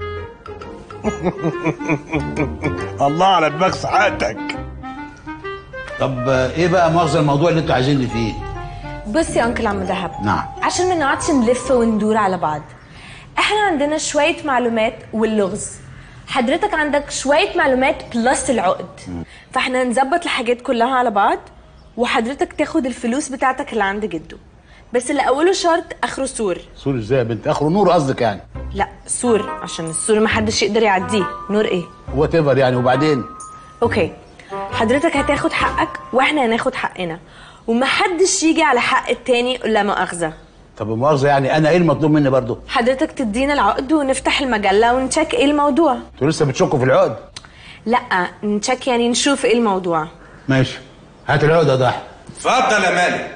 A: الله على دماغ سعادتك.
B: طب ايه بقى مؤاخذة الموضوع اللي انتوا عايزيني فيه؟
C: بص يا انكل عم دهب.
B: نعم.
C: عشان ما نقعدش نلف وندور على بعض، احنا عندنا شويه معلومات واللغز، حضرتك عندك شويه معلومات بلس العقد. فاحنا نظبط الحاجات كلها على بعض، وحضرتك تاخد الفلوس بتاعتك اللي عند جده. بس اللي اوله شرط اخره سور.
B: سور ازاي يا بنت؟ اخره نور قصدك يعني؟
C: لا سور، عشان السور ما حدش يقدر يعديه. نور ايه؟
B: وات ايفر يعني. وبعدين؟
C: اوكي، حضرتك هتاخد حقك واحنا هناخد حقنا، ومحدش يجي على حق التاني لا مؤاخذه.
B: طب مؤاخذة يعني انا ايه المطلوب مني برضو؟
C: حضرتك تدينا العقد ونفتح المجله ونشيك ايه الموضوع.
B: انتوا لسه بتشكوا في العقد؟
C: لا نشيك يعني نشوف ايه الموضوع.
B: ماشي، هات العقد يا ضحى.
A: اتفضل يا مالك.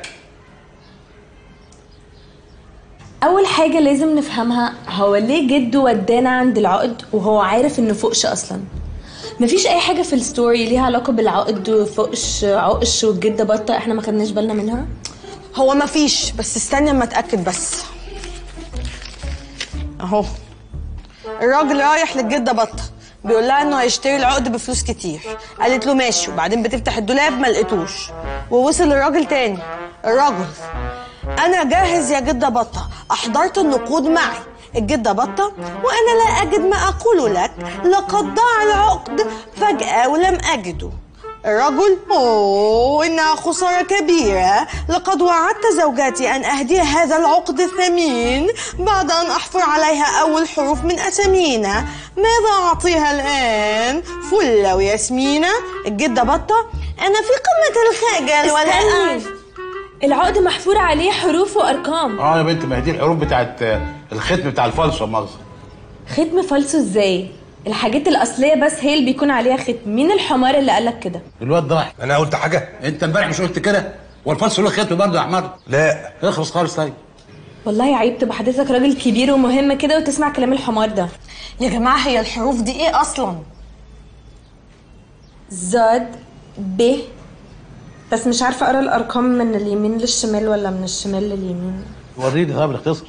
C: اول حاجه لازم نفهمها، هو ليه جده ودانا عند العقد وهو عارف انه فوقش اصلا؟ مفيش اي حاجه في الستوري ليها علاقه بالعقد وفوقش عقش والجده بطه احنا ما خدناش بالنا منها.
O: هو مفيش، بس استني اما اتاكد بس. اهو الراجل رايح للجده بطه بيقول لها انه هيشتري العقد بفلوس كتير، قالت له ماشي، وبعدين بتفتح الدولاب ما لقيتوش، ووصل الراجل تاني. الراجل: انا جاهز يا جده بطه، احضرت النقود معي. الجده بطه: وانا لا اجد ما اقول لك، لقد ضاع العقد فجاه ولم اجده. الرجل: اوه انها خساره كبيره، لقد وعدت زوجتي ان اهديها هذا العقد الثمين بعد ان احفر عليها اول حروف من اسامينا، ماذا اعطيها الان؟ فله وياسمينه. الجده بطه: انا في قمه الخجل ولا
C: أعرف. العقد محفور عليه حروف وارقام.
B: يا بنت، ما هي دي الحروف بتاعت الختم بتاع الفالصو. مؤاخذة.
C: ختم فالصو ازاي؟ الحاجات الاصليه بس هي اللي بيكون عليها ختم. مين الحمار اللي قالك كده؟
B: الواد ضاحي.
A: انا قلت حاجه؟
B: انت امبارح مش قلت كده؟ والفالصو له ختم برضه يا حمار؟
A: لا.
B: اخلص خالص. طيب
C: والله عيب تبقى حضرتك راجل كبير ومهم كده وتسمع كلام الحمار ده.
O: يا جماعه هي الحروف دي ايه اصلا؟
C: زاد ب، بس مش عارفه اقرا الارقام من اليمين للشمال ولا من الشمال لليمين.
B: وريني. طب الاختصر.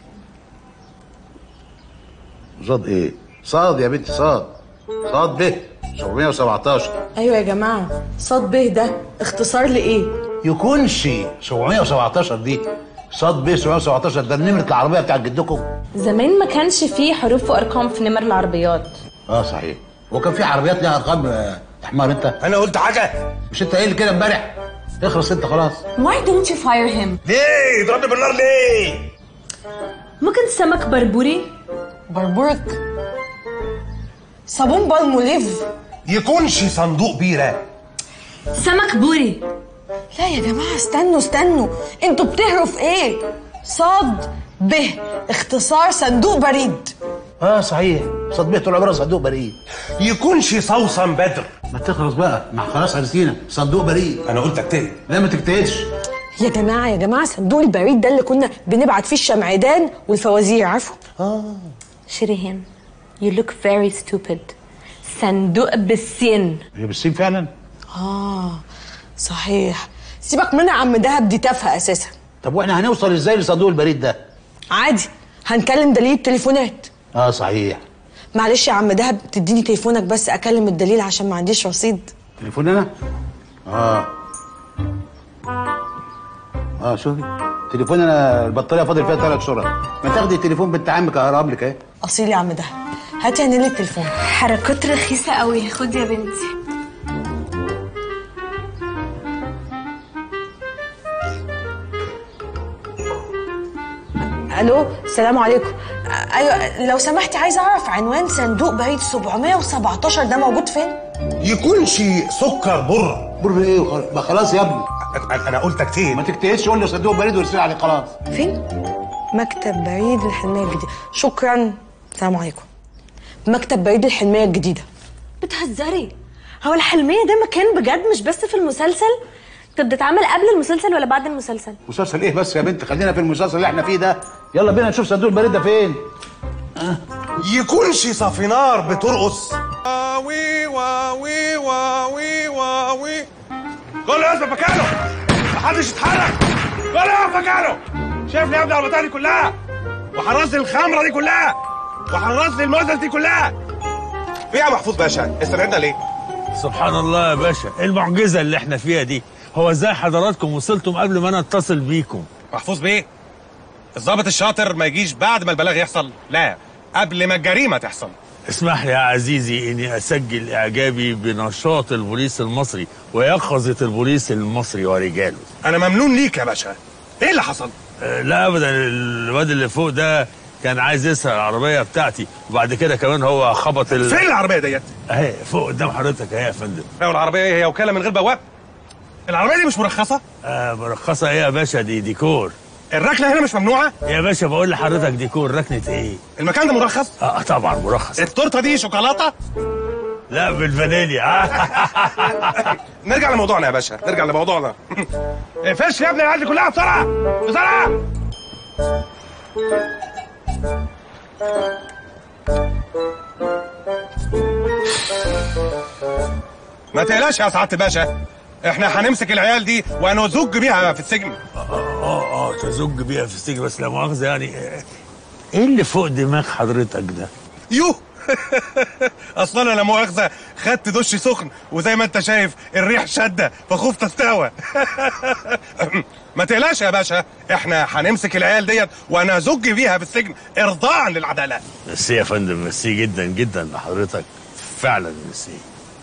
B: صاد ايه؟ صاد يا بنتي، صاد. صاد ب 717.
O: ايوه يا جماعه، صاد ب ده اختصار لايه؟
B: يكونش 717 دي صاد ب 717 ده نمرة العربية بتاعت جدكم؟
C: زمان ما كانش فيه حروف وارقام في نمر العربيات.
B: صحيح. هو كان في عربيات ليها ارقام يا حمار انت؟
A: انا قلت حاجه؟
B: مش انت قايل كده امبارح؟ اخلص انت خلاص.
C: Why don't you fire him؟
A: ليه؟ ضربني بالنار ليه؟
C: ممكن سمك بربوري؟
O: بربورك؟ صابون بالموليف؟
A: يكونش صندوق بيره؟
C: سمك بوري؟
O: لا يا جماعه استنوا، انتوا بتهروا في ايه؟ صاد ب اختصار صندوق بريد.
B: صحيح. صاد ب طول عمرها صندوق بريد.
A: يكونش صوصن بدر؟
B: ما تخلص بقى. خلاص عرفتينا. صندوق بريد.
A: انا قلت اجتهد.
B: لا ما تجتهدش
O: يا جماعه، صندوق البريد ده اللي كنا بنبعت فيه الشمعدان والفوازير، عارفه؟
C: شيرين you look very stupid. صندوق بالسين.
B: هي بالسين فعلا؟
O: صحيح. سيبك منها يا عم دهب، دي تافهه اساسا.
B: طب واحنا هنوصل ازاي لصندوق البريد ده؟
O: عادي، هنكلم دليل التليفونات.
B: صحيح.
O: معلش يا عم دهب، تديني تليفونك بس اكلم الدليل عشان ما عنديش رصيد.
B: تليفون انا؟ شوفي تليفون انا البطاريه فاضل فيها 3 شهور. ما تاخدي تليفون بنت عمك اقرب لك اهي.
O: اصيل يا عم دهب، هاتي يا نيلي التليفون.
C: حركات رخيصه قوي، خدي يا بنتي.
D: الو السلام عليكم. ايوه لو سمحتي عايزه اعرف عنوان صندوق بريد 717 ده موجود فين؟
A: يكونش سكر
I: بر ايه؟ ما خلاص يا ابني.
A: انا قلت اكتئب.
I: ما تكتئبش، قول له صندوق بريد وارسل عليه خلاص.
D: فين؟ مكتب بريد الحلميه الجديده. شكرا. السلام عليكم. مكتب بريد الحلميه الجديده.
C: بتهزري؟ هو الحلميه ده مكان بجد مش بس في المسلسل؟ طب ده اتعمل قبل المسلسل ولا بعد المسلسل؟
I: مسلسل ايه بس يا بنت؟ خلينا في المسلسل اللي احنا فيه ده. يلا بينا نشوف صندوق البريد ده فين.
A: يكونش صافينار بترقص.
V: واوي واوي واوي واوي. كله يقف مكانه، محدش يتحرك، كله يقف مكانه. شايفني يا ابني على البتاعه دي كلها، وهنرص الخمره دي كلها، وهنرص الموزه دي كلها. في يا محفوظ باشا استبعدنا ليه؟
Q: سبحان الله يا باشا، ايه المعجزه اللي احنا فيها دي؟ هو ازاي حضراتكم وصلتم قبل ما انا اتصل بيكم؟
V: محفوظ بيه، الضابط الشاطر ما يجيش بعد ما البلاغ يحصل، لا قبل ما الجريمه تحصل.
Q: اسمح لي يا عزيزي اني اسجل اعجابي بنشاط البوليس المصري ويقظه البوليس المصري ورجاله.
V: انا ممنون ليك يا باشا. ايه اللي حصل؟
Q: لا ابدا، الواد اللي فوق ده كان عايز يسرق العربيه بتاعتي، وبعد كده كمان هو خبط
V: فين العربيه ديت؟
Q: اهي فوق قدام حضرتك اهي يا فندم.
V: ايوه العربيه هي وكاله من غير بواب. العربيه دي مش مرخصه؟
Q: مرخصه ايه يا باشا؟ دي ديكور.
V: الركنه هنا مش ممنوعه؟
Q: يا باشا بقول لحضرتك ديكور، ركنه ايه؟
V: المكان ده مرخص؟
Q: طبعا مرخص.
V: التورته دي شوكولاته؟
Q: لا بالفانيليا.
V: نرجع لموضوعنا يا باشا، نرجع لموضوعنا. فش يا ابني العيال دي كلها بسرعه بسرعه. ما تقلقش يا سعاده الباشا، احنا هنمسك العيال دي وهنزج بيها في السجن.
Q: تزج بيها في السجن، بس لا مؤاخذه يعني ايه اللي فوق دماغ حضرتك ده؟
V: يوه اصلا انا لا مؤاخذه خدت دش سخن، وزي ما انت شايف الريح شده فخفت استوى. ما تقلقش يا باشا، احنا هنمسك العيال ديت وهنزج بيها في السجن ارضاء للعداله.
Q: ميرسي يا فندم، ميرسي جدا جدا لحضرتك، فعلا ميرسي.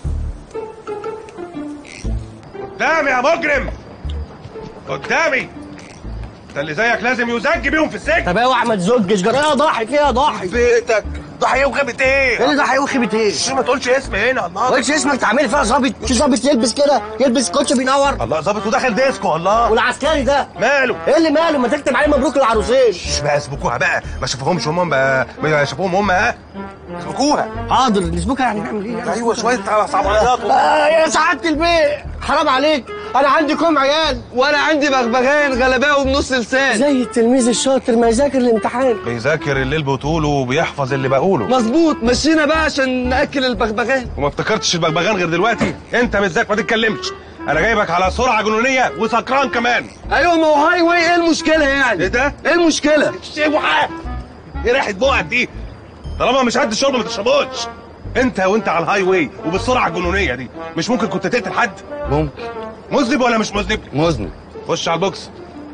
V: قدامي يا مجرم، قدامي. ده اللي زيك لازم يزج بيهم في السجن.
F: طب اوعى ما تزجش، جرى يا ضاحي فيها ضاحي.
V: بيتك ضحيه ايه وخيبه ايه؟
F: ايه اللي ضحيه وخيبه ايه؟
V: ما تقولش اسم هنا. الله،
F: ما تقولش اسمك، تعملي فيها ظابط. في ظابط يلبس كده، يلبس كوتش بينور.
V: الله، ظابط وداخل ديسكو. الله،
F: والعسكري ده
V: ماله؟
F: ايه اللي ماله؟ ما تكتب عليه مبروك للعروسين.
V: بقى اسبكوها بقى، ما شافوهمش هم بقى، ما شافوهم هم. اسبكوها.
F: حاضر، نسبكها يعني نعمل ايه؟
V: ايوه شويه صعبانيات.
F: يا سعاده البيه حرام عليك، انا عندي كوم عيال
P: وانا عندي بغبغان غلباوي بنص لسان.
F: زي التلميذ الشاطر ما يذاكر الامتحان.
V: بيذاكر الليل بطوله وبيحفظ اللي بقوله.
P: مظبوط، مشينا بقى عشان ناكل البغبغان.
V: وما افتكرتش البغبغان غير دلوقتي. انت بالذات ما تتكلمش، انا جايبك على سرعه جنونيه وسكران كمان.
P: ايوه ما هو هاي واي، ايه المشكله يعني؟
V: ايه ده؟
P: ايه المشكله؟
V: شبحه ايه ريحه بقك دي؟ طالما مش قد الشرب ما تشربوش. انت وانت على الهاي واي وبالسرعه الجنونيه دي مش ممكن كنت تقتل حد؟
P: ممكن.
V: مذنب ولا مش مذنب؟
P: مذنب.
V: خش على البوكس.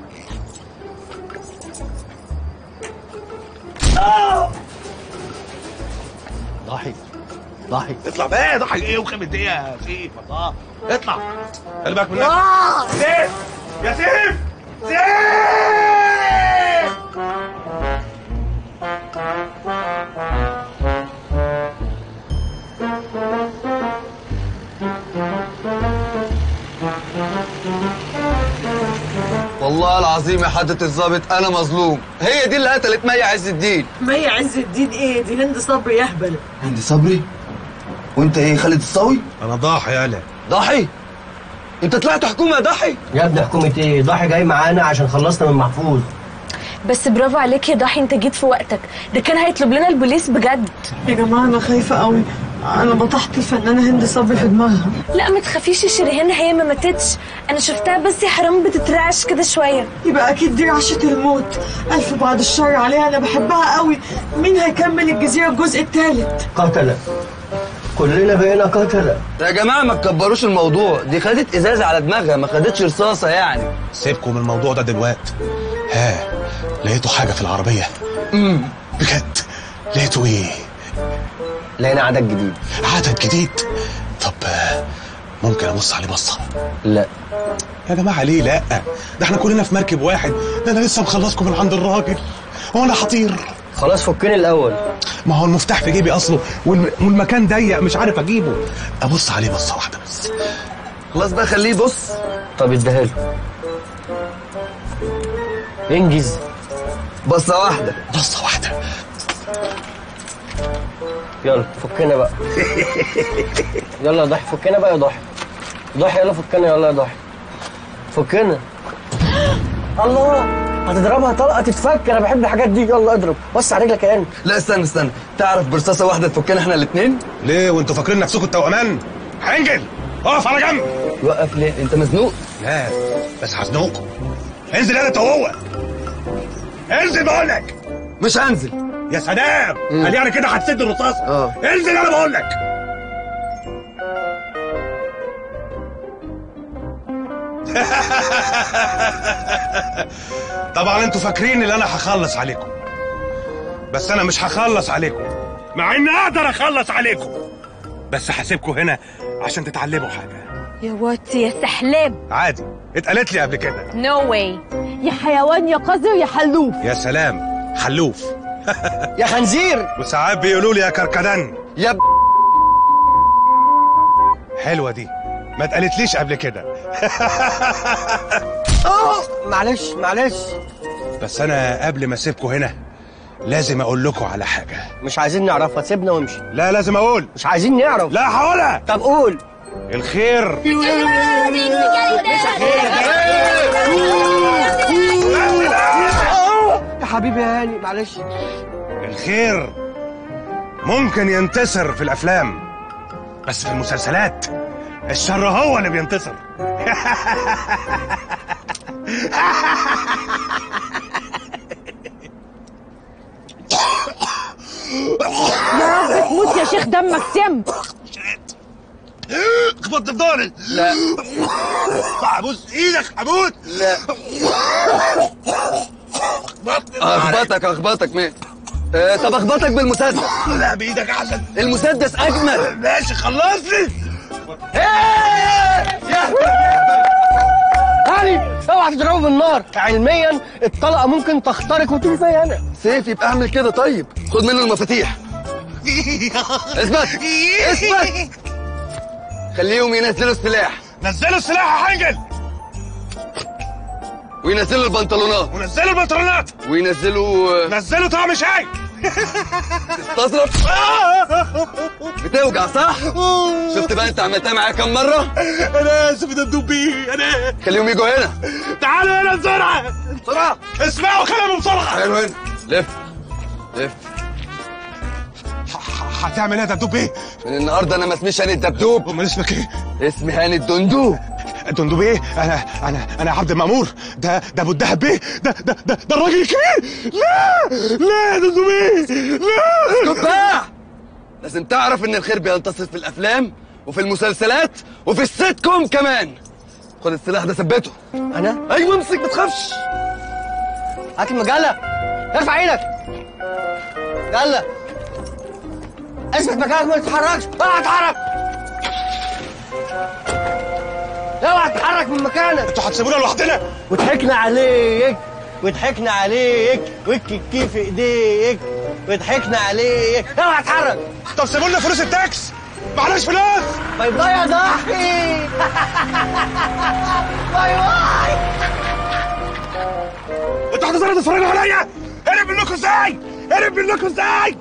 F: ضحي ضحي
V: اطلع بقى. ضحي ايه وخيبه ايه يا سيف؟ الله، اطلع. خلي بالك من نفسك. سيف يا سيف، سيف.
P: والله العظيم يا حضرة الظابط انا مظلوم. هي دي اللي قتلت مي عز الدين.
D: مي عز الدين ايه؟ دي هند صبري يهبل.
P: هند صبري؟ وانت ايه خالد الصاوي؟
V: انا ضاحي. يالا
P: ضاحي؟ انت طلعت حكومه يا ضاحي؟
F: يا ابني حكومه ايه؟ ضحي جاي معانا عشان خلصنا من محفوظ.
C: بس برافو عليك يا ضحي، انت جيت في وقتك، ده كان هيطلب لنا البوليس بجد.
D: يا جماعه انا خايفه قوي، انا بطحت الفنانه هند صبري في دماغها.
C: لا ما تخافيش يا شيرين، هي ما ماتتش، انا شفتها بس يا حرام بتترعش كده شويه.
D: يبقى اكيد دي رعشه الموت، الف بعد الشر عليها، انا بحبها قوي. مين هيكمل الجزيره الجزء الثالث؟
F: قتله، كلنا بقينا قتله.
P: يا جماعه ما تكبروش الموضوع، دي خدت ازازه على دماغها، ما خدتش رصاصه يعني.
V: سيبكم من الموضوع ده دلوقتي. ها، لقيتوا حاجه في العربيه؟ بجد؟ لقيتوا ايه؟
F: لقينا عدد جديد.
V: عدد جديد؟ طب ممكن ابص عليه بصه؟
F: لا.
A: يا جماعه ليه لا؟ ده احنا كلنا في مركب واحد، ده انا لسه مخلصكم من عند الراجل. هو انا هطير؟
F: خلاص فكني الاول.
A: ما هو المفتاح في جيبي اصله والمكان ضيق مش عارف اجيبه. ابص عليه بصه واحده بس.
P: خلاص بقى خليه يبص.
F: طب اديها له. انجز.
P: بصه واحده.
A: بصه واحده.
F: يلا فكنا بقى. يلا يا ضحي فكنا بقى يا ضحي. ضحي يلا فكنا، يلا يا ضحي فكنا. الله هتضربها طلقه تتفك، انا بحب الحاجات دي. يلا اضرب، بص على رجلك يا انت.
P: لا استنى، تعرف برصاصه واحده تفكنا احنا الاثنين؟
A: ليه وانتوا فاكرين نفسكم التوأمان؟ حنجل اقف على جنب.
P: وقف ليه؟ انت مزنوق؟
A: لا بس هزنقكم. انزل انت وهو. انزل بقول لك.
P: مش هنزل.
A: يا سلام، قال يعني كده هتسد الرصاصه. انزل انا بقول لك. طبعا انتوا فاكرين ان انا هخلص عليكم، بس انا مش هخلص عليكم، مع اني اقدر اخلص عليكم، بس هسيبكم هنا عشان تتعلموا حاجه.
C: يا واتي يا سحلاب.
A: عادي، اتقالت لي قبل كده.
C: نو واي.
D: يا حيوان يا قذر يا حلوف.
A: يا سلام، حلوف.
F: يا خنزير.
A: وساعات بيقولوا لي يا كركدن.
P: يا
A: حلوه دي، ما اتقالتليش قبل كده.
F: معلش
A: بس انا قبل ما اسيبكم هنا لازم اقول لكم على حاجه.
F: مش عايزين نعرفها، سيبنا وامشي.
A: لا لازم اقول.
F: مش عايزين نعرف.
A: لا هقولها.
F: طب قول.
A: الخير
F: يا حبيبي يا هاني معلش.
A: الخير ممكن ينتصر في الافلام، بس في المسلسلات الشر هو اللي بينتصر.
D: يا رب تموت يا شيخ، دمك سم.
A: خبطت في ضهري.
P: لا
A: ابوس ايدك هموت.
P: لا اخبطك مين؟ طب اخبطك بالمسدس.
A: لا بايدك احسن.
P: المسدس اجمل.
A: ماشي خلصني.
F: هاني اوعى تضربه بالنار، علميا الطلقه ممكن تخترق وتيجي زي انا.
P: سيف يبقى اعمل كده. طيب خد منه المفاتيح. اثبت. خليهم ينزلوا السلاح.
A: نزلوا السلاح يا حنجل.
P: وينزلوا البنطلونات.
A: نزلوا طعم شاي.
P: تستظرف. بتوجع صح؟ شفت بقى انت عملتها معايا كم مرة؟
A: انا اسف يا دبدوبي. انا
P: خليهم يجوا هنا.
A: تعالوا هنا بسرعة. اسمعوا كلامي بسرعة.
P: حلو هنا. لف.
A: هتعمل ايه يا دبدوبي؟
P: من النهارده انا ما اسميش هاني الدبدوب.
A: امال اسمك ايه؟
P: اسمي هاني الدندوب.
A: الدندوب ايه؟ انا عبد المأمور. ده ابو الدهب بيه. ده الراجل الكبير. لا يا دندوب ايه؟ لا.
P: اسكت بقى. لازم تعرف ان الخير بينتصر في الافلام وفي المسلسلات وفي السيت كوم كمان. خد السلاح ده ثبته.
F: انا؟
P: ايوه امسك ما تخافش.
F: هات المجله. ارفع ايدك. يلا اثبت مكانك ما تتحركش. اوعى تتحرك من مكانك.
A: انتوا هتسيبونا لوحدنا.
F: وضحكنا عليك والكيكي في ايديك وضحكنا عليك. اوعى تتحرك.
A: طب سيبوا لنا فلوس التاكس. معلش فلوس.
F: باي باي يا ضحي. باي باي.
A: انتوا هتظهروا تتفرجوا عليا؟ هرب منكم ازاي؟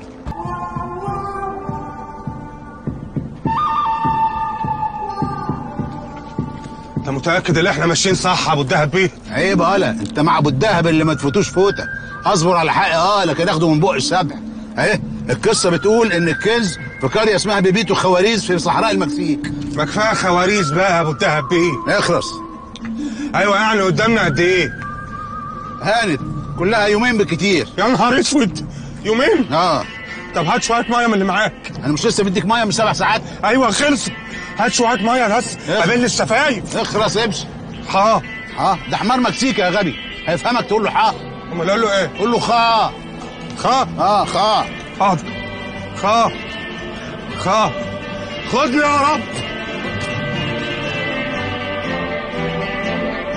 A: انت متاكد ان احنا ماشيين صح يا ابو الدهب بيه؟
B: عيب هلا، انت مع ابو الدهب اللي ما تفوتوش فوته. اصبر على حقي لكن اخده من بق السبع. اهي القصه بتقول ان الكنز في قريه اسمها بيبيتو خواريز في صحراء المكسيك.
A: ما كفايه خواريز بقى يا ابو الدهب بيه.
B: اخرس.
A: ايوه يعني قدامنا قد ايه؟
B: هانت كلها يومين بالكتير.
A: يا نهار اسود، يومين؟ طب هات شويه ميه من اللي معاك.
B: انا مش لسه بديك ميه من 7 ساعات؟
A: ايوه خلص. هات شويه ميه بس قابل الشفايف.
B: اخرس امشي. ده حمار مكسيكي يا غبي، هيفهمك تقول له
A: امال اقول له ايه؟
B: قول له خا.
A: حاضر. خدني يا رب.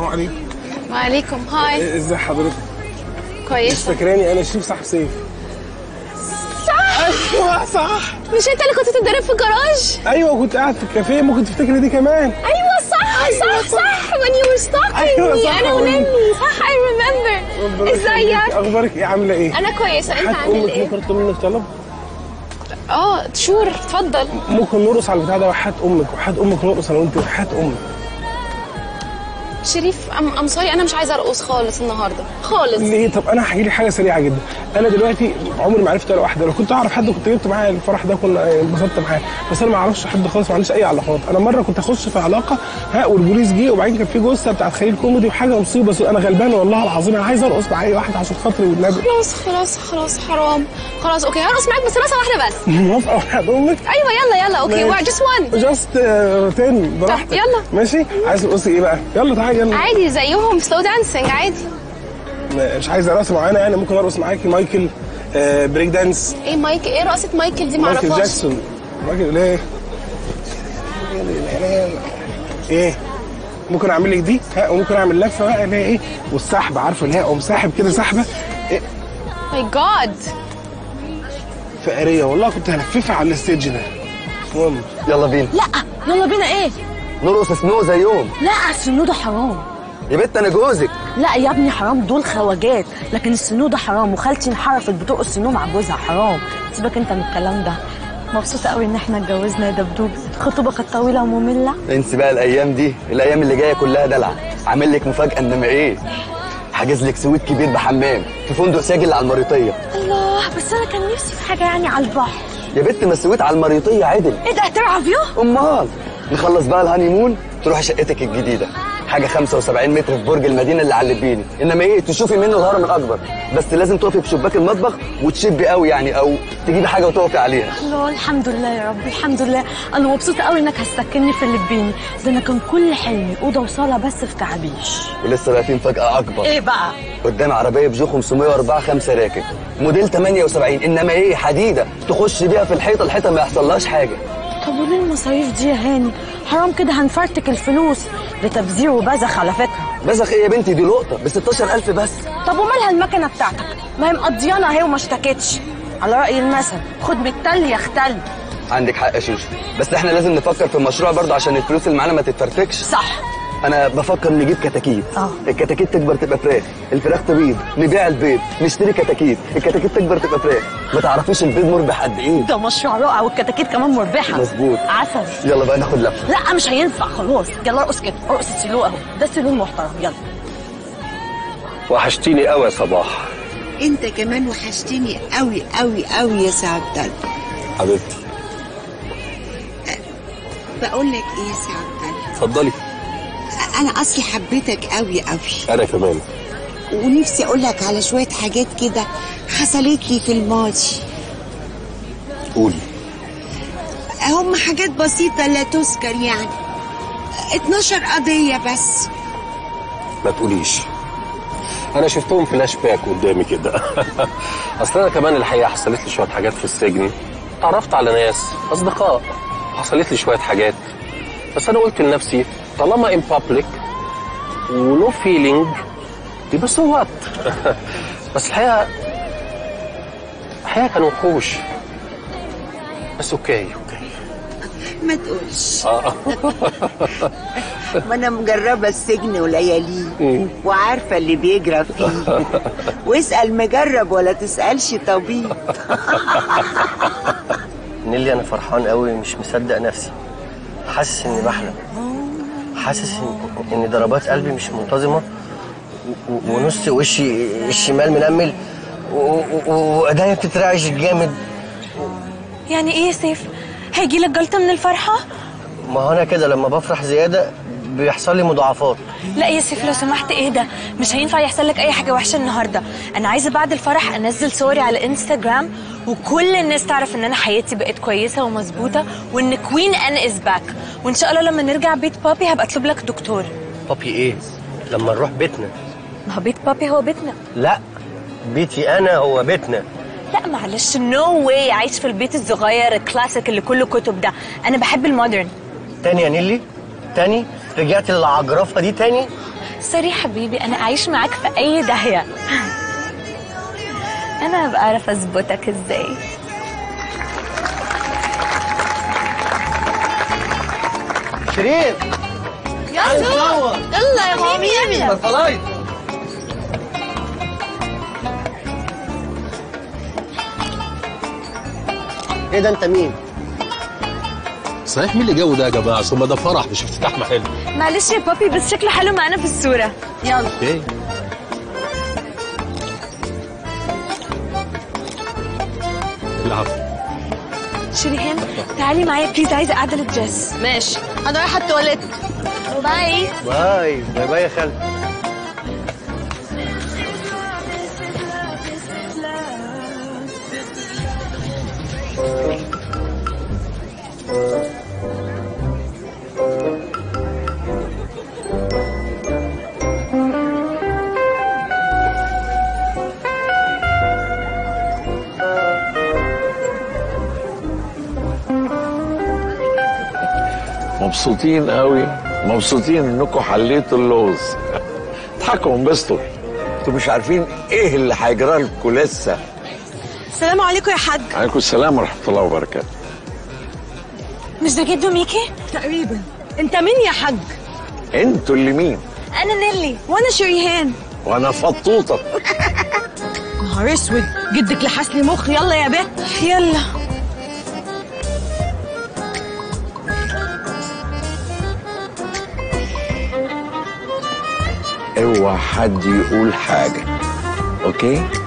R: السلام عليكم.
T: وعليكم هاي.
R: ازي حضرتك؟
T: كويسه.
R: مش فاكراني؟ انا شريف صاحب سيف.
T: صح.
R: ايوه صح.
T: مش انت اللي كنت بتتدرب في الجراج؟
R: ايوه كنت قاعد في الكافيه، ممكن تفتكري دي كمان.
T: ايوه صح. أيوة صح. when you were stalking
R: أيوة
T: me.
R: صح.
T: انا ونيلي. صح I remember. ازيك؟
R: اخبارك ايه؟ عامله ايه؟
T: انا كويسه. انت عامل ايه؟
R: ممكن اطلب منك طلب؟
T: شور اتفضل.
R: ممكن نرقص على البتاع ده وحياة امك، وحياة امك نرقص انا وانت وحياة امك.
T: شريف ام سوري انا مش عايزه ارقص خالص النهارده خالص.
R: ليه؟ طب انا هحكي لك حاجه سريعه جدا. انا دلوقتي عمري ما عرفت ولا واحده، لو كنت اعرف حد كنت جبت معايا الفرح ده كنا انبسطت معاه، بس انا ما اعرفش حد خالص، ما عنديش اي علاقات. انا مره كنت اخش في علاقه والبوليس جه، وبعدين كان في جثه بتاعت خليل كوميدي وحاجه مصيبه، انا غلبان والله العظيم، انا عايز ارقص مع اي واحده عشان خاطري والنبي.
T: خلاص حرام. خلاص اوكي هرقص معاك بس رقصه واحده بس.
R: موافقه وحياة امك؟
T: ايوه يلا اوكي جست وان.
R: جاست تاني براحتك.
T: يلا
R: ماشي. عايز ترقصي ايه بقى؟ يلا تعالي يلا.
T: عادي زيهم سلو دانسينج عادي.
R: مش عايزه رقصه معينه يعني، ممكن ارقص معاكي مايكل بريك دانس.
T: ايه رقصه مايكل دي؟ معرفهاش.
R: مايكل جاكسون. مايكل ليه؟ ايه؟ ممكن اعمل لك دي وممكن اعمل لفه بقى اللي هي ايه والسحب، عارفه اللي هي اقوم ساحب كده سحبه. ايه
T: ماي جاد
R: فقريه والله، كنت هلففها على الستيج ده. المهم
E: يلا بينا.
C: لا يلا بينا ايه؟
E: نرقص سنو زيهم.
C: لا السنو ده حرام
E: يا بنت انا جوزك.
C: لا يا ابني حرام، دول خواجات، لكن السنو ده حرام، وخالتي انحرفت بترقص السنو مع جوزها، حرام. سيبك انت من الكلام ده. مبسوطه قوي ان احنا اتجوزنا يا دبدوب. الخطوبه كانت طويله وممله.
E: انسي بقى الايام دي، الايام اللي جايه كلها دلع. عامل لك مفاجاه انما ايه، حاجز لك سويت كبير بحمام في فندق ساجل على المريطيه.
C: الله، بس انا كان نفسي في حاجه يعني على البحر.
E: يا بنت ما السويت على المريطيه عدل.
C: ايه ده هتلعب فيه؟
E: امال نخلص بقى الهاني مون تروحي شقتك الجديده، حاجه 75 متر في برج المدينه اللي على اللبيني، انما ايه تشوفي منه الهرم الاكبر، بس لازم تقفي بشباك المطبخ وتشبي قوي يعني، او تجيبي حاجه وتقفي عليها.
C: الله الحمد لله يا رب الحمد لله. انا مبسوطه قوي انك هتسكنني في اللبيني ده، انا كان كل حلمي اوضه وصاله بس في تعابيش.
E: ولسه بقى في مفاجاه اكبر.
C: ايه بقى؟
E: قدام عربيه بيجو 504 5 راكب موديل 78، انما ايه حديده تخش بيها في الحيطه ما يحصلهاش حاجه.
C: طب وليه المصاريف دي يا هاني؟ حرام كده هنفرتك الفلوس، ده تبذير وبذخ على فكره.
E: بذخ ايه يا بنتي؟ دي لقطه ب 16000 بس.
C: طب ومالها المكنه بتاعتك؟ ما هي مقضيانه اهي وما اشتكتش. على راي المثل خد من التل يختل.
E: عندك حق يا شوشو، بس احنا لازم نفكر في المشروع برضه عشان الفلوس اللي معانا ما تتفرتكش.
C: صح.
E: انا بفكر نجيب كتاكيت. الكتاكيت تكبر تبقى فراخ، الفراخ تبيض، نبيع البيض، نشتري كتاكيت، الكتاكيت تكبر تبقى فراخ. ما تعرفيش البيض مربح قد ايه؟
C: ده مشروع رائع، والكتاكيت كمان مربحه.
E: مظبوط.
C: عسل.
E: يلا بقى ناخد لفه.
C: لا مش هينفع خلاص، يلا ارقص كده، ارقص السلو اهو، ده السلو المحترم. يلا.
H: وحشتيني قوي يا صباح.
G: انت كمان وحشتني قوي قوي قوي يا سعد الله.
H: حبيبتي.
G: بقول لك ايه يا سعد الله؟
H: اتفضلي.
G: انا اصلي حبيتك قوي قوي.
H: انا كمان.
G: ونفسي اقول لك على شويه حاجات كده حصلت لي في الماضي.
H: قولي.
G: هم حاجات بسيطه لا تذكر يعني، 12 قضيه بس.
H: ما تقوليش، انا شفتهم فلاش باك قدامي كده. اصل انا كمان الحقيقه حصلت لي شويه حاجات في السجن، تعرفت على ناس اصدقاء، حصلت لي شويه حاجات، بس انا قلت لنفسي طالما ان بابليك ونو فيلينج يبقى سو وات. بس الحقيقه كانوا وحوش، بس اوكي
G: ما تقولش. ما انا مجربه السجن ولياليه وعارفه اللي بيجرى فيه. واسال مجرب ولا تسالش طبيب.
F: نيلي انا فرحان قوي، مش مصدق نفسي، حاسس اني بحلم، حاسس ان ضربات قلبي مش منتظمه، ونص وشي الشمال منمل، وايديا بتترعش جامد.
C: يعني ايه يا سيف؟ هيجيلك جلطه من الفرحه؟
F: ما هو انا كده لما بفرح زياده بيحصل لي مضاعفات.
C: لا يا سيف لو سمحت ايه ده؟ مش هينفع يحصل لك اي حاجه وحشه النهارده. انا عايزه بعد الفرح انزل صوري على انستجرام وكل الناس تعرف ان انا حياتي بقت كويسه ومظبوطه، وان كوين ان از باك، وان شاء الله لما نرجع بيت بابي هبقى اطلب لك دكتور.
F: بابي ايه؟ لما نروح بيتنا.
C: ما هو بيت بابي هو بيتنا.
F: لا بيتي انا هو بيتنا.
C: لا معلش نو واي، عايش في البيت الصغير الكلاسيك اللي كله كتب ده، انا بحب المودرن.
F: تاني يا نيلي؟ تاني؟ رجعت للعجرفه دي تاني؟
C: سوري حبيبي، انا اعيش معاك في اي داهيه. انا هبقى اعرف اظبطك ازاي.
F: شريف
O: يلا يلا يا مامي يلا.
F: بطلايط. ايه ده انت مين؟
H: صحيح مين اللي جو ده يا جماعه؟ ثم ده فرح مش افتتاح محل.
C: معلش يا بابي بس شكله حلو معانا في الصوره. يلا.
H: ايه؟ العفو.
C: شريهان تعالي معايا بليز، عايزه قاعده للدريس.
O: ماشي انا رايحه التواليت.
C: باي
F: باي باي باي يا خالد.
K: مبسوطين قوي، مبسوطين انكم حليتوا اللغز. اضحكوا وانبسطوا، انتوا مش عارفين ايه اللي هيجرى لكم لسه.
O: السلام عليكم يا حاج.
K: عليكم السلام ورحمه الله وبركاته.
C: مش ده جدو ميكي؟
O: تقريبا. انت مين يا حاج؟
K: انتوا اللي مين؟
C: انا نيلي.
O: وانا شريهان.
K: وانا فطوطه.
O: نهار اسود، جدك لحس لي مخ. يلا يا بت
C: يلا.
K: اوعى حد يقول حاجه، اوكي؟